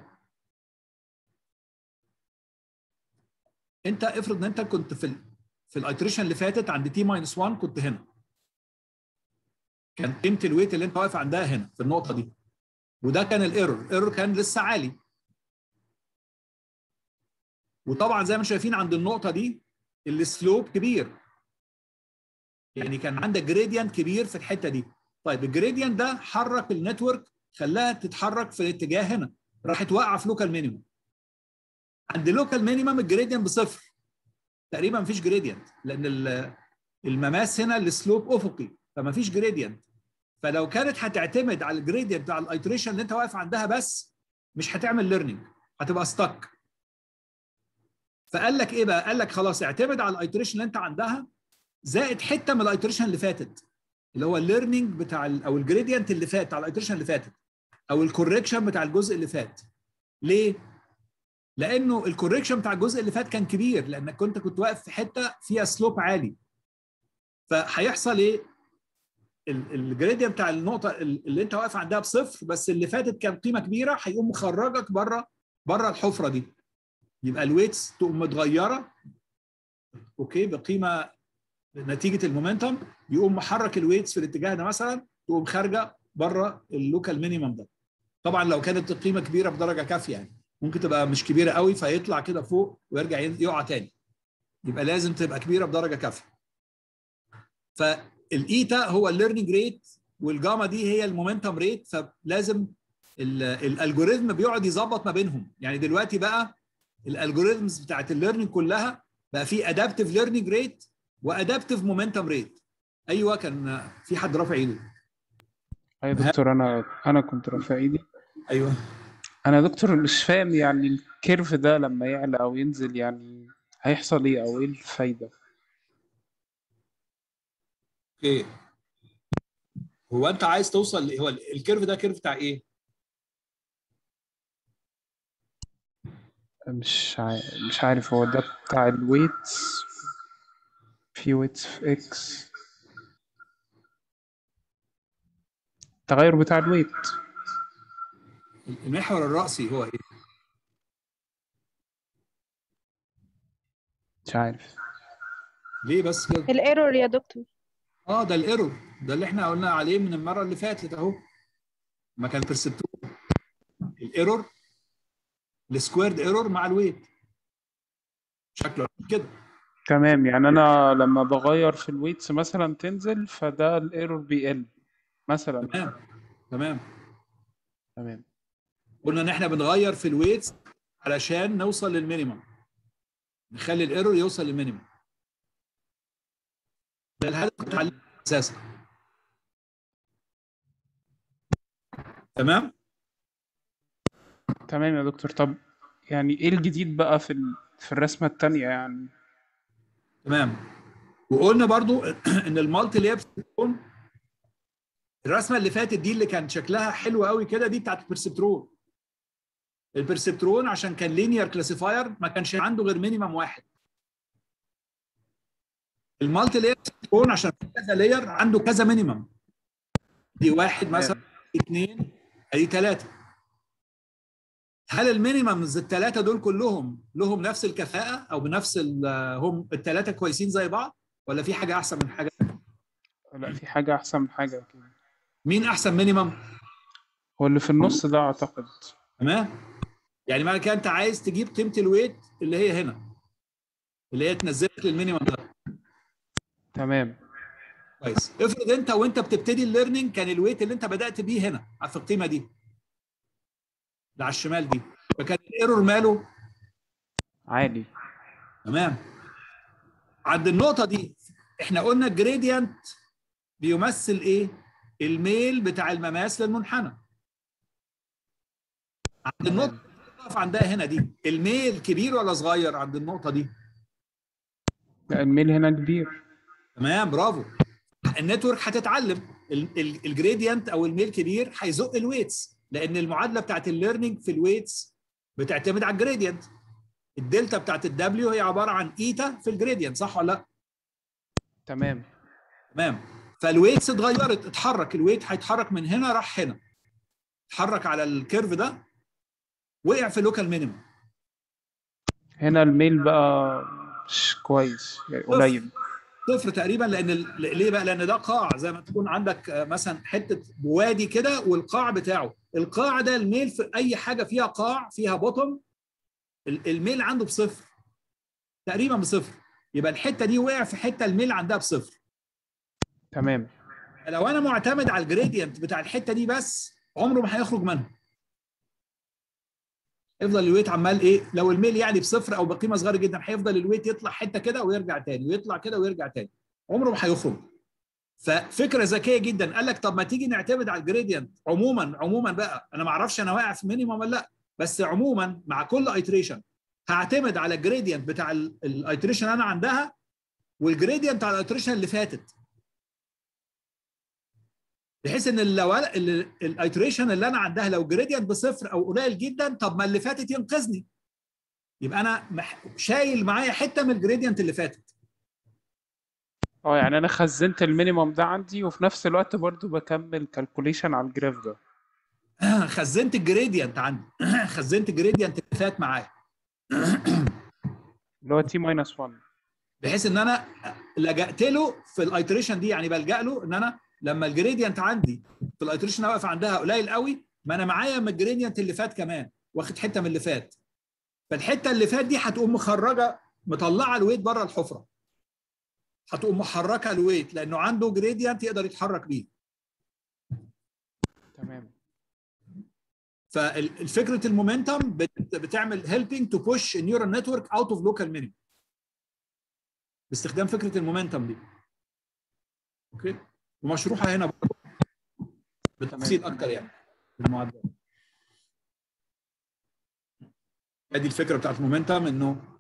انت افرض ان انت كنت في ال في الايتريشن اللي فاتت عند تي ماينس واحد كنت هنا، كان قيمه الويت اللي انت واقف عندها هنا في النقطه دي، وده كان الايرور، الايرور كان لسه عالي. وطبعا زي ما شايفين عند النقطه دي السلوب كبير، يعني كان عندك جريدينت كبير في الحته دي. طيب الجريدينت ده حرك النتورك، خلاها تتحرك في الاتجاه هنا، راحت واقعه في لوكال مينيمم. عند لوكال مينيمم الجريدينت بصفر تقريبا، مفيش جريدينت، لان المماس هنا السلوب افقي فما فيش جريدينت. فلو كانت هتعتمد على الجريدينت بتاع الايتريشن اللي انت واقف عندها بس، مش هتعمل ليرنينج، هتبقى ستك. فقال لك ايه بقى؟ قال لك خلاص اعتمد على الايتريشن اللي انت عندها زائد حته من الايتريشن اللي فاتت، اللي هو الليرنينج بتاع ال او الجريدينت اللي فات على الايتريشن اللي فاتت، او الكوركشن بتاع الجزء اللي فات. ليه؟ لانه الكوركشن بتاع الجزء اللي فات كان كبير، لانك كنت كنت واقف في حته فيها سلوب عالي. فهيحصل ايه؟ الجريدينت بتاع النقطه اللي انت واقف عندها بصفر، بس اللي فاتت كان قيمه كبيره، هيقوم مخرجك بره بره الحفره دي. يبقى الويتس تقوم متغيره اوكي بقيمه نتيجه المومنتم، يقوم محرك الويتس في الاتجاه ده مثلا، تقوم خارجه بره اللوكال مينيمم ده. طبعا لو كانت القيمه كبيره بدرجه كافيه، يعني ممكن تبقى مش كبيره قوي فيطلع كده فوق ويرجع يقع تاني. يبقى لازم تبقى كبيره بدرجه كافيه. فالايتا هو الليرنينج ريت، والجاما دي هي المومنتم ريت. فلازم الالجوريزم بيقعد يظبط ما بينهم. يعني دلوقتي بقى الالجوريزمز بتاعت الليرنينج كلها بقى في ادابتيف ليرنينج ريت وادابتيف مومنتم ريت. ايوه كان في حد رافع ايده. ايوه دكتور، انا انا كنت رافع ايدي. ايوه انا دكتور مش فاهم يعني الكيرف ده لما يعلى او ينزل يعني هيحصل ايه او ايه الفايده؟ اوكي، هو انت عايز توصل، هو الكيرف ده كيرف بتاع ايه؟ مش عارف مش عارف هو ده بتاع الويتس، في ويتس في اكس، التغير بتاع الويت. المحور الرأسي هو ايه؟ مش عارف ليه بس كده؟ الايرور يا دكتور. اه ده الايرور، ده اللي احنا قلنا عليه من المره اللي فاتت اهو. ما كان بيرسبتور الايرور السكويرد ايرور مع الويت، شكله كده. تمام، يعني انا لما بغير في الويتس مثلا تنزل فده الايرور بيقل مثلا. تمام تمام تمام قلنا ان احنا بنغير في الويتس علشان نوصل للمينيمم، نخلي الايرور يوصل للمينيمم. ده الهدف بتاع اساسا. تمام تمام يا دكتور. طب يعني ايه الجديد بقى في ال... في الرسمة التانية يعني؟ تمام. وقلنا برضو ان المالتي لاير بيرسبترون، الرسمه اللي فاتت دي اللي كان شكلها حلو قوي كده، دي بتاعت البرسبترون. البرسبترون عشان كان لينير كلاسيفاير ما كانش عنده غير مينيمم واحد. المالتي لاير بيرسبترون عشان كذا لاير عنده كذا مينيمم، دي واحد مثلا، اثنين، ادي ثلاثه. هل المينيممز الثلاثه دول كلهم لهم نفس الكفاءه او بنفس هم الثلاثه كويسين زي بعض، ولا في حاجه احسن من حاجه؟ لا، في حاجة احسن من حاجة كده. مين احسن مينيمم؟ هو اللي في النص ده اعتقد. تمام. يعني معنى كده انت عايز تجيب قيمه الويت اللي هي هنا، اللي هي تنزلك للمينيمم ده. تمام كويس. افرض انت وانت بتبتدي الليرنينج كان الويت اللي انت بدات بيه هنا في القيمه دي اللي على الشمال دي، فكان الايرور ماله عالي. تمام. عند النقطه دي احنا قلنا الجريدينت بيمثل ايه؟ الميل بتاع المماس للمنحنى. عند النقطه اللي بتقف عندها هنا دي، الميل كبير ولا صغير عند النقطه دي؟ لا، الميل هنا كبير. تمام برافو. النتورك هتتعلم الجريدينت او الميل كبير هيزق الويتس، لان المعادله بتاعت الليرنينج في الويتس بتعتمد على الجريدينت. الدلتا بتاعت الدبليو هي عباره عن ايتا في الجريدينت، صح ولا لا؟ تمام تمام. فالويتس اتغيرت، اتحرك الويت، هيتحرك من هنا راح هنا، اتحرك على الكيرف ده، وقع في لوكال مينيمم. هنا الميل بقى مش كويس يعني قليل. صفر تقريبا، لان ال... ليه بقى؟ لان ده قاع، زي ما تكون عندك مثلا حته وادي كده والقاع بتاعه، القاع ده الميل في اي حاجه فيها قاع فيها بوتوم الميل عنده بصفر تقريبا، بصفر. يبقى الحته دي وقع في حته الميل عندها بصفر. تمام. لو انا معتمد على الجريدينت بتاع الحته دي بس، عمره ما هيخرج منها. يفضل الويت عمال ايه، لو الميل يعني بصفر او بقيمه صغيره جدا، هيفضل الويت يطلع حته كده ويرجع تاني، ويطلع كده ويرجع تاني، عمره ما هيخرج. ففكره ذكيه جدا، قال لك طب ما تيجي نعتمد على الجريدينت عموما. عموما بقى انا ما اعرفش انا واقع في مينيمم ولا لا، بس عموما مع كل ايتريشن هعتمد على الجريدينت بتاع الايتريشن انا عندها والجريدينت بتاع الايتريشن اللي فاتت، بحيث ان لو الايتريشن اللي انا عندها لو جريدينت بصفر او قليل جدا، طب ما اللي فاتت ينقذني، يبقى انا شايل معايا حته من الجريدينت اللي فاتت. اه يعني انا خزنت المينيمم ده عندي، وفي نفس الوقت برضو بكمل كالكوليشن على الجراف ده. خزنت الجريدينت عندي خزنت الجريدينت اللي فات معايا اللي هو تي ماينس واحد، بحيث ان انا لجأت له في الايتريشن دي. يعني بلجأ له ان انا لما الجريدينت عندي في الايتريشن واقف عندها قليل قوي، ما انا معايا من الجريدينت اللي فات كمان، واخد حته من اللي فات، فالحته اللي فات دي هتقوم مخرجه مطلعه الويت بره الحفره، هتقوم محركه الويت لانه عنده جريدينت يقدر يتحرك بيه. تمام. فالفكره المومنتم بتعمل helping to push a neural network out of local minimum باستخدام فكره المومنتم دي. اوكي، ومشروحه هنا برضه بالتفصيل اكتر يعني في المعادلات. ادي الفكره بتاعت المومنتم، انه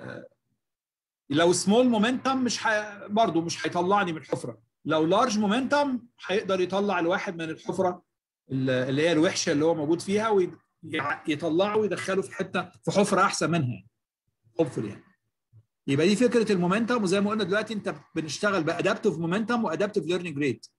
لو سمول مومنتم مش ح... برضه مش هيطلعني من الحفره، لو لارج مومنتم هيقدر يطلع الواحد من الحفره اللي هي الوحشه اللي هو موجود فيها، ويطلعه ويدخله في حته في حفره احسن منها يعني. هوبفully يعني. يبقى دي فكره المومنتم. وزي ما قلنا دلوقتي انت بنشتغل بادابتيف مومنتم وادابتيف ليرنينج ريت.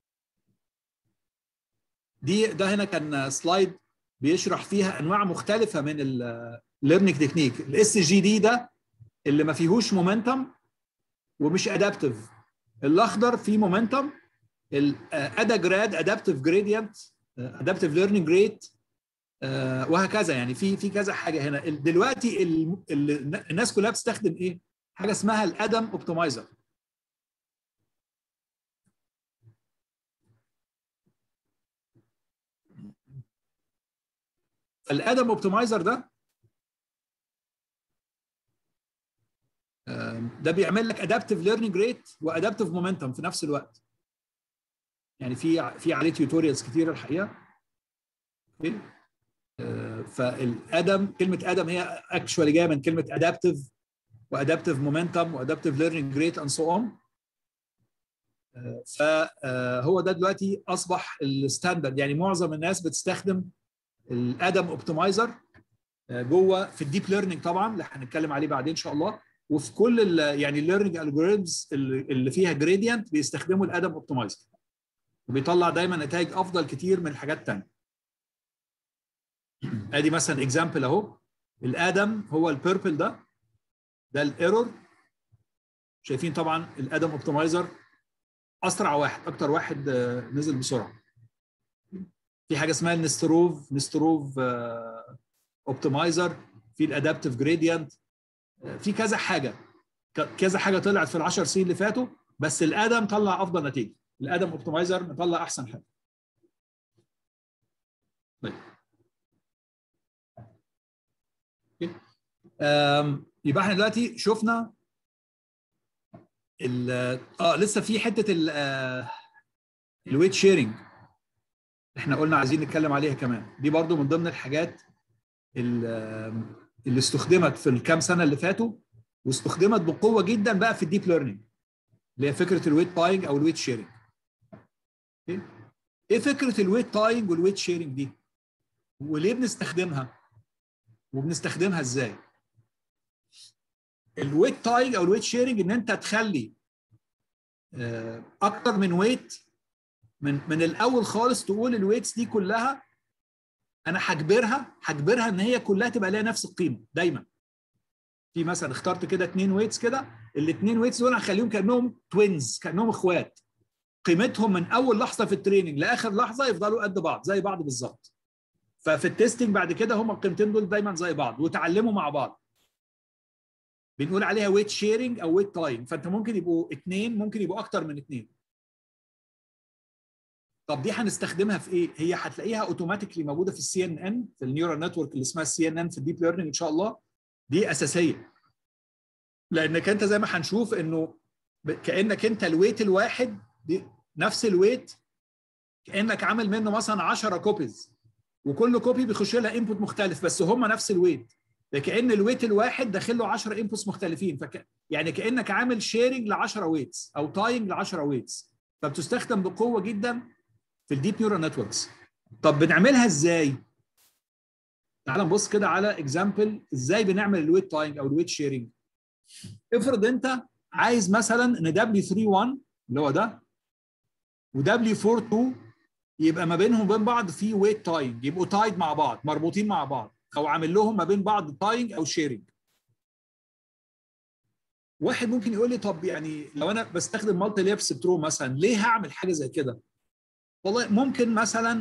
دي ده هنا كان سلايد بيشرح فيها انواع مختلفه من الليرنينج تكنيك. الاس جي دي ده اللي ما فيهوش مومنتم ومش ادابتيف، الاخضر فيه مومنتم، الادا جراد ادابتيف جريدينت ادابتيف ليرنينج ريت، وهكذا. يعني في في كذا حاجه هنا دلوقتي. الناس كلها بتستخدم ايه؟ حاجه اسمها الادم اوبتمايزر. الادم اوبتمايزر ده ده بيعمل لك ادابتيف ليرنينج ريت وادابتيف مومنتم في نفس الوقت. يعني في في عليه تيوتوريالز كتير الحقيقه. اوكي، فالادم، كلمه ادم هي اكشوالي جايه من كلمه ادابتيف وادابتيف مومنتم وادابتيف ليرنينج ريت اند سو اون. فهو ده دلوقتي اصبح الستاندرد. يعني معظم الناس بتستخدم الادم اوبتمايزر جوه في الديب ليرنينج طبعا اللي هنتكلم عليه بعدين ان شاء الله، وفي كل يعني الليرنينج الجوريزمز اللي فيها جريدينت بيستخدموا الادم اوبتمايزر، وبيطلع دايما نتائج افضل كتير من الحاجات الثانيه. ادي مثلا اكزامبل اهو، الادم هو البيربل ده ده الايرور. شايفين طبعا الادم اوبتمايزر اسرع واحد، اكتر واحد نزل بسرعه. في حاجه اسمها النستروف نستروف اوبتمايزر، في الادابتيف جريدينت، في كذا حاجه كذا حاجه طلعت في العشر سنين اللي فاتوا، بس الادم طلع افضل نتيجه. الادم اوبتمايزر مطلع احسن حاجه. طيب يبقى احنا دلوقتي شفنا ال اه لسه في حته ال الويت شيرنج احنا قلنا عايزين نتكلم عليها كمان. دي برضو من ضمن الحاجات اللي استخدمت في الكام سنه اللي فاتوا، واستخدمت بقوه جدا بقى في الديب ليرنينج، اللي هي فكره الويت باينج او الويت شيرنج. اوكي، ايه فكره الويت تاينج والويت شيرنج دي؟ وليه بنستخدمها؟ وبنستخدمها ازاي؟ الويت تاينج او الويت شيرنج ان انت تخلي اكتر من ويت من من الاول خالص، تقول الويتس دي كلها انا هجبرها هجبرها ان هي كلها تبقى ليها نفس القيمه دايما. في مثلا اخترت كده اثنين ويتس كده، الاثنين ويتس دول هخليهم كانهم توينز، كانهم اخوات، قيمتهم من اول لحظه في التريننج لاخر لحظه يفضلوا قد بعض زي بعض بالظبط. ففي التستنج بعد كده هم القيمتين دول دايما زي بعض وتعلموا مع بعض. بنقول عليها ويت شيرنج او ويت تايم. فانت ممكن يبقوا اثنين، ممكن يبقوا اكتر من اثنين. طب دي هنستخدمها في ايه؟ هي هتلاقيها اوتوماتيكلي موجوده في السي ان ان، في النيورال نتورك اللي اسمها السي ان ان في الديب ليرنينج ان شاء الله. دي اساسيه. لانك انت زي ما هنشوف انه كانك انت الويت الواحد دي نفس الويت، كانك عامل منه مثلا عشرة كوبيز، وكل كوبي بيخش لها انبوت مختلف بس هم نفس الويت. فكأن الويت الواحد داخل له عشرة انبوتس مختلفين. فك... يعني كانك عامل شيرنج ل عشرة ويتس او تاينج ل عشرة ويتس. فبتستخدم بقوه جدا في الديب نيورال نتوركس. طب بنعملها ازاي؟ تعال نبص كده على اكزامبل ازاي بنعمل الويت تاينج او الويت شيرنج. افرض انت عايز مثلا ان دبليو ثلاثة واحد اللي هو ده ودبليو أربعة اتنين يبقى ما بينهم وبين بعض في ويت تاينج، يبقوا تايد مع بعض، مربوطين مع بعض، او عامل لهم ما بين بعض تاينج او شيرنج. واحد ممكن يقول لي طب يعني لو انا بستخدم مالتي ليبس برو مثلا ليه هعمل حاجه زي كده؟ والله ممكن مثلا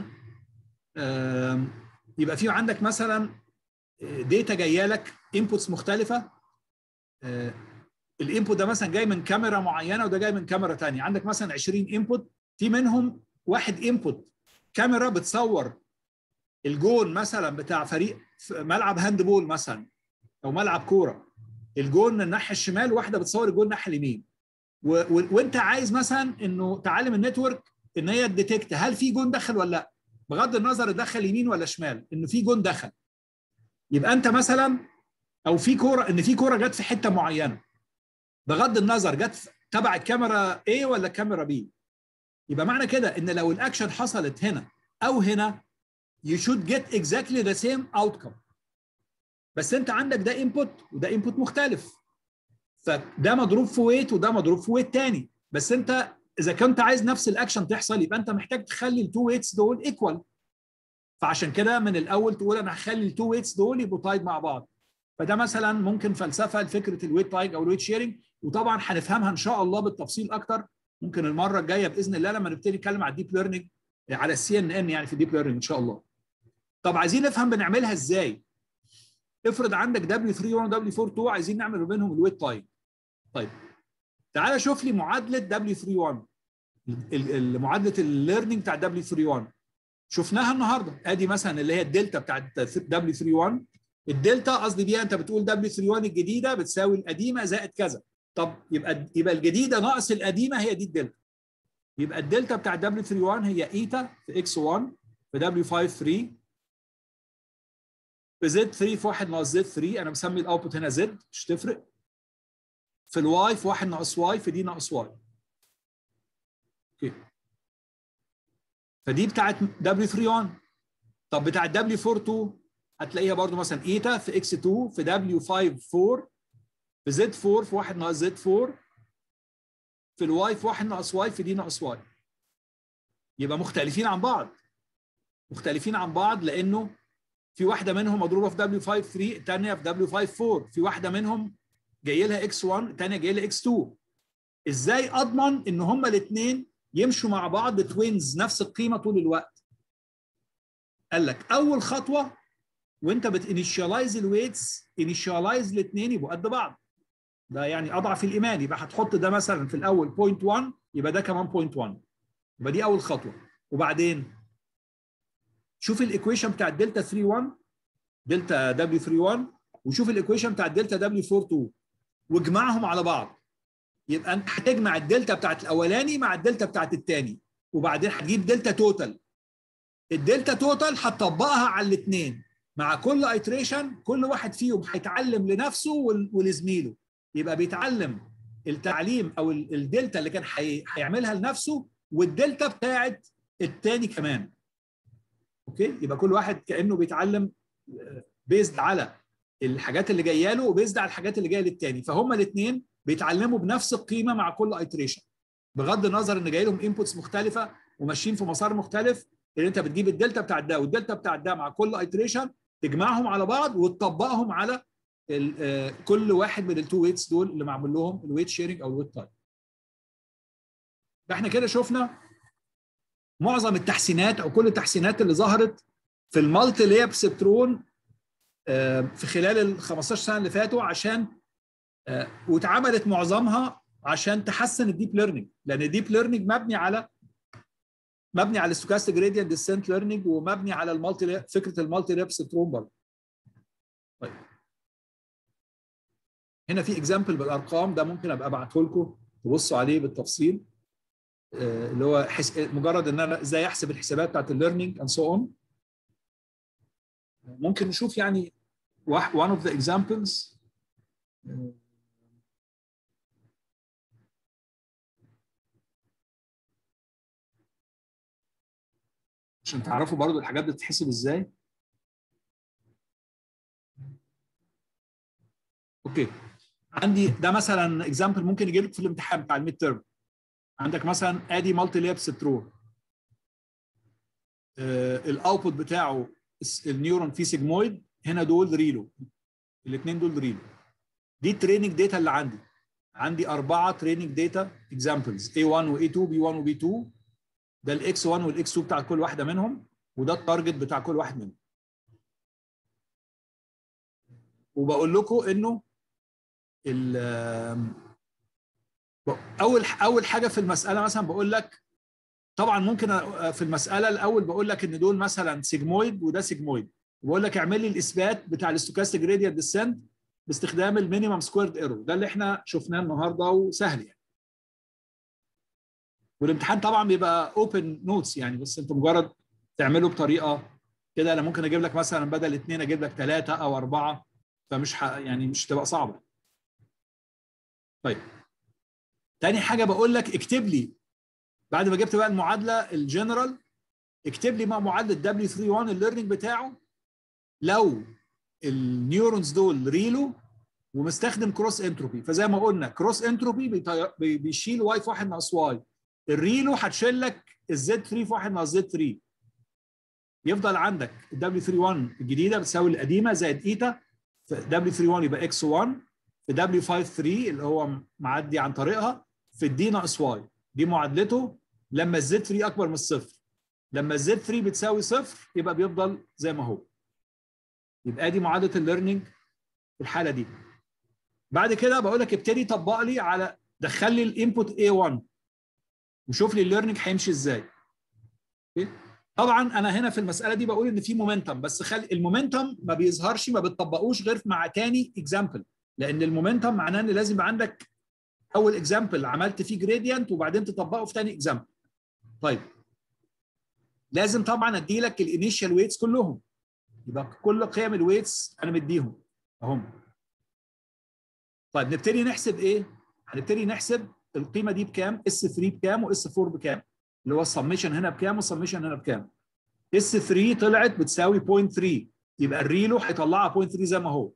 يبقى في عندك مثلا داتا جايه لك انبوتس مختلفه. الانبوت ده مثلا جاي من كاميرا معينه وده جاي من كاميرا ثانيه. عندك مثلا عشرين انبوت، في منهم واحد انبوت كاميرا بتصور الجون مثلا بتاع فريق ملعب هاند بول مثلا او ملعب كوره، الجون من الناحيه الشمال، واحده بتصور الجون الناحيه اليمين. وانت عايز مثلا انه تعلم النتورك ان هي تديتكت هل في جون دخل ولا لا، بغض النظر دخل يمين ولا شمال، انه في جون دخل. يبقى انت مثلا او في كوره، ان في كوره جت في حته معينه بغض النظر جت تبع الكاميرا A ولا الكاميرا B، يبقى معنى كده ان لو الاكشن حصلت هنا او هنا you should get exactly the same outcome. بس انت عندك ده انبوت وده انبوت مختلف، فده مضروب في ويت وده مضروب في ويت تاني. بس انت اذا كنت عايز نفس الاكشن تحصل يبقى انت محتاج تخلي التو ويتس دول ايكوال. فعشان كده من الاول تقول انا هخلي التو ويتس دول يبقوا تايد مع بعض. فده مثلا ممكن فلسفه لفكره الويت تايج او الويت شيرنج، وطبعا هنفهمها ان شاء الله بالتفصيل اكتر ممكن المره الجايه باذن الله لما نبتدي نتكلم على الديب ليرنينج على السي ان ان، يعني في الديب ليرنينج ان شاء الله. طب عايزين نفهم بنعملها ازاي. افرض عندك دبليو ثلاثة واحد ودبليو أربعة اتنين عايزين نعمل بينهم الويت تايج. طيب تعالى شوف لي معادله دبليو ثلاثة واحد، معادله الليرنينج بتاع دبليو ثلاثة واحد شفناها النهارده. ادي مثلا اللي هي الدلتا بتاعت دبليو ثلاثة واحد. الدلتا قصدي بيها انت بتقول دبليو ثلاثة واحد الجديده بتساوي القديمه زائد كذا. طب يبقى يبقى الجديده ناقص القديمه هي دي الدلتا. يبقى الدلتا بتاع دبليو ثلاثة واحد هي ايتا في اكس واحد في دبليو خمسة ثلاثة في زد ثلاثة في واحد ناقص زد ثلاثة، انا مسمي الاوتبوت هنا زد مش تفرق، في الواي في واحد ناقص واي في دي ناقص واي. اوكي، فدي بتاعت دبليو ثلاثة واحد. طب بتاعت دبليو أربعة اتنين هتلاقيها برضو مثلا ايتا في اكس اتنين في دبليو خمسة أربعة في زد أربعة في واحد ناقص زد أربعة في الواي في واحد ناقص واي في دي ناقص واي. يبقى مختلفين عن بعض، مختلفين عن بعض لانه في واحده منهم مضروبه في دبليو خمسة ثلاثة، الثانيه في دبليو خمسة أربعة، في واحده منهم جاي لها اكس واحد الثانيه جاي لها اكس اتنين. ازاي اضمن ان هما الاثنين يمشوا مع بعض توينز نفس القيمه طول الوقت؟ قال لك اول خطوه وانت بتانيشيالايز الويتس، انيشيالايز الاثنين يبقوا قد بعض. ده يعني اضعف الايمان، يبقى هتحط ده مثلا في الاول صفر فاصلة واحد يبقى ده كمان صفر فاصلة واحد، يبقى دي اول خطوه. وبعدين شوف الايكويشن بتاع الدلتا ثلاثة واحد دلتا دبليو ثلاثة واحد وشوف الايكويشن بتاع الدلتا دبليو أربعة اتنين واجمعهم على بعض. يبقى انت هتجمع الدلتا بتاعت الاولاني مع الدلتا بتاعت الثاني، وبعدين هتجيب دلتا توتال. الدلتا توتال هتطبقها على الاثنين مع كل ايتريشن، كل واحد فيهم هيتعلم لنفسه ولزميله. يبقى بيتعلم التعليم او الدلتا اللي كان هيعملها لنفسه والدلتا بتاعت الثاني كمان. اوكي، يبقى كل واحد كانه بيتعلم بيزد على الحاجات اللي جايه له وبيزد على الحاجات اللي جايه للثاني، فهم الاثنين بيتعلموا بنفس القيمه مع كل ايتريشن، بغض النظر ان جاي لهم انبوتس مختلفه وماشيين في مسار مختلف. ان انت بتجيب الدلتا بتاع ده والدلتا بتاع ده مع كل ايتريشن، تجمعهم على بعض وتطبقهم على كل واحد من التو ويتس دول اللي معمول لهم الويت شيرنج او الويت تايم. احنا كده شفنا معظم التحسينات او كل التحسينات اللي ظهرت في المالتي لاير بسبترون في خلال ال خمستاشر سنه اللي فاتوا، عشان واتعملت معظمها عشان تحسن الديب ليرنينج، لان الديب ليرنينج مبني على مبني على الستوكاستيك جريدينت ديسنت ليرنينج، ومبني على المالتي فكره المالتي لاير بسبترون برضه. طيب هنا في اكزامبل بالارقام، ده ممكن ابقى ابعته لكم تبصوا عليه بالتفصيل، اللي هو حس... مجرد ان انا ازاي احسب الحسابات بتاعت الليرنينج اند سو اون. ممكن نشوف يعني one of the examples. عشان تعرفوا برضو الحاجات بتتحسب ازاي. اوكي، عندي ده مثلا اكزامبل ممكن يجي لك في الامتحان بتاع الميد تيرم. عندك مثلا ادي مالتي لاير بسبترون، آه الاوتبوت بتاعه النيورون فيه سيجمويد، هنا دول ريلو، الاثنين دول ريلو. دي التريننج داتا اللي عندي عندي اربعه تريننج داتا اكزامبلز، إيه واحد و إيه اتنين بي واحد و بي اتنين، ده الاكس واحد والاكس اتنين بتاع كل واحده منهم، وده التارجت بتاع كل واحد منهم. وبقول لكم انه اول اول حاجه في المساله مثلا بقول لك، طبعا ممكن في المساله الاول بقول لك ان دول مثلا سيجمويد وده سيجمويد، وبقول لك اعمل لي الاثبات بتاع الاستوكاستيك جريدينت ديسنت باستخدام المينيمم سكويرد ايرور، ده اللي احنا شفناه النهارده وسهل يعني. والامتحان طبعا بيبقى اوبن نوتس يعني، بس انت مجرد تعمله بطريقه كده. انا ممكن اجيب لك مثلا بدل اثنين اجيب لك ثلاثه او اربعه، فمش ح... يعني مش تبقى صعبه. طيب تاني حاجه بقول لك اكتب لي بعد ما جبت بقى المعادله الجنرال، اكتب لي بقى معادله دبليو ثلاثة واحد الليرنينج بتاعه لو النيورونز دول ريلو ومستخدم كروس انتروبي. فزي ما قلنا كروس انتروبي بيشيل واي في واحد ناقص واي، الريلو هتشيل لك الزد ثلاثة في واحد ناقص زد ثلاثة، يفضل عندك الدبليو ثلاثة واحد الجديده بتساوي القديمه زائد ايتا، في دبليو ثلاثة واحد يبقى اكس واحد، في دبليو خمسة ثلاثة اللي هو معدي عن طريقها في الدي ناقص واي. دي معادلته لما الزد ثلاثة اكبر من الصفر. لما الزد ثلاثة بتساوي صفر يبقى بيفضل زي ما هو. يبقى دي معادله الليرنينج في الحاله دي. بعد كده بقول لك ابتدي طبق لي على دخل لي الانبوت إيه واحد وشوف لي الليرنينج هيمشي ازاي. طبعا انا هنا في المساله دي بقول ان في مومنتم، بس خلي المومنتم ما بيظهرش ما بتطبقوش غير مع تاني اكزامبل، لان المومنتم معناه ان لازم يبقى عندك اول اكزامبل عملت فيه جريدينت وبعدين تطبقه في تاني اكزامبل. طيب لازم طبعا ادي لك الانيشال ويتس كلهم، يبقى كل قيم الويتس انا مديهم اهم. طيب نبتدي نحسب ايه؟ هنبتدي نحسب القيمه دي بكام؟ اس ثلاثة بكام واس أربعة بكام؟ اللي هو السميشن هنا بكام والسميشن هنا بكام؟ اس ثلاثة طلعت بتساوي صفر فاصلة ثلاثة، يبقى الريلو هيطلعها صفر فاصلة ثلاثة زي ما هو.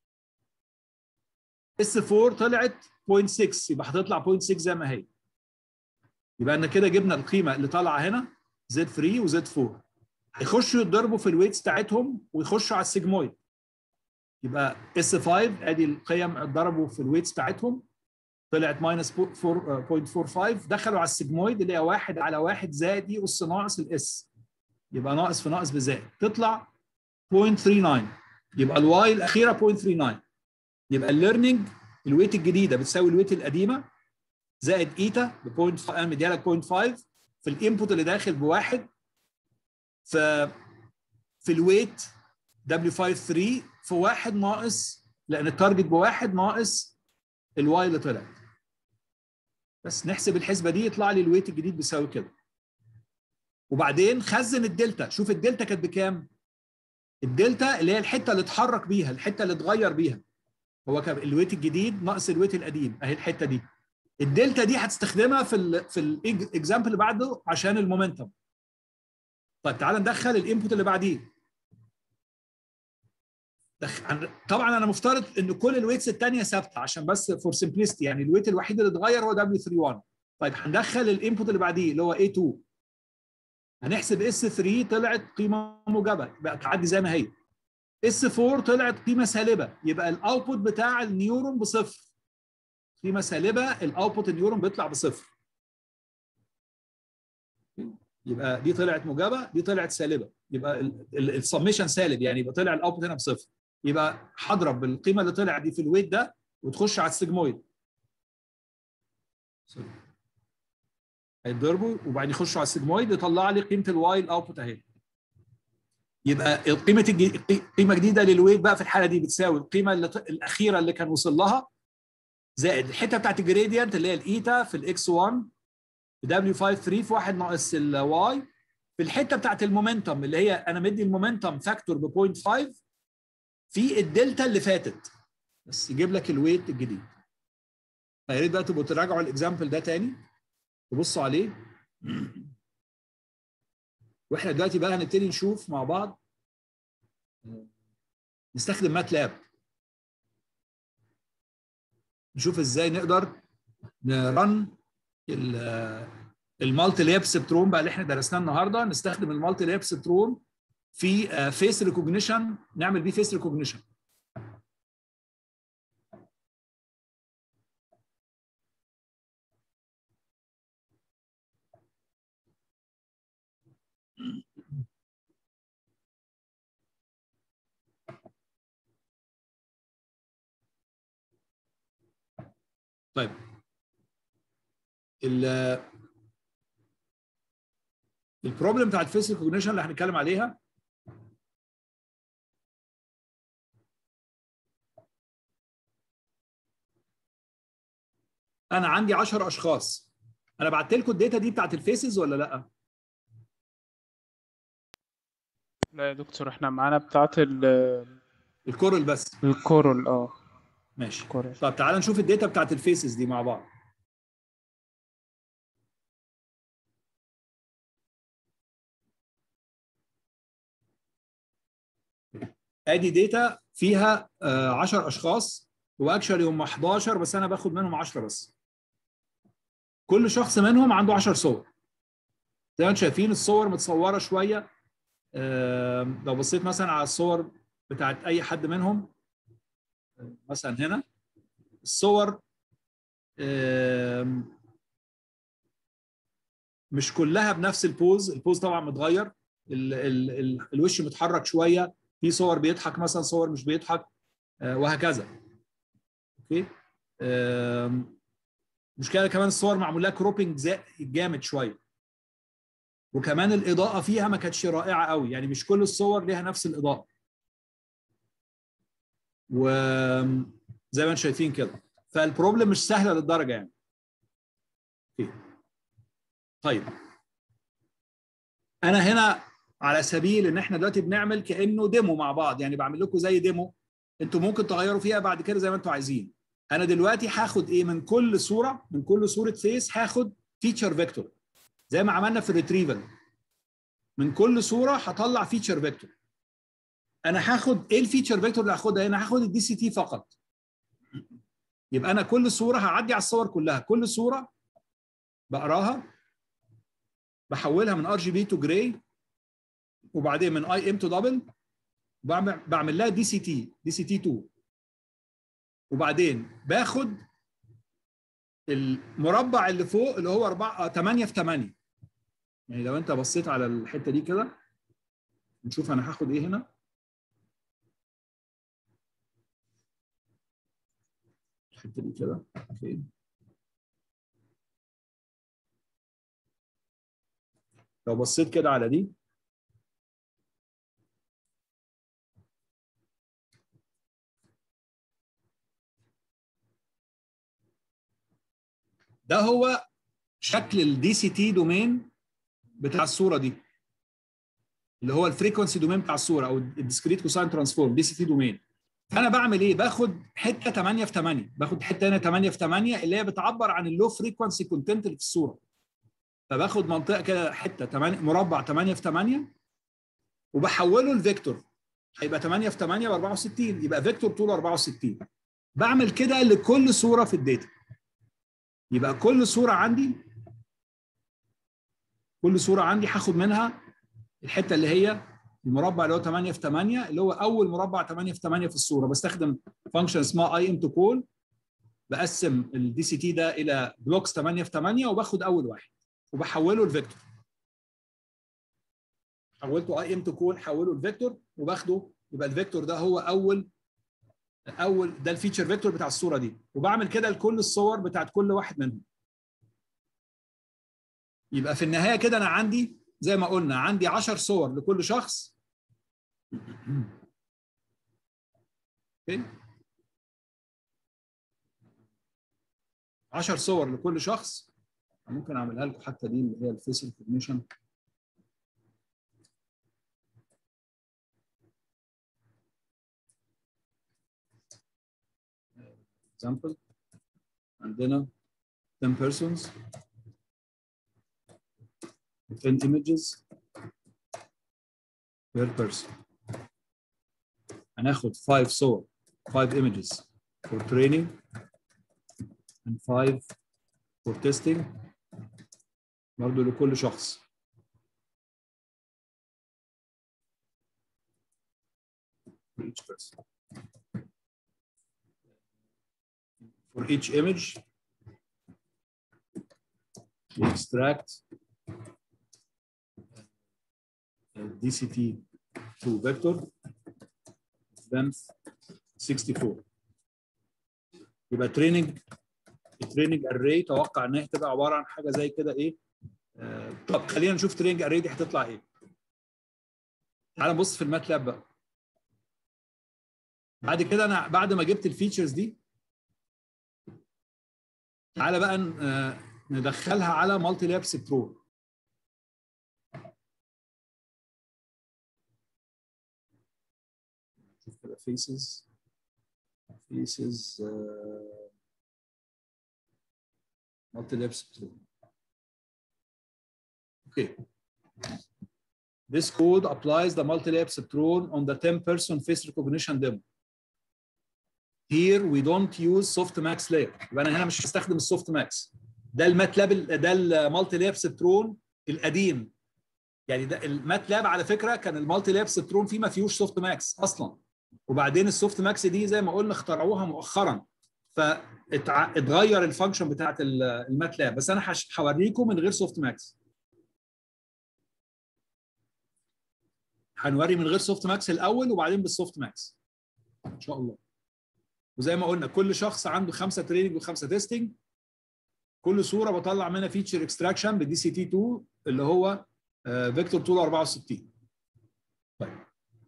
اس أربعة طلعت صفر فاصلة ستة، يبقى هتطلع صفر فاصلة ستة زي ما هي. يبقى ان كده جبنا القيمه اللي طالعه هنا زد ثلاثة وزد أربعة، هيخشوا يتضربوا في الويتس بتاعتهم ويخشوا على السيجمويد. يبقى اس خمسة ادي القيم اتضربوا في الويتس بتاعتهم طلعت ماينس صفر فاصلة أربعة خمسة، دخلوا على السيجمويد اللي هي واحد على واحد زائد اي اس ناقص الاس، يبقى ناقص في ناقص بزائد تطلع صفر فاصلة تسعة وثلاثين، يبقى الواي الاخيره صفر فاصلة تسعة وثلاثين. يبقى الليرنينج الويت الجديده بتساوي الويت القديمه زائد ايتا ب صفر انا مديها لك صفر فاصلة خمسة في الانبوت اللي داخل بواحد، في في الويت دبليو خمسة ثلاثة في واحد ناقص، لان التارجت بواحد ناقص الواي اللي طلعت. بس نحسب الحسبه دي يطلع لي الويت الجديد بيساوي كده. وبعدين خزن الدلتا، شوف الدلتا كانت بكام؟ الدلتا اللي هي الحته اللي اتحرك بيها، الحته اللي اتغير بيها، هو كان الويت الجديد ناقص الويت القديم، اهي الحته دي. الدلتا دي هتستخدمها في ال في الاكزامبل اللي بعده عشان المومنتم. طيب تعالى ندخل الانبوت اللي بعديه. دخل... طبعا انا مفترض ان كل الويتس الثانيه ثابته عشان بس فور سمبلستي، يعني الويت الوحيد اللي اتغير هو دبليو ثلاثة واحد. طيب هندخل الانبوت اللي بعديه اللي هو إيه تو. هنحسب اس ثلاثة طلعت قيمه موجبه بقى تعدي زي ما هي. اس أربعة طلعت قيمه سالبه، يبقى الاوتبوت بتاع النيورون بصفر. قيمه سالبه الاوتبوت النيورون بيطلع بصفر. يبقى دي طلعت موجبه دي طلعت سالبه، يبقى السميشن سالب، يعني يبقى طلع الاوتبوت هنا بصفر. يبقى هضرب بالقيمه اللي طلعت دي في الويت ده وتخش على السيجمويد. هيتضربوا وبعدين يخشوا على السيجمويد يطلع لي قيمه الواي الاوتبوت اهي. يبقى قيمه قيمه جديده للويت بقى في الحاله دي بتساوي القيمه اللي الاخيره اللي كان وصل لها زائد الحته بتاعت الجريدينت اللي هي الايتا في الاكس واحد دبليو خمسة ثلاثة في واحد ناقص الواي في الحته بتاعت المومنتم اللي هي انا مدي المومنتم فاكتور ب صفر فاصلة خمسة في الدلتا اللي فاتت، بس يجيب لك الويت الجديد. فيا ريت بقى تبقوا تراجعوا الاكزامبل ده تاني تبصوا عليه. واحنا دلوقتي بقى هنبتدي نشوف مع بعض نستخدم ماتلاب، نشوف ازاي نقدر نرن المالتي لاب سبترون بقى اللي احنا درسناه النهارده. نستخدم المالتي لاب سبترون في فيس ريكوجنيشن، نعمل بيه فيس ريكوجنيشن. طيب ال البروبلم بتاعت الفيس ريكوجنيشن اللي هنتكلم عليها انا عندي عشرة اشخاص. انا بعت لكم الداتا دي بتاعت الفيسز ولا لا؟ لا يا دكتور، احنا معانا بتاعت ال الكورل بس. الكورل. اه ماشي. كورل. طب تعالى نشوف الداتا بتاعت الفيسز دي مع بعض. ادي داتا فيها عشرة اشخاص، واكشولي هم احداشر بس انا باخد منهم عشرة بس. كل شخص منهم عنده عشر صور. زي ما انتم شايفين الصور متصوره شويه. لو بصيت مثلا على الصور بتاعت اي حد منهم مثلا هنا الصور مش كلها بنفس البوز. البوز طبعا متغير، ال ال ال الوش متحرك شويه، في صور بيضحك مثلا، صور مش بيضحك، وهكذا. اوكي. مشكله كمان الصور معمول لها كروبنج جامد شويه، وكمان الاضاءه فيها ما كانتش رائعه قوي، يعني مش كل الصور ليها نفس الاضاءه. وزي ما انتم شايفين كده، فالبروبلم مش سهله للدرجه يعني. اوكي. طيب انا هنا على سبيل ان احنا دلوقتي بنعمل كانه ديمو مع بعض، يعني بعمل لكم زي ديمو انتوا ممكن تغيروا فيها بعد كده زي ما انتوا عايزين. انا دلوقتي هاخد ايه من كل صوره، من كل صوره فيس هاخد فيتشر فيكتور زي ما عملنا في الريتريفل. من كل صوره هطلع فيتشر فيكتور. انا هاخد ايه الفيتشر فيكتور اللي هاخدها هنا؟ هاخد الدي سي تي فقط. يبقى انا كل صوره هعدي على الصور كلها، كل صوره بقراها بحولها من ار جي بي تو جراي، وبعدين من اي ام تو دبل بعمل بعمل لها دي سي تي دي سي تي اتنين، وبعدين باخد المربع اللي فوق اللي هو أربعة تمانية في تمانية. يعني لو انت بصيت على الحته دي كده نشوف انا هاخد ايه هنا. الحته دي كده. اوكي. لو بصيت كده على دي ده هو شكل الدي سي تي دومين بتاع الصوره دي، اللي هو الفريكونسي دومين بتاع الصوره او الديسكريت كوساين ترانسفورم دي سي تي دومين. فانا بعمل ايه؟ باخد حته تمانية في تمانية، باخد حته هنا تمانية في تمانية اللي هي بتعبر عن اللو فريكونسي كونتنت اللي في الصوره. فباخد منطقه كده حته تمانية مربع تمانية في تمانية وبحوله لفيكتور، هيبقى تمانية في تمانية ب أربعة وستين، يبقى فيكتور طوله أربعة وستين. بعمل كده لكل صوره في الداتا. يبقى كل صوره عندي كل صوره عندي هاخد منها الحته اللي هي المربع اللي هو تمانية في تمانية، اللي هو اول مربع تمانية في تمانية في الصوره. بستخدم فانكشن اسمها اي ام تو كول، بقسم الدي سي تي ده الى بلوكس تمانية في تمانية وباخد اول واحد وبحوله لفيكتور. حولته اي ام تو كول، حوله لفيكتور وباخده، يبقى الفيكتور ده هو اول اول ده الفيتشر فيكتور بتاع الصوره دي. وبعمل كده لكل الصور بتاعت كل واحد منهم. يبقى في النهايه كده انا عندي زي ما قلنا عندي عشر صور لكل شخص. اوكي، عشر صور لكل شخص. ممكن اعملها لكم حتى دي اللي هي الفيس ريكوجنيشن. example عندنا ten persons ten images per person. هناخد five صور five images for training and five for testing برضه لكل شخص. for each person. For each image we extract D C T to vector length sixty-four. يبقى training training array توقع ان هي تبقى عباره عن حاجه زي كده ايه. آه طب خلينا نشوف training array دي هتطلع ايه. تعال نبص في الماتلاب بقى. بعد كده انا بعد ما جبت الفيتشرز دي تعالى بقى ندخلها على مالتي لاب سبترون. شوف كده فيسز فيسز مالتي لاب سبترون. اوكي. This code applies the multi-lab Spectron on the ten person face recognition demo. Here we don't use Softmax layer. يبقى انا هنا مش هستخدم السوفت ماكس. ده الماتلاب ده المالتي لاب سبترون القديم. يعني ده الماتلاب على فكره كان المالتي لاب سبترون فيه ما فيهوش سوفت ماكس اصلا. وبعدين السوفت ماكس دي زي ما قلنا اخترعوها مؤخرا. فاتغير الفانكشن بتاعت الماتلاب، بس انا هوريكم من غير سوفت ماكس. هنوري من غير سوفت ماكس الاول وبعدين بالسوفت ماكس ان شاء الله. وزي ما قلنا كل شخص عنده خمسه تريننج وخمسه تيستنج. كل صوره بطلع منها فيتشر اكستراكشن بالدي سي تي اتنين اللي هو فيكتور طوله أربعة وستين. طيب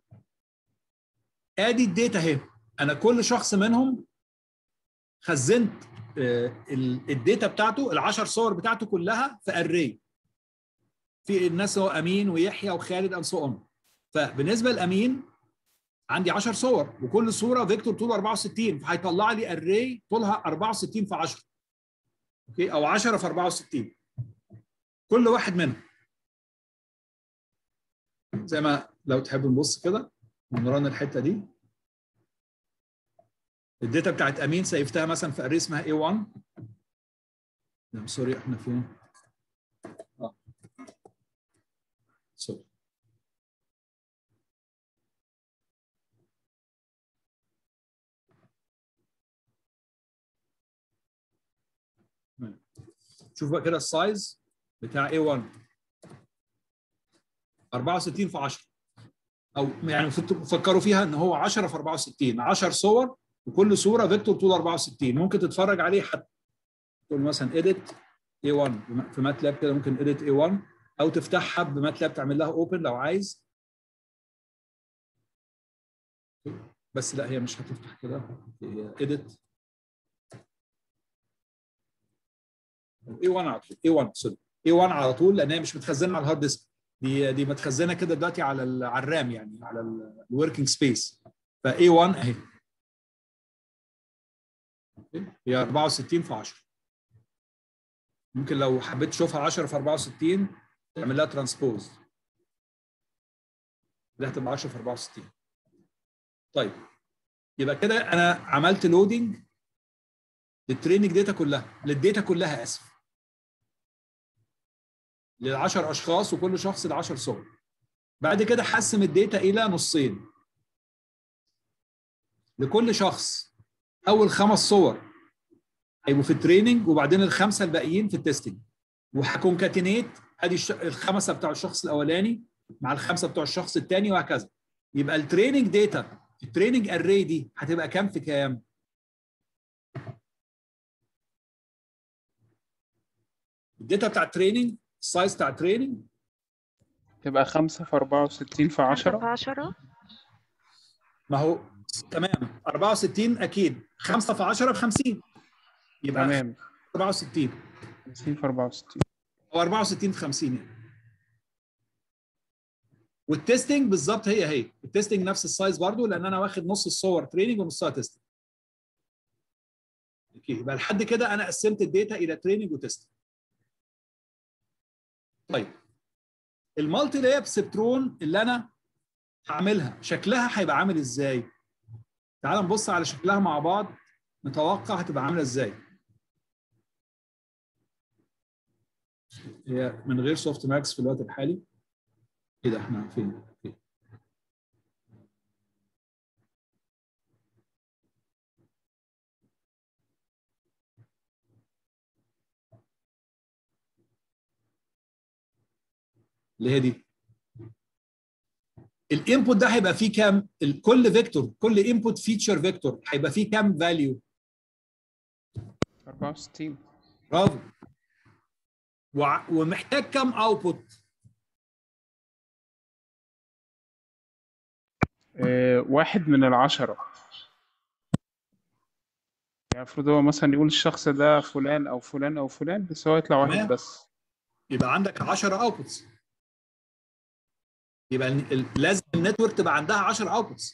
ادي الداتا اهي. انا كل شخص منهم خزنت الداتا بتاعته العشر صور بتاعته كلها في اري. في الناس هو امين ويحيى وخالد اند سو اون. فبالنسبه لامين عندي عشر صور وكل صوره فيكتور طوله أربعة وستين، فهيطلع لي اري طولها أربعة وستين في عشرة. اوكي، او عشرة في أربعة وستين كل واحد منهم. زي ما لو تحب نبص كده ونرانا الحته دي. الداتا بتاعت امين سيفتها مثلا في اري اسمها إيه واحد. لا سوري احنا فين؟ اه سوري. شوف بقى كده السايز بتاع إيه واحد أربعة وستين في عشرة، او يعني فكروا فيها ان هو عشرة في أربعة وستين، عشر صور وكل صوره فيكتور طول أربعة وستين. ممكن تتفرج عليه حتى تقول مثلا edit إيه واحد في ماتلاب كده، ممكن edit إيه واحد او تفتحها بماتلاب تعمل لها اوبن لو عايز. بس لا هي مش هتفتح كده، هي edit إيه واحد على طول. إيه واحد سوري إيه واحد على طول لان هي مش متخزنه على الهارد ديسك. دي دي متخزنه كده دلوقتي على على الرام، يعني على الوركينج سبيس. ف إيه واحد اهي هي أربعة وستين في عشرة. ممكن لو حبيت تشوفها عشرة في أربعة وستين تعمل لها ترانسبوز. دي هتبقى عشرة في أربعة وستين. طيب يبقى كده انا عملت لودنج للتريننج داتا كلها، للداتا كلها اسف، لل عشرة اشخاص وكل شخص ل عشرة صور. بعد كده حسم الداتا الى نصين، لكل شخص اول خمس صور هيبقوا في التريننج وبعدين الخمسه الباقيين في التستنج، وهكونكاتينيت ادي الخمسه بتوع الشخص الاولاني مع الخمسه بتوع الشخص الثاني وهكذا. يبقى التريننج داتا التريننج اري دي هتبقى كام في كام؟ الداتا بتاع التريننج السايز بتاع التريننج تبقى خمسة في أربعة وستين في عشرة. عشرة. ما هو تمام أربعة وستين اكيد، خمسة في عشرة ب خمسين، يبقى تمام أربعة وستين خمسين في أربعة وستين او أربعة وستين في خمسين يعني. والتستنج بالظبط هي هي التستنج نفس السايز برضو، لان انا واخد نص الصور تريننج ونصها تستنج. اوكي يبقى لحد كده انا قسمت الداتا الى تريننج وتستنج. طيب المالتي لاير سبترون اللي انا هعملها شكلها هيبقى عامل ازاي؟ تعال نبص على شكلها مع بعض نتوقع هتبقى عامله ازاي. هي من غير سوفت ماكس في الوقت الحالي. ايه ده احنا فين؟ فين؟ اللي هي دي. الانبوت ده هيبقى فيه كام؟ كل فيكتور كل انبوت فيتشر فيكتور هيبقى فيه كام فاليو؟ أربعة وستين. برافو. ومحتاج كام اوتبوت؟ أه واحد من العشرة. يعني المفروض هو مثلا يقول الشخص ده فلان او فلان او فلان، بس هو يطلع واحد بس. يبقى عندك عشرة اوتبوتس. يبقى لازم النتورك تبقى عندها عشرة اوتبوتس.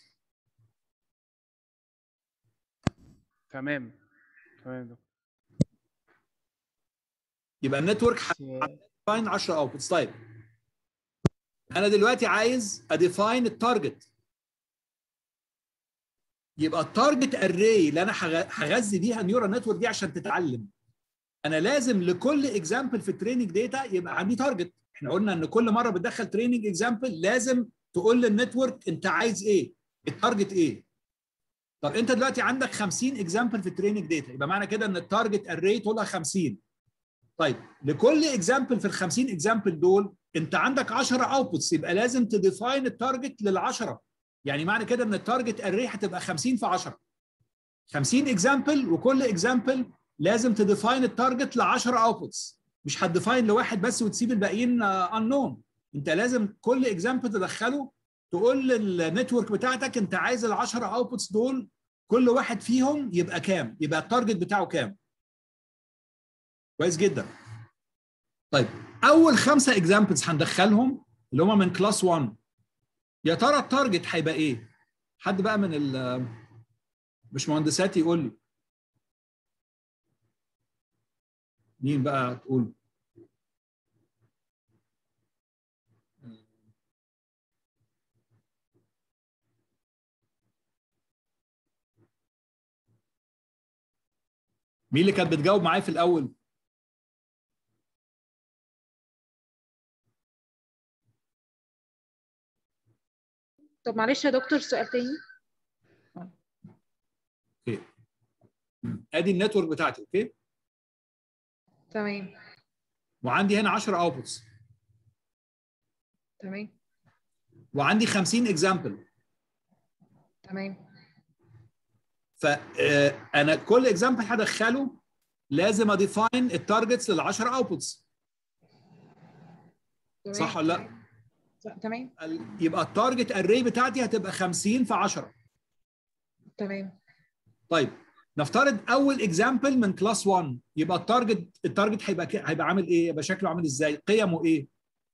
تمام تمام. يبقى النتورك هتديفاين عشرة اوتبوتس. طيب انا دلوقتي عايز اديفاين التارجت. يبقى التارجت اري اللي انا هغذي بيها النيورال نتورك دي عشان تتعلم، انا لازم لكل اكزامبل في التريننج داتا يبقى عندي تارجت. احنا قلنا ان كل مره بتدخل تريننج اكزامبل لازم تقول للنتورك انت عايز ايه؟ التارجت ايه؟ طب انت دلوقتي عندك خمسين اكزامبل في التريننج داتا، يبقى معنى كده ان التارجت اري طولها خمسين. طيب لكل اكزامبل في ال خمسين اكزامبل دول انت عندك عشرة اوتبوتس، يبقى لازم تديفاين التارجت لل عشرة. يعني معنى كده ان التارجت اري هتبقى خمسين في عشرة. خمسين اكزامبل وكل اكزامبل لازم تديفاين التارجت ل عشرة اوتبوتس، مش هتديفاين لواحد بس وتسيب الباقيين انون. انت لازم كل اكزامبل تدخله تقول للنتورك بتاعتك انت عايز ال عشرة اوتبوتس دول كل واحد فيهم يبقى كام؟ يبقى التارجت بتاعه كام؟ كويس جدا. طيب اول خمسه اكزامبلز هندخلهم اللي هم من كلاس واحد، يا ترى التارجت هيبقى ايه؟ حد بقى من الباشمهندسات يقول لي. مين بقى تقول؟ مين اللي كانت بتجاوب معايا في الاول؟ طب معلش يا دكتور سؤال تاني. اوكي ادي النتورك بتاعتي. اوكي تمام وعندي هنا عشرة اوتبوتس. تمام وعندي خمسين اكزامبل. تمام فانا كل اكزامبل هدخله لازم اديفاين التارجتس لل عشرة اوتبوتس. صح ولا لا؟ تمام. يبقى التارجت اري بتاعتي هتبقى خمسين في عشرة. تمام. طيب نفترض اول اكزامبل من كلاس واحد، يبقى التارجت التارجت هيبقى هيبقى عامل ايه؟ يبقى شكله عامل ازاي؟ قيمه ايه؟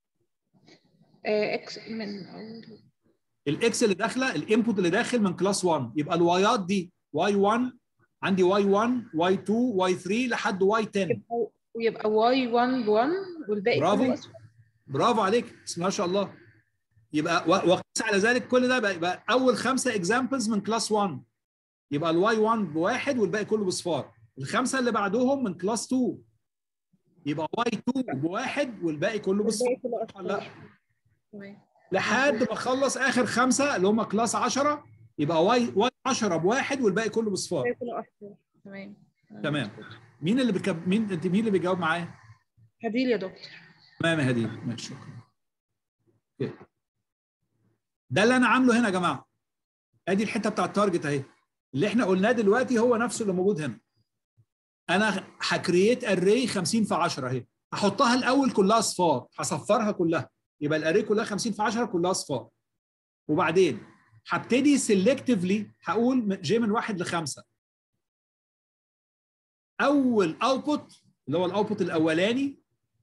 اكس من الاكس اللي داخله الانبوت اللي داخل من كلاس واحد، يبقى الوايات دي واي واحد، عندي واي واحد واي اتنين واي تلاتة لحد واي عشرة. ويبقى واي واحد ب واحد والباقي برافو كله اصفر. برافو عليك، بسم الله ما شاء الله. يبقى وقيس على ذلك كل ده بقى, يبقى اول خمسه اكزامبلز من كلاس واحد، يبقى الواي واحد بواحد والباقي كله بصفار. الخمسه اللي بعدهم من كلاس اتنين، يبقى واي اتنين بواحد والباقي كله بصفار. لا لحد ما اخلص اخر خمسه اللي هم كلاس عشرة، يبقى واي واي عشرة بواحد والباقي كله بصفار. تمام تمام. مين اللي بكب... مين انت مين اللي بيجاوب معايا؟ هديل يا دكتور. تمام يا هديل، ماشي شكرا. اوكي، ده اللي انا عامله هنا يا جماعه. ادي الحته بتاع التارجت اهي، اللي احنا قلناه دلوقتي هو نفسه اللي موجود هنا. انا هكرييت اري خمسين في عشرة اهي، هحطها الاول كلها اصفار، هصفرها كلها، يبقى الاري كلها خمسين في عشرة كلها اصفار. وبعدين هبتدي سيلكتيفلي هقول جي من واحد لخمسه. اول اوتبوت اللي هو الاوتبوت الاولاني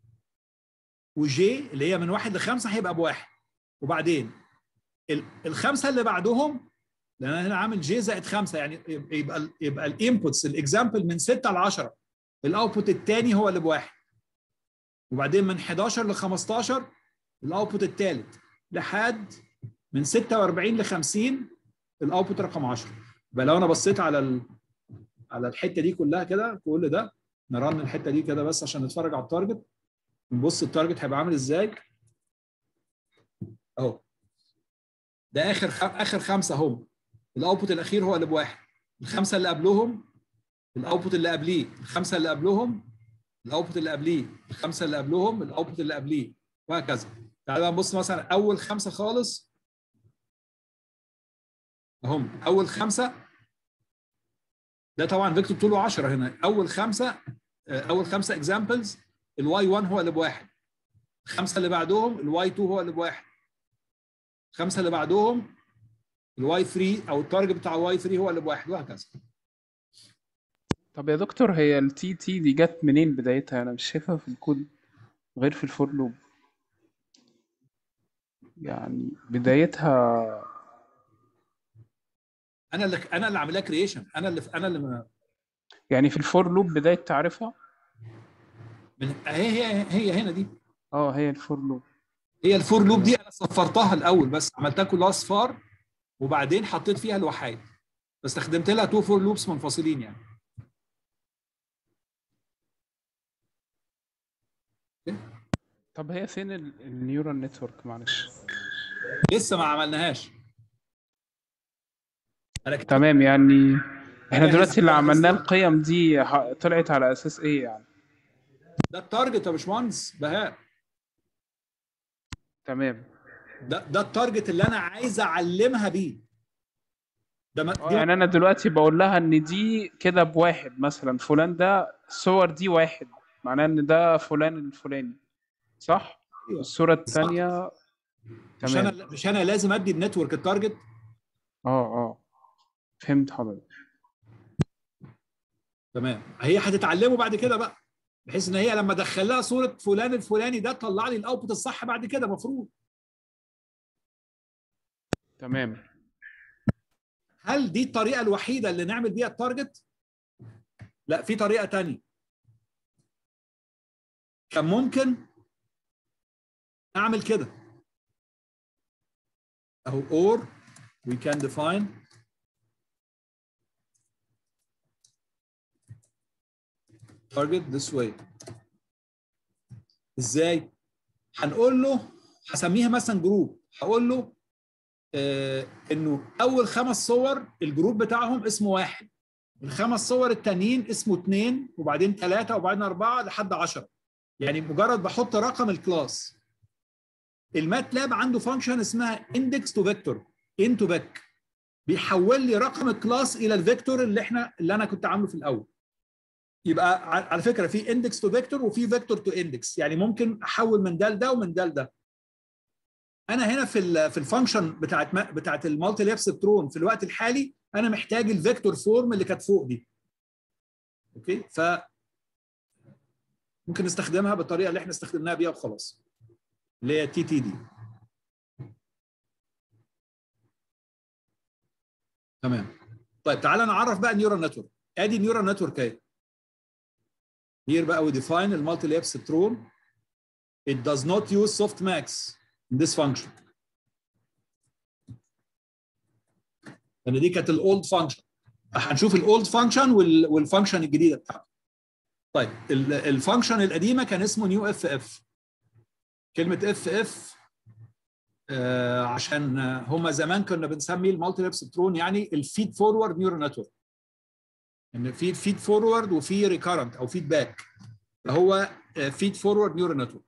وجي اللي هي من واحد لخمسه هيبقى بواحد. وبعدين الخمسه اللي بعدهم، لان انا هنا عامل جي زائد خمسه، يعني يبقى يبقى الانبوتس الاكزامبل من ستة ل عشرة، الاوتبوت الثاني هو اللي بواحد. وبعدين من حداشر ل خمستاشر الاوتبوت الثالث، لحد من ستة وأربعين ل خمسين الاوتبوت رقم عشرة. يبقى لو انا بصيت على ال... على الحته دي كلها كده، كل ده نرن الحته دي كده بس عشان نتفرج على التارجت، نبص التارجت هيبقى عامل ازاي اهو. ده اخر خ... اخر خمسه هم، الاوتبوت الاخير هو اللي بواحد. الخمسه اللي قبلهم الاوتبوت اللي قبليه، الخمسه اللي قبلهم الاوتبوت اللي قبليه، الخمسه اللي قبلهم الاوتبوت اللي قبليه، وهكذا. تعالى بقى نبص مثلا اول خمسه خالص اهم. اول خمسه ده طبعا فيكتور طوله عشرة هنا. اول خمسه اول خمسه اكزامبلز الواي واحد هو اللي بواحد، الخمسه اللي بعدهم الواي اتنين هو اللي بواحد، الخمسه اللي بعدهم الواي تلاتة او التارجت بتاع الواي تلاتة هو اللي بواحد، وهكذا. طب يا دكتور، هي التي تي دي جت منين بدايتها؟ انا مش شايفها في الكود غير في الفور لوب. يعني بدايتها انا اللي انا اللي عاملها كرييشن، انا اللي انا اللي يعني في الفور لوب بداية تعرفها؟ من هي هي هي هنا دي. اه هي الفور لوب. هي الفور لوب دي انا صفرتها الاول، بس عملتها كلها اصفار وبعدين حطيت فيها الوحايد، استخدمت لها تو فور لوبس منفصلين يعني. طب هي فين النيورال نتورك؟ معلش لسه ما عملناهاش. تمام. يعني احنا دلوقتي اللي عملناه القيم دي طلعت على اساس ايه يعني؟ ده التارجت يا باشمهندس بهاء. تمام. ده ده التارجت اللي انا عايز اعلمها بيه. ده ما اه يعني انا دلوقتي بقول لها ان دي كده بواحد مثلا، فلان ده الصور دي واحد، معناه ان ده فلان الفلاني، صح؟ أيوة. الصورة الثانية مش انا مش انا لازم ادي النتورك التارجت. اه اه فهمت حضرتك. تمام. هي هتتعلمه بعد كده بقى، بحيث ان هي لما ادخل لها صوره فلان الفلاني ده تطلع لي الاوتبوت الصح بعد كده المفروض. تمام. هل دي الطريقه الوحيده اللي نعمل بيها التارجت؟ لا، في طريقه ثانيه. كان ممكن اعمل كده اهو، or we can define target this way. ازاي؟ هنقول له، هسميها مثلا جروب، هقول له آه انه اول خمس صور الجروب بتاعهم اسمه واحد، الخمس صور التانيين اسمه اثنين، وبعدين ثلاثه، وبعدين اربعه لحد عشرة. يعني مجرد بحط رقم الكلاس. الماتلاب عنده فانكشن اسمها index to vector into vec، بيحول لي رقم الكلاس الى الفيكتور اللي احنا اللي انا كنت عامله في الاول. يبقى على فكره في index to vector وفي vector to index، يعني ممكن احول من ده لده ومن ده لده. انا هنا في ال في الفانكشن بتاعت بتاعت المالتي لاب سبترون في الوقت الحالي انا محتاج الفيكتور فورم اللي كانت فوق دي. اوكي، ف ممكن نستخدمها بالطريقه اللي احنا استخدمناها بيها وخلاص، اللي هي تي تي دي. تمام. طيب تعالى نعرف بقى النيورال نتورك. ادي النيورال نتورك اهي. Here بقى we define the multi-layer syntron. It does not use softmax in this function. لان دي كانت الاولد فانكشن. هنشوف الاولد فانكشن والفانكشن الجديده بتاعته. طيب الفانكشن القديمه كان اسمه نيو اف اف. كلمه اف اف آه عشان هم زمان كنا بنسمي المالتي لاب سبترون يعني الفيد فورورد نيورال نتورك. ان في فيد فورورد وفي ريكارنت او فيدباك، فهو فيد فورورد نيورال نتورك.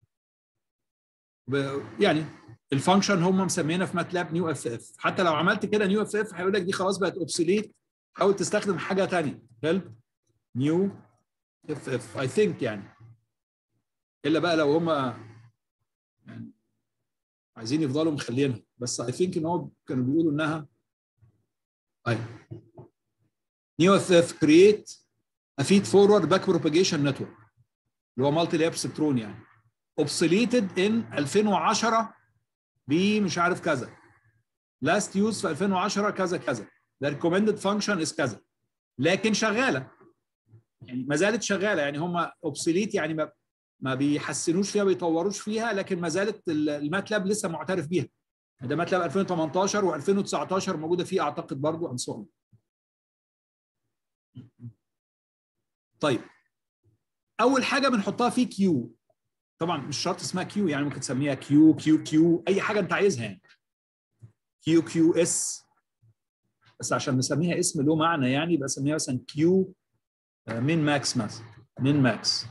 يعني الفانكشن هم مسمينها في ماتلاب نيو اف اف. حتى لو عملت كده نيو اف اف هيقول لك دي خلاص بقت اوبسوليت، حاول تستخدم حاجه ثانيه. هيلب نيو اف اف اي ثينك يعني، الا بقى لو هم يعني عايزين يفضلوا مخلينها، بس اي ثينك ان هو كانوا بيقولوا انها اي نيو اف اف كرييت ا فيد فورورد باك بروباجيشن نتورك اللي هو مالتي لاب سبترون يعني اوبسوليتد ان ألفين وعشرة بمش عارف كذا، لاست يوز في ألفين وعشرة كذا كذا، the recommended function is كذا، لكن شغاله يعني ما زالت شغاله. يعني هم اوبسوليت يعني ما ما بيحسنوش فيها بيطوروش فيها، لكن ما زالت الماتلاب لسه معترف بيها. ده ماتلاب ألفين وثمانية عشر و2019 موجوده فيه اعتقد برضو انصهم. طيب اول حاجه بنحطها فيه كيو. طبعا مش شرط اسمها كيو، يعني ممكن تسميها كيو كيو كيو اي حاجه انت عايزها يعني. كيو كيو اس، بس عشان نسميها اسم له معنى يعني يبقى سميها مثلا كيو من ماكس مثلا، من ماكس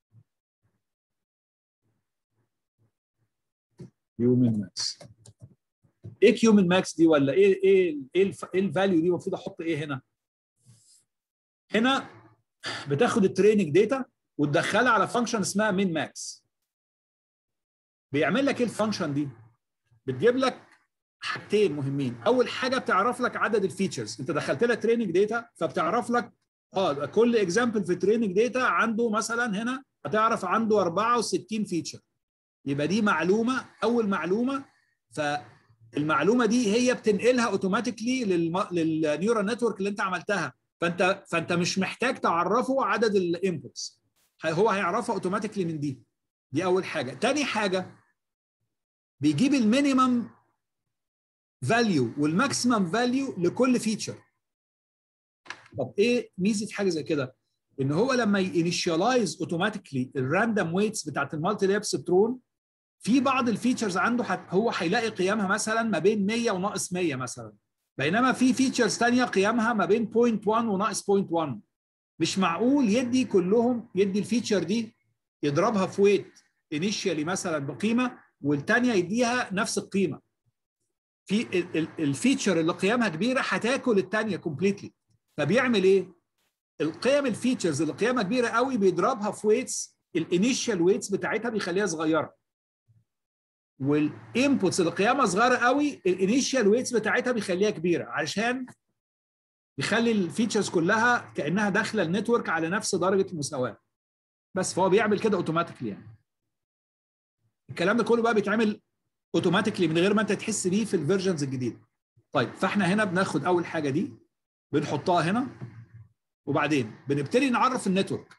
كيو من ماكس. ايه كيو من ماكس دي؟ ولا ايه ايه ايه الفاليو دي؟ المفروض احط ايه هنا؟ هنا بتاخد التريننج داتا وتدخلها على فانكشن اسمها من ماكس. بيعمل لك ايه الفانكشن دي؟ بتجيب لك حاجتين مهمين. اول حاجه بتعرف لك عدد الفيتشرز، انت دخلت لها تريننج داتا فبتعرف لك اه كل اكزامبل في التريننج داتا عنده مثلا هنا هتعرف عنده أربعة وستين فيتشر. يبقى دي معلومه، اول معلومه. فالمعلومه دي هي بتنقلها اوتوماتيكلي للنيورال نتورك اللي انت عملتها، فانت فانت مش محتاج تعرفه عدد الانبوتس، هو هيعرفها اوتوماتيكلي من دي. دي اول حاجه. تاني حاجه بيجيب المينيمم فاليو والماكسيمم فاليو لكل فيتشر. طب ايه ميزه حاجه زي كده؟ ان هو لما ينيشيالايز اوتوماتيكلي الراندوم ويتس بتاعت المالتي لاب سبترون، في بعض الفيتشرز عنده هو هيلاقي قيمها مثلا ما بين مية وناقص مية مثلا، بينما في فيتشرز ثانيه قيمها ما بين صفر فاصلة واحد وناقص صفر فاصلة واحد. مش معقول يدي كلهم، يدي الفيتشر دي يضربها في ويت انيشيالي مثلا بقيمه والثانيه يديها نفس القيمه. في الفيتشر اللي قيمها كبيره هتاكل الثانيه كومبليتلي. فبيعمل ايه؟ القيم الفيتشرز اللي قيمها كبيره قوي بيضربها في ويتس الانيشال ويتس بتاعتها بيخليها صغيره، والانبوتس اللي قيمها صغيره قوي الانيشال ويتس بتاعتها بيخليها كبيره، علشان يخلي الفيتشرز كلها كانها داخله النتورك على نفس درجه المساواه. بس فهو بيعمل كده اوتوماتيكلي يعني. الكلام ده كله بقى بيتعمل اوتوماتيكلي من غير ما انت تحس بيه في الفيرجنز الجديده. طيب فاحنا هنا بناخد اول حاجه دي بنحطها هنا، وبعدين بنبتدي نعرف النتورك.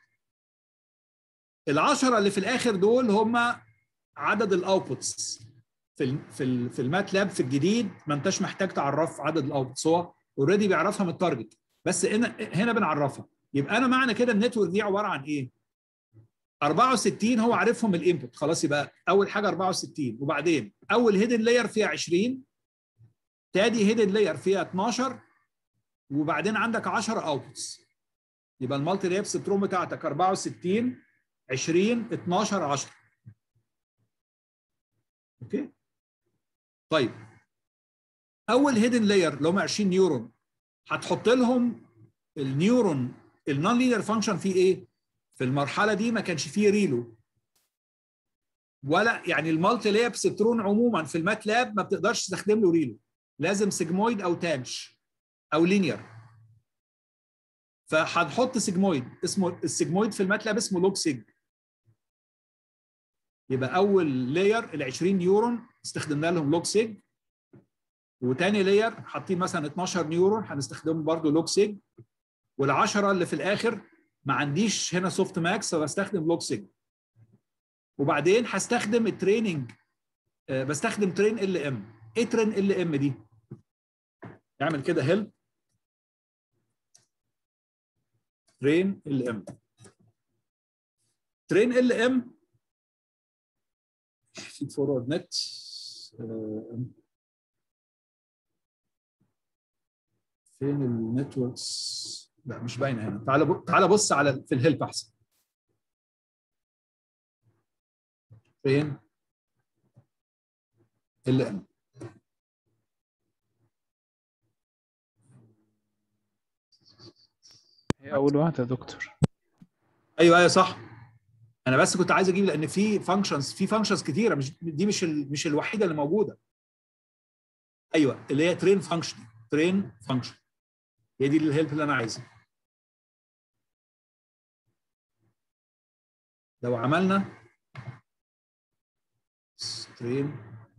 العشرة اللي في الاخر دول هم عدد الاوتبوتس. في ال في ال في الماتلاب في الجديد ما انتش محتاج تعرف عدد الاوتبوتس، هو اوريدي بيعرفها من التارجت، بس هنا هنا بنعرفها. يبقى انا معنى كده النتورك دي عباره عن ايه؟ أربعة وستين هو عارفهم من الانبوت خلاص، يبقى اول حاجه أربعة وستين، وبعدين اول هيدن لاير فيها عشرين، تاني هيدن لاير فيها اتناشر، وبعدين عندك عشرة اوتبوتس. يبقى المالتي لاب سبترون بتاعتك أربعة وستين عشرين اتناشر عشرة. اوكي؟ طيب اول هيدن لاير اللي هم عشرين نيورون هتحط لهم النيورون النون لينير فانكشن فيه ايه؟ في المرحله دي ما كانش فيه ريلو ولا يعني المالتي لاب سبترون عموما في الماتلاب ما بتقدرش تستخدم له ريلو، لازم سيجمويد او تانش او لينير. فهنحط سيجمويد، اسمه السيجمويد في الماتلاب اسمه لوج سيج. يبقى اول لاير ال عشرين نيورون استخدمنا لهم لوج سيج، وتاني لاير حاطين مثلا اتناشر نيورون هنستخدمهم برضه لوج سيج، والعشرة اللي في الاخر ما عنديش هنا سوفت ماكس فبستخدم لوج سيج. وبعدين هستخدم التريننج، أه بستخدم ترين ال ام. ايه ترين ال ام دي؟ يعمل كده هيلب ترين ال ام. ترين ال ام في فورورد نت. فين النتوركس؟ لا مش باينه هنا. تعال تعال بص على في الهيلب احسن. فين ال ام؟ هي اول واحده يا دكتور. ايوه ايوه صح. انا بس كنت عايز اجيب لان في فانكشنز في فانكشنز كتيره، مش دي مش ال... مش الوحيده اللي موجوده. ايوه اللي هي ترين فانكشن. ترين فانكشن هي دي الهيلب اللي انا عايزها. لو عملنا ترين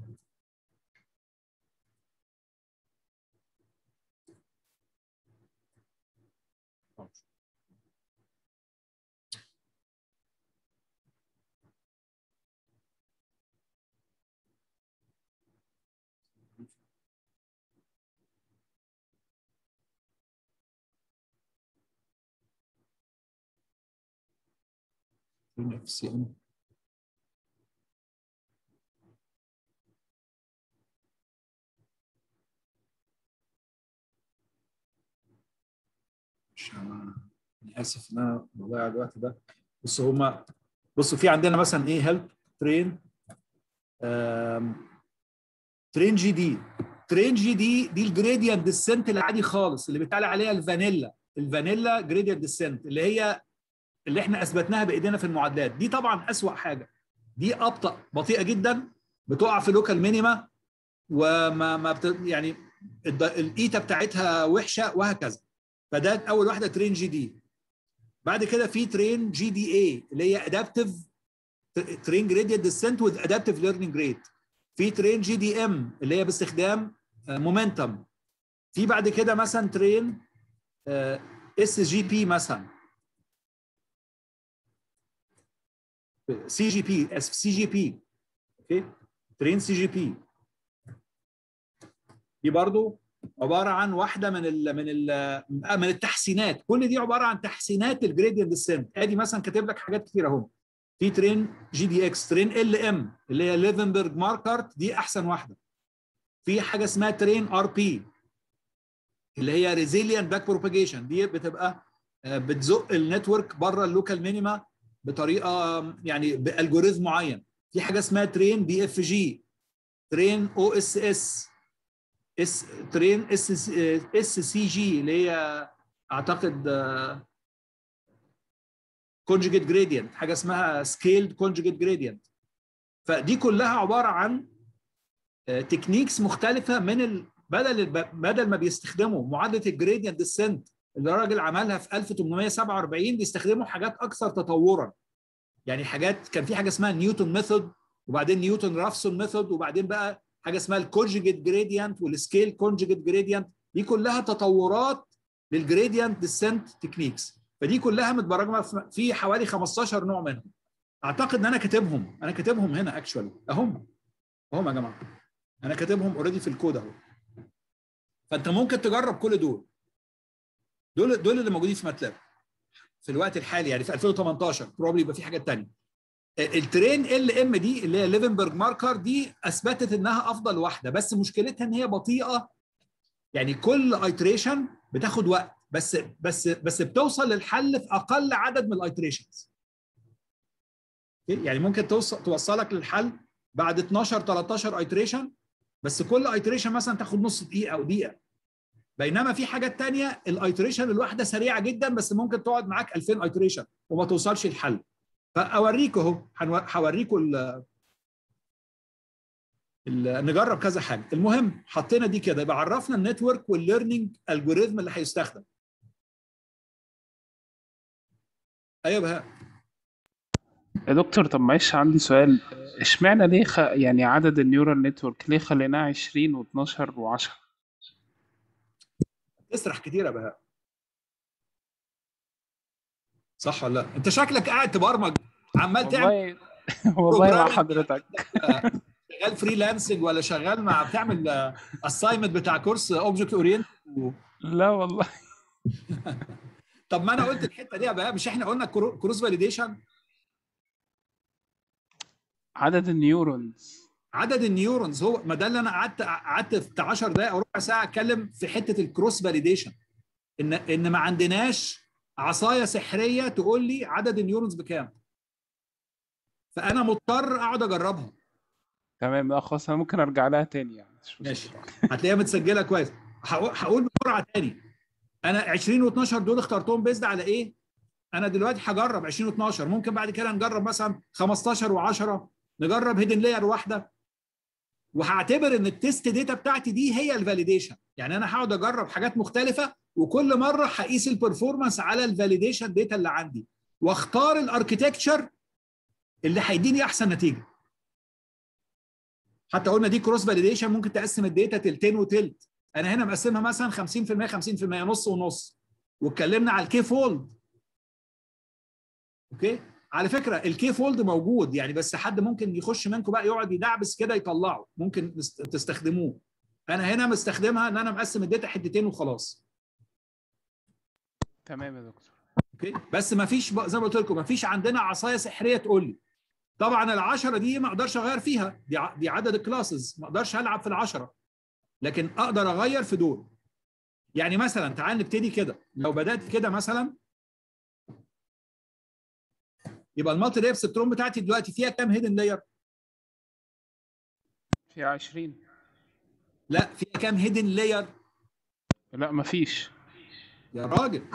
ترين اف سي ام. انا اسف ان انا بضيع الوقت ده. بصوا هما بصوا في عندنا مثلا ايه هيلب ترين ترين جي دي. ترين جي دي دي الجريدينت ديسنت العادي خالص اللي بيتقال عليها الفانيلا. الفانيلا جريدينت ديسنت اللي هي اللي احنا اثبتناها بايدينا في المعادلات. دي طبعا اسوأ حاجه. دي ابطا بطيئه جدا، بتقع في لوكال مينيما، وما ما بت... يعني الايتا بتاعتها وحشه وهكذا. فده اول واحده ترين جي دي. بعد كده في ترين جي دي اي اللي هي ادابتيف ترين جريدينت ديسنت وذ ادابتيف ليرنينج ريت. في ترين جي دي ام اللي هي باستخدام مومنتم. في بعد كده مثلا ترين اس جي بي مثلا، سي جي بي اسف سي جي بي اوكي. ترين سي جي بي دي برضو عباره عن واحده من ال من ال من التحسينات. كل دي عباره عن تحسينات الجريدينت ديسنت. ادي مثلا كاتب لك حاجات كتير اهو. في ترين جي دي اكس، ترين ال ام اللي هي ليفنبرج ماركارت، دي احسن واحده. في حاجه اسمها ترين ار بي اللي هي ريزيلينت باك بروباجيشن، دي بتبقى بتزق النتورك بره اللوكال مينيما بطريقه يعني بالجوريزم معين. في حاجه اسمها ترين بي اف جي، ترين او اس اس اس ترين اس اس سي جي اللي هي اعتقد كونجوجيت جريدينت، حاجه اسمها سكيلد كونجوجيت جريدينت. فدي كلها عباره عن تكنيكس مختلفه من ال... بدل بدل ما بيستخدموا معادله الجريدينت ديسنت اللي الراجل عملها في ألف وثمانمائة وسبعة وأربعين، بيستخدموا حاجات اكثر تطورا. يعني حاجات كان في حاجه اسمها نيوتن ميثود، وبعدين نيوتن رافسون ميثود، وبعدين بقى حاجه اسمها الكونجوجيت جريدينت والسكيل كونجوجيت جريدينت. دي كلها تطورات للجريدينت ديسنت تكنيكس. فدي كلها متبرمجه في حوالي خمستاشر نوع منهم. اعتقد ان انا كاتبهم انا كاتبهم هنا اكشوالي اهم اهم يا جماعه. انا كاتبهم اوريدي في الكود اهو. فانت ممكن تجرب كل دول دول دول اللي موجودين في ماتلاب في الوقت الحالي. يعني في ألفين وثمانية عشر بروبلي يبقى في حاجات ثانيه. الترين ال ام دي اللي هي ليفنبرج ماركر دي اثبتت انها افضل واحده، بس مشكلتها ان هي بطيئه. يعني كل ايتريشن بتاخد وقت، بس بس بس بتوصل للحل في اقل عدد من الايتريشنز. يعني ممكن توصل توصلك للحل بعد اتناشر تلتاشر ايتريشن، بس كل ايتريشن مثلا تاخد نص دقيقه او دقيقه. بينما في حاجات ثانيه الايتريشن الواحده سريعه جدا، بس ممكن تقعد معاك ألفين ايتريشن وما توصلش الحل. فاوريكم اهو، هوريكم ال نجرب كذا حاجه. المهم حطينا دي كده، يبقى عرفنا النتورك والليرنينج الجوريزم اللي هيستخدم. ايوه بهاء. يا دكتور طب معلش عندي سؤال. اشمعنى ليه خ... يعني عدد النيورال نتورك ليه خليناه عشرين و12 و10؟ اسرح كتير يا بهاء، صح ولا لا؟ انت شكلك قاعد تبرمج، عمال تعمل والله والله مع حضرتك. شغال فريلانسنج ولا شغال مع بتعمل اساينمنت بتاع كورس اوبجكت اورينت و... لا والله. طب ما انا قلت الحته دي بقى، مش احنا قلنا كروس فاليديشن؟ عدد النيورونز. عدد النيورونز هو ما ده اللي انا قعدت قعدت في عشر دقائق او ربع ساعه اتكلم في حته الكروس فاليديشن، ان ان ما عندناش عصايه سحريه تقول لي عدد النيورونز بكام، فانا مضطر اقعد اجربها. تمام، لا خلاص انا ممكن ارجع لها تاني يعني. ماشي، هتلاقيها متسجله كويس. هقول بسرعه تاني، انا عشرين و12 دول اخترتهم بيزد على ايه؟ انا دلوقتي هجرب عشرين و12، ممكن بعد كده نجرب مثلا خمستاشر و10، نجرب هيدن لاير واحده، وهعتبر ان التست داتا بتاعتي دي هي الفاليديشن. يعني انا هقعد اجرب حاجات مختلفه، وكل مره هقيس البرفورمانس على الفاليديشن داتا اللي عندي، واختار الاركتكتشر اللي هيديني احسن نتيجه. حتى قلنا دي كروس فاليديشن، ممكن تقسم الداتا تلتين وتلت. انا هنا مقسمها مثلا خمسين في المية خمسين في المية، نص ونص. واتكلمنا على الكي فولد. اوكي، على فكره الكي فولد موجود يعني، بس حد ممكن يخش منكم بقى يقعد يدعبس كده يطلعه، ممكن تستخدموه. انا هنا مستخدمها ان انا مقسم الداتا حتتين وخلاص. تمام يا دكتور. اوكي، بس ما فيش زي ما قلت لكم، ما فيش عندنا عصايه سحريه تقول لي. طبعا العشرة دي ما اقدرش اغير فيها، دي دي عدد الكلاسز، ما اقدرش العب في العشرة، لكن اقدر اغير في دول. يعني مثلا تعال نبتدي كده، لو بدات كده مثلا، يبقى المالتي لاير سبتروم بتاعتي دلوقتي فيها كام هيدن لاير؟ فيها عشرين. لا، فيها كام هيدن لاير؟ لا مفيش يا راجل.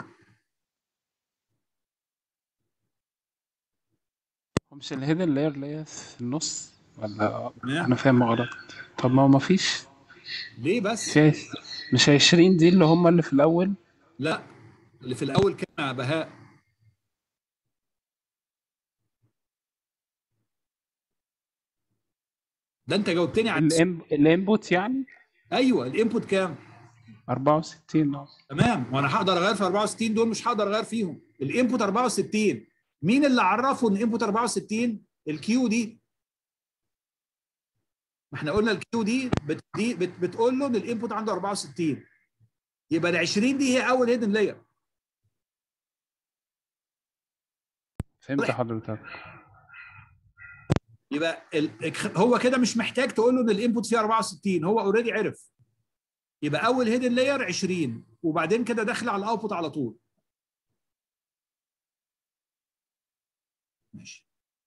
مش الهيدن لاير اللي هي في النص ولا نعم. انا فاهم غلط؟ طب ما هو مفيش. ليه بس؟ في مش عشرين دي اللي هم اللي في الاول؟ لا، اللي في الاول كام يا بهاء؟ ده انت جاوبتني على الانبوت يعني. ايوه، الانبوت كام؟ أربعة وستين. اه تمام، وانا هقدر اغير في أربعة وستين دول؟ مش هقدر اغير فيهم. الانبوت أربعة وستين، مين اللي عرفه ان الانبوت أربعة وستين؟ الكيو دي. ما احنا قلنا الكيو دي بت دي بت بتقول له ان الانبوت عنده أربعة وستين، يبقى ال عشرين دي هي اول هيدن لاير. فهمت حضرتك. يبقى ال... هو كده مش محتاج تقول له ان الانبوت فيه أربعة وستين، هو اوريدي عرف. يبقى اول هيدن لاير عشرين، وبعدين كده داخل على الاوتبوت على طول. ماشي.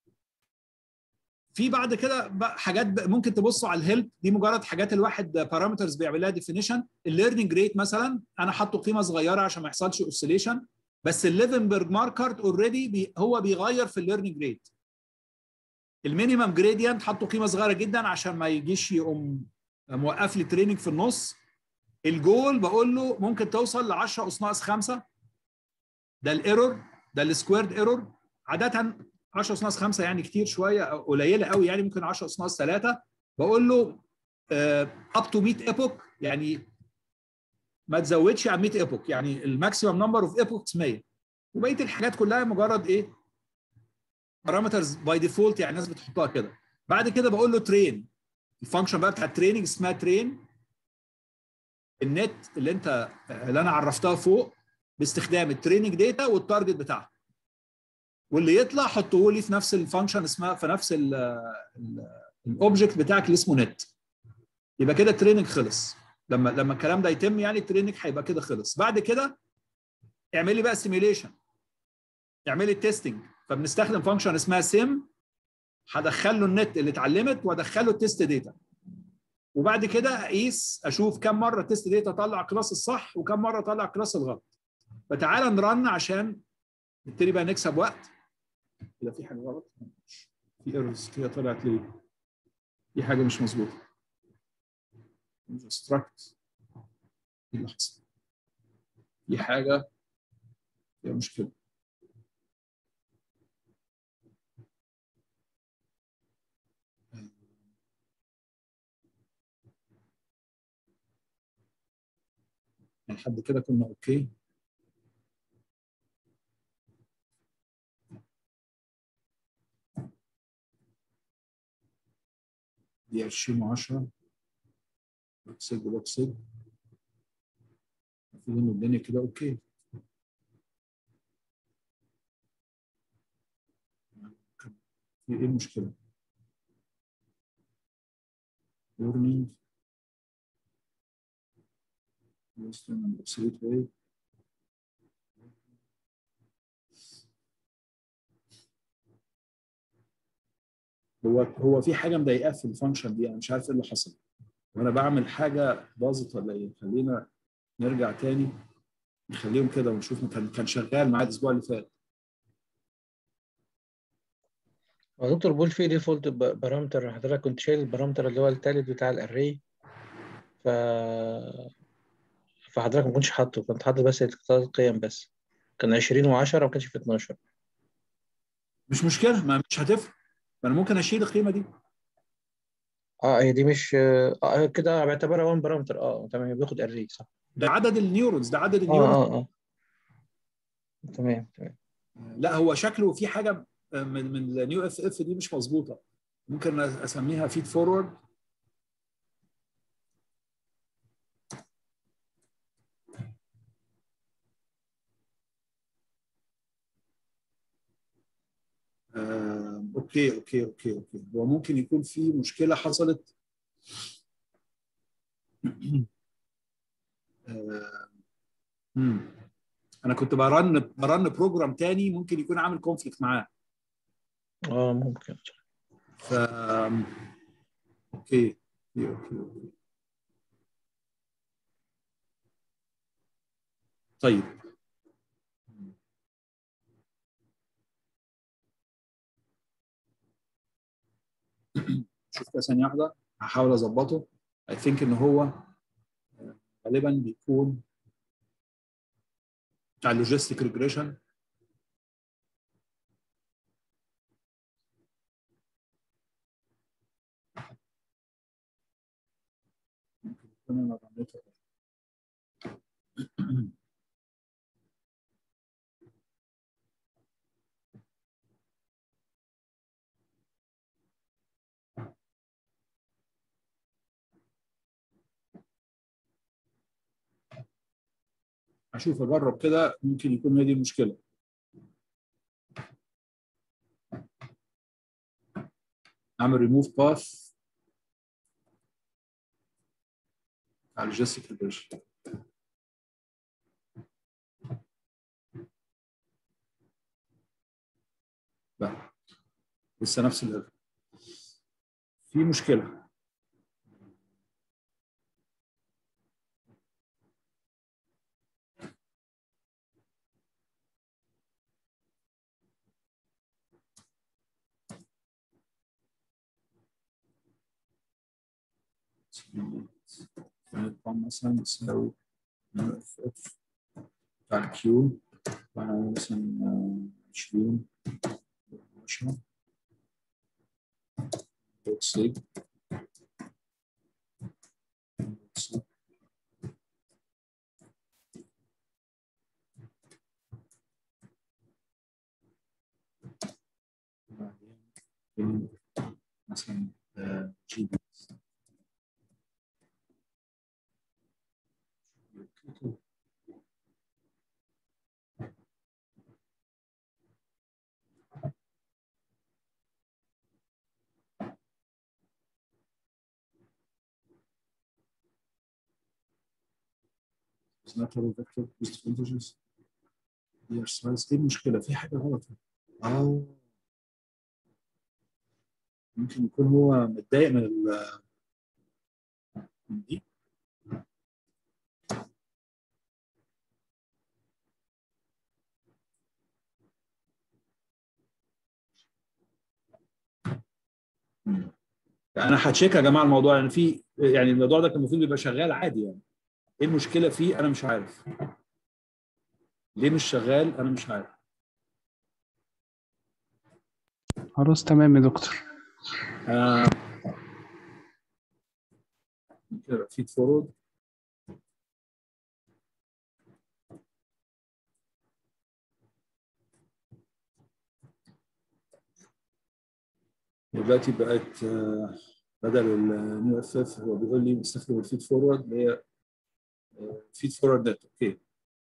في بعد كده حاجات ممكن تبصوا على الهيلب دي، مجرد حاجات الواحد بارامترز بيعمل لها ديفينيشن. الليرنينج ريت مثلا انا حاطه قيمه صغيره عشان ما يحصلش اوسيليشن، بس الليفنبرج ماركر اوريدي بي هو بيغير في الليرنينج ريت. المينيمم جريدينت حاطه قيمه صغيره جدا عشان ما يجيش يقوم موقف لي تريننج في النص. الجول بقول له ممكن توصل ل عشرة اس ناقص خمسة، ده الايرور، ده السكويرد ايرور. عاده عشرة اس ناقص خمسة يعني كتير شويه او قليله قوي، يعني ممكن عشرة اس ناقص ثلاثة. بقول له اب تو مية ايبوك، يعني ما تزودش عن مية ايبوك، يعني الماكسيمم نمبر اوف ايبوكس مية. وبقيه الحاجات كلها مجرد ايه؟ بارامترز باي ديفولت، يعني الناس بتحطها كده. بعد كده بقول له ترين، الفانكشن بقى بتاع التريننج اسمها ترين النت اللي انت اللي انا عرفتها فوق باستخدام التريننج داتا والتارجت بتاعها، واللي يطلع حطه لي في نفس الفانكشن اسمها في نفس الاوبجكت بتاعك اللي اسمه نت. يبقى كده التريننج خلص. لما لما الكلام ده يتم يعني التريننج هيبقى كده خلص. بعد كده اعمل لي بقى سيميوليشن، اعمل لي التستنج. فبنستخدم فانكشن اسمها سيم، هدخل له النت اللي اتعلمت وادخل له التست داتا، وبعد كده اقيس اشوف كم مره التست داتا طلع كلاس الصح وكم مره طلع كلاس الغلط. فتعالى نرن عشان نبتدي بقى نكسب وقت. كده في حاجه غلط، في ايرورز كده طلعت ليه، في حاجه مش مظبوطه. انستراكت، ايه اللي حصل؟ في حاجه فيها مشكله. لحد كده كنا اوكي. دي عشرين وعشرة لوك سيج لوك سيج. المفروض ان الدنيا كده اوكي. في ايه المشكله؟ warning western and obsolete way. هو هو في حاجه مضايقاه في الفانكشن دي، انا مش عارف ايه اللي حصل وانا بعمل حاجه باظت ولا ايه. خلينا نرجع تاني نخليهم كده ونشوف. كان كان شغال معاه الاسبوع اللي فات. هو دكتور بول في ديفولت بارامتر، حضرتك كنت شايل البارامتر اللي هو الثالث بتاع الاري، ف فحضرتك ما كنتش حاطه، كنت حاطط بس ثلاث قيم بس، كان عشرين و10 ما كانش في اتناشر. مش مشكله، ما مش هتفرق، ما انا ممكن اشيل القيمه دي. اه هي دي مش اه كده بعتبرها وان بارامتر. اه تمام، بياخد اري صح. ده عدد النيورونز، ده عدد اه النيورونز. اه اه تمام تمام. لا هو شكله في حاجه من من النيو اف اف دي مش مظبوطه. ممكن اسميها فيد فورورد. آه، اوكي اوكي اوكي اوكي هو ممكن يكون في مشكله حصلت. آه، مم. انا كنت برن برن بروجرام تاني ممكن يكون عامل كونفليكت معاه. اه ممكن. ف اوكي اوكي اوكي طيب. شوف كده ثانيه واحده هحاول اظبطه. اي ثينك ان هو غالبا بيكون بتاع اللوجيستيك ريجريشن. ممكن يكون انا رنيته. هشوف اجرب كده، ممكن يكون هي دي المشكله. اعمل ريموف باث على اللوجيستيك ريجريشن. لا لسه نفس الايرور، في مشكله. مثلا تساوي اف اف بتاع الكيو مثلا عشرين عشرة سيج مثلا جي بي. natural vector positive integers. هي size. ايه المشكله؟ في حاجه غلط. اه ممكن يكون هو متضايق من ال من دي. انا هتشيك يا جماعه الموضوع، يعني في يعني الموضوع ده كان المفروض يبقى شغال عادي يعني. ايه المشكله فيه؟ انا مش عارف ليه مش شغال، انا مش عارف. خلاص تمام يا دكتور. آه. كده فيد فورورد. دلوقتي بقت آه بدل النيو اف اف هو بيقول لي بستخدم الفيد فورورد اللي هي فيد فورورد نت. اوكي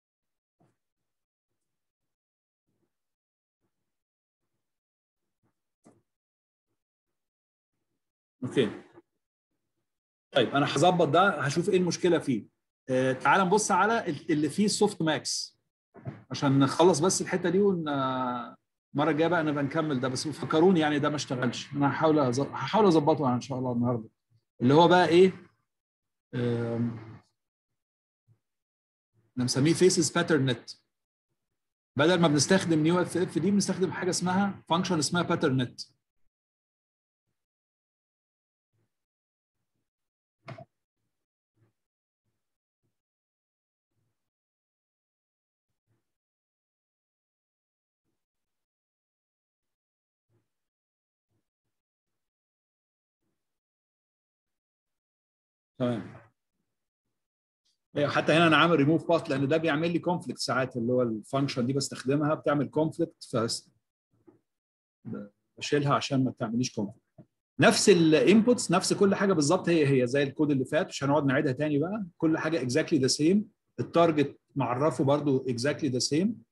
اوكي طيب انا هظبط ده، هشوف ايه المشكله فيه. آه تعال نبص على اللي فيه السوفت ماكس عشان نخلص بس الحته دي، ون المره الجايه بقى نبقى نكمل ده. بس فكروني يعني ده ما اشتغلش، انا هحاول أز... هحاول اظبطه يعني ان شاء الله النهارده. اللي هو بقى ايه؟ آم، انا مسميه فيسز باترن نت. بدل ما بنستخدم نيو اف اف دي بنستخدم حاجه اسمها فانكشن اسمها باترن نت. تمام. حتى هنا انا عامل ريموف باث لان ده بيعمل لي كونفليكت ساعات، اللي هو الفانكشن دي بستخدمها بتعمل كونفليكت ف بشيلها عشان ما تعمليش كونفليكت. نفس الانبوتس نفس كل حاجه بالظبط، هي هي زي الكود اللي فات، مش هنقعد نعيدها تاني بقى. كل حاجه اكزاكتلي ذا سيم. التارجت معرفه برضو اكزاكتلي ذا سيم.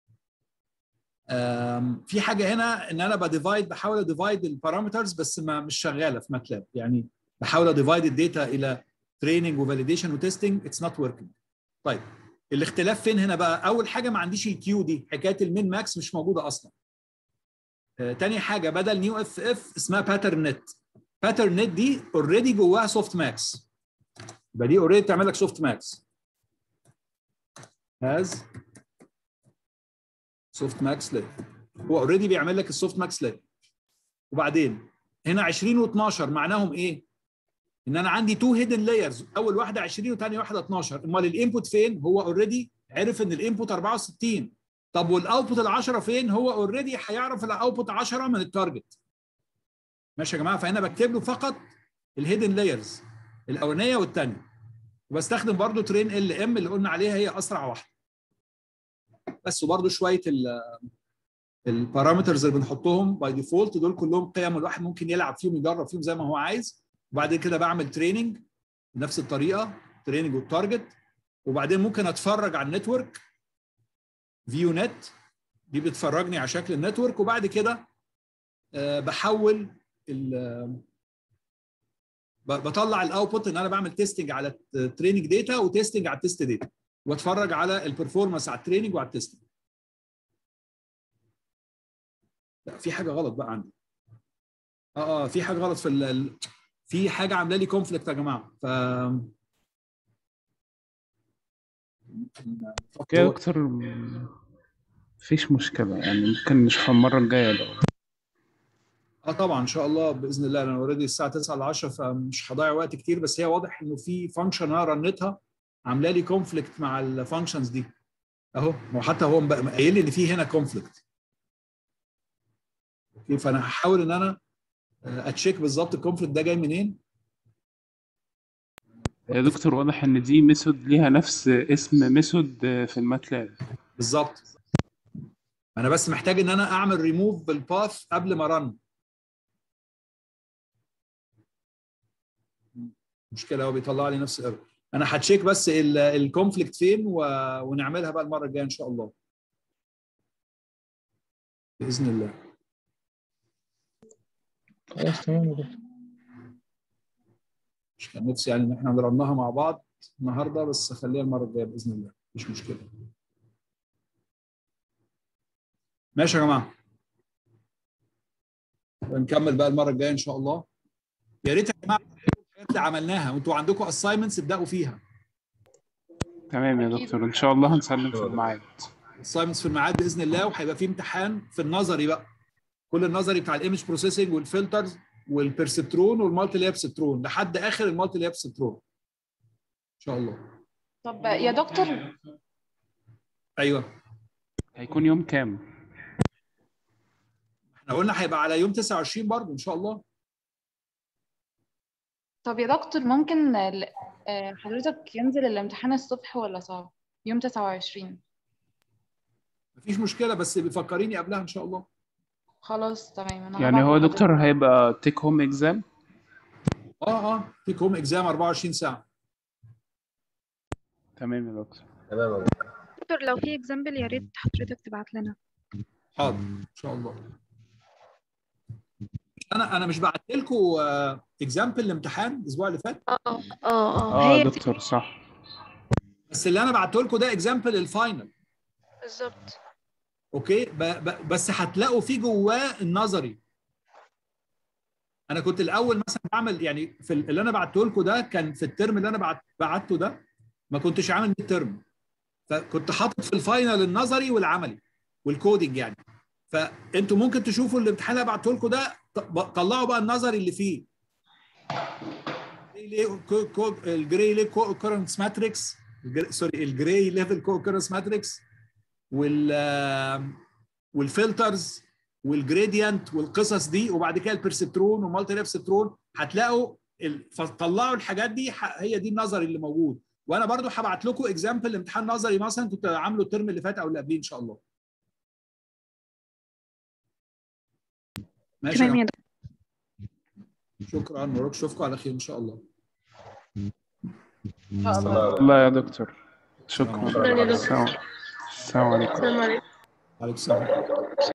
في حاجه هنا ان انا بديفايد، بحاول اديفايد البارامترز بس ما مش شغاله في ماتلاب. يعني بحاول اديفايد الداتا الى تريننج وفاليديشن وتستنج، اتس نوت وركينج. طيب الاختلاف فين هنا بقى؟ اول حاجه ما عنديش الكيو دي، حكايه المين ماكس مش موجوده اصلا. آه، تاني حاجه بدل نيو اف اف اسمها باترن نت. باترن نت دي اوريدي جواها سوفت ماكس، يبقى دي اوريدي تعمل لك سوفت ماكس. هاز سوفت ماكس لير، هو اوريدي بيعمل لك السوفت ماكس لير. وبعدين هنا عشرين و12 معناهم ايه؟ ان انا عندي تو هيدن لايرز، اول واحده عشرين وثاني واحده اتناشر. امال الانبوت فين؟ هو اوريدي عرف ان الانبوت اربعة وستين. طب والاوتبوت ال عشرة فين؟ هو اوريدي هيعرف الاوتبوت عشرة من التارجت. ماشي يا جماعه؟ فهنا بكتب له فقط الهيدن لايرز الاولانيه والثانيه، وبستخدم برضو ترين ال ام اللي قلنا عليها هي اسرع واحده. بس وبرضو شويه البارامترز اللي بنحطهم باي ديفولت دول كلهم قيم الواحد ممكن يلعب فيهم يجرب فيهم زي ما هو عايز. وبعدين كده بعمل تريننج بنفس الطريقه، تريننج والتارجت. وبعدين ممكن اتفرج على النتورك، فيو نت دي بتفرجني على شكل النتورك. وبعد كده أه بحول بطلع الاوتبوت ان انا بعمل تيستنج على التريننج داتا وتيستنج على التيست داتا، واتفرج على البرفورمانس على التريننج وعلى التيستنج. لا في حاجه غلط بقى عندي. اه اه في حاجه غلط في ال... في حاجه عامله لي كونفليكت يا جماعه. ف اوكي يا دكتور، مفيش مشكلة يعني، ممكن نشوفها المرة الجاية لو. اه طبعا ان شاء الله باذن الله. انا اوريدي الساعه تسعة ل عشرة فمش هضيع وقت كتير، بس هي واضح انه في فانكشن انا رنتها عامله لي كونفليكت مع الفانكشنز دي اهو. هو حتى هو قايل لي ان في هنا كونفليكت. اوكي فانا هحاول ان انا اتشيك بالظبط الكونفليكت ده جاي منين. يا دكتور واضح ان دي ميثود ليها نفس اسم ميثود في الماتلاب. بالظبط. انا بس محتاج ان انا اعمل ريموف بالباث قبل ما رن. مشكله هو بيطلع لي نفس الايرور. انا هتشيك بس الكونفليكت فين و... ونعملها بقى المره الجايه ان شاء الله باذن الله. خلاص تمام يا دكتور. مش كان نفسي يعني ان احنا نرنها مع بعض النهارده، بس خليها المره الجايه باذن الله، مش مشكله. ماشي يا جماعه، ونكمل بقى المره الجايه ان شاء الله. يا ريت يا جماعه الحاجات اللي عملناها وانتوا عندكم اساينمنتس ابداوا فيها. تمام يا دكتور، ان شاء الله هنسلم في الميعاد. اساينمنتس في الميعاد باذن الله، وهيبقى في امتحان في النظري بقى، كل النظري بتاع الايمج بروسيسنج والفلترز والبرسبترون والمالتي لابسترون لحد اخر المالتي لابسترون ان شاء الله. طب يا دكتور، ايوه هيكون يوم كام؟ احنا قلنا هيبقى على يوم تسعة وعشرين برضه ان شاء الله. طب يا دكتور ممكن ال- آه، حضرتك ينزل الامتحان الصبح ولا صعب يوم تسعة وعشرين؟ مفيش مشكله، بس بيفكريني قبلها ان شاء الله. خلاص تمام، انا يعني هبعت هو لحضرتك. دكتور هيبقى تيك هوم اكزام؟ اه اه تيك هوم اكزام أربعة وعشرين ساعه. تمام يا دكتور. تمام يا دكتور. دكتور لو في اكزامبل يا ريت حضرتك تبعت لنا. حاضر ان شاء الله. انا انا مش بعت لكم اكزامبل الامتحان الاسبوع اللي فات، اه اه اه اه هي يا دي دكتور صح. بس اللي انا بعته لكم ده اكزامبل الفاينل. بالظبط. اوكي ب ب بس هتلاقوا فيه جواه النظري. انا كنت الاول مثلا بعمل يعني في اللي انا بعته لكم ده كان في الترم اللي انا بعت بعته ده ما كنتش عامل ميد ترم، فكنت حاطط في الفاينل النظري والعملي والكودينج يعني. فانتوا ممكن تشوفوا الامتحان اللي بعته لكم ده، طلعوا بقى النظري اللي فيه الجراي ليه كو اوكرنس ماتريكس، سوري الجراي ليفل كو اوكرنس ماتريكس وال والفلترز والجريدينت والقصص دي، وبعد كده البرسبترون ومالتي ريبسبترون. هتلاقوا ال... طلعوا الحاجات دي، هي دي النظري اللي موجود. وانا برضو هبعت لكم اكزامبل امتحان نظري مثلا كنت عامله الترم اللي فات او اللي قبليه ان شاء الله. ماشي تمام يا يا دكتور. شكرا، مبروك، اشوفكم على خير ان شاء الله. ان شاء الله. الله يا دكتور شكرا. شكرا يا دكتور. السلام السلام عليكم. السلام عليكم. عليكم السلام.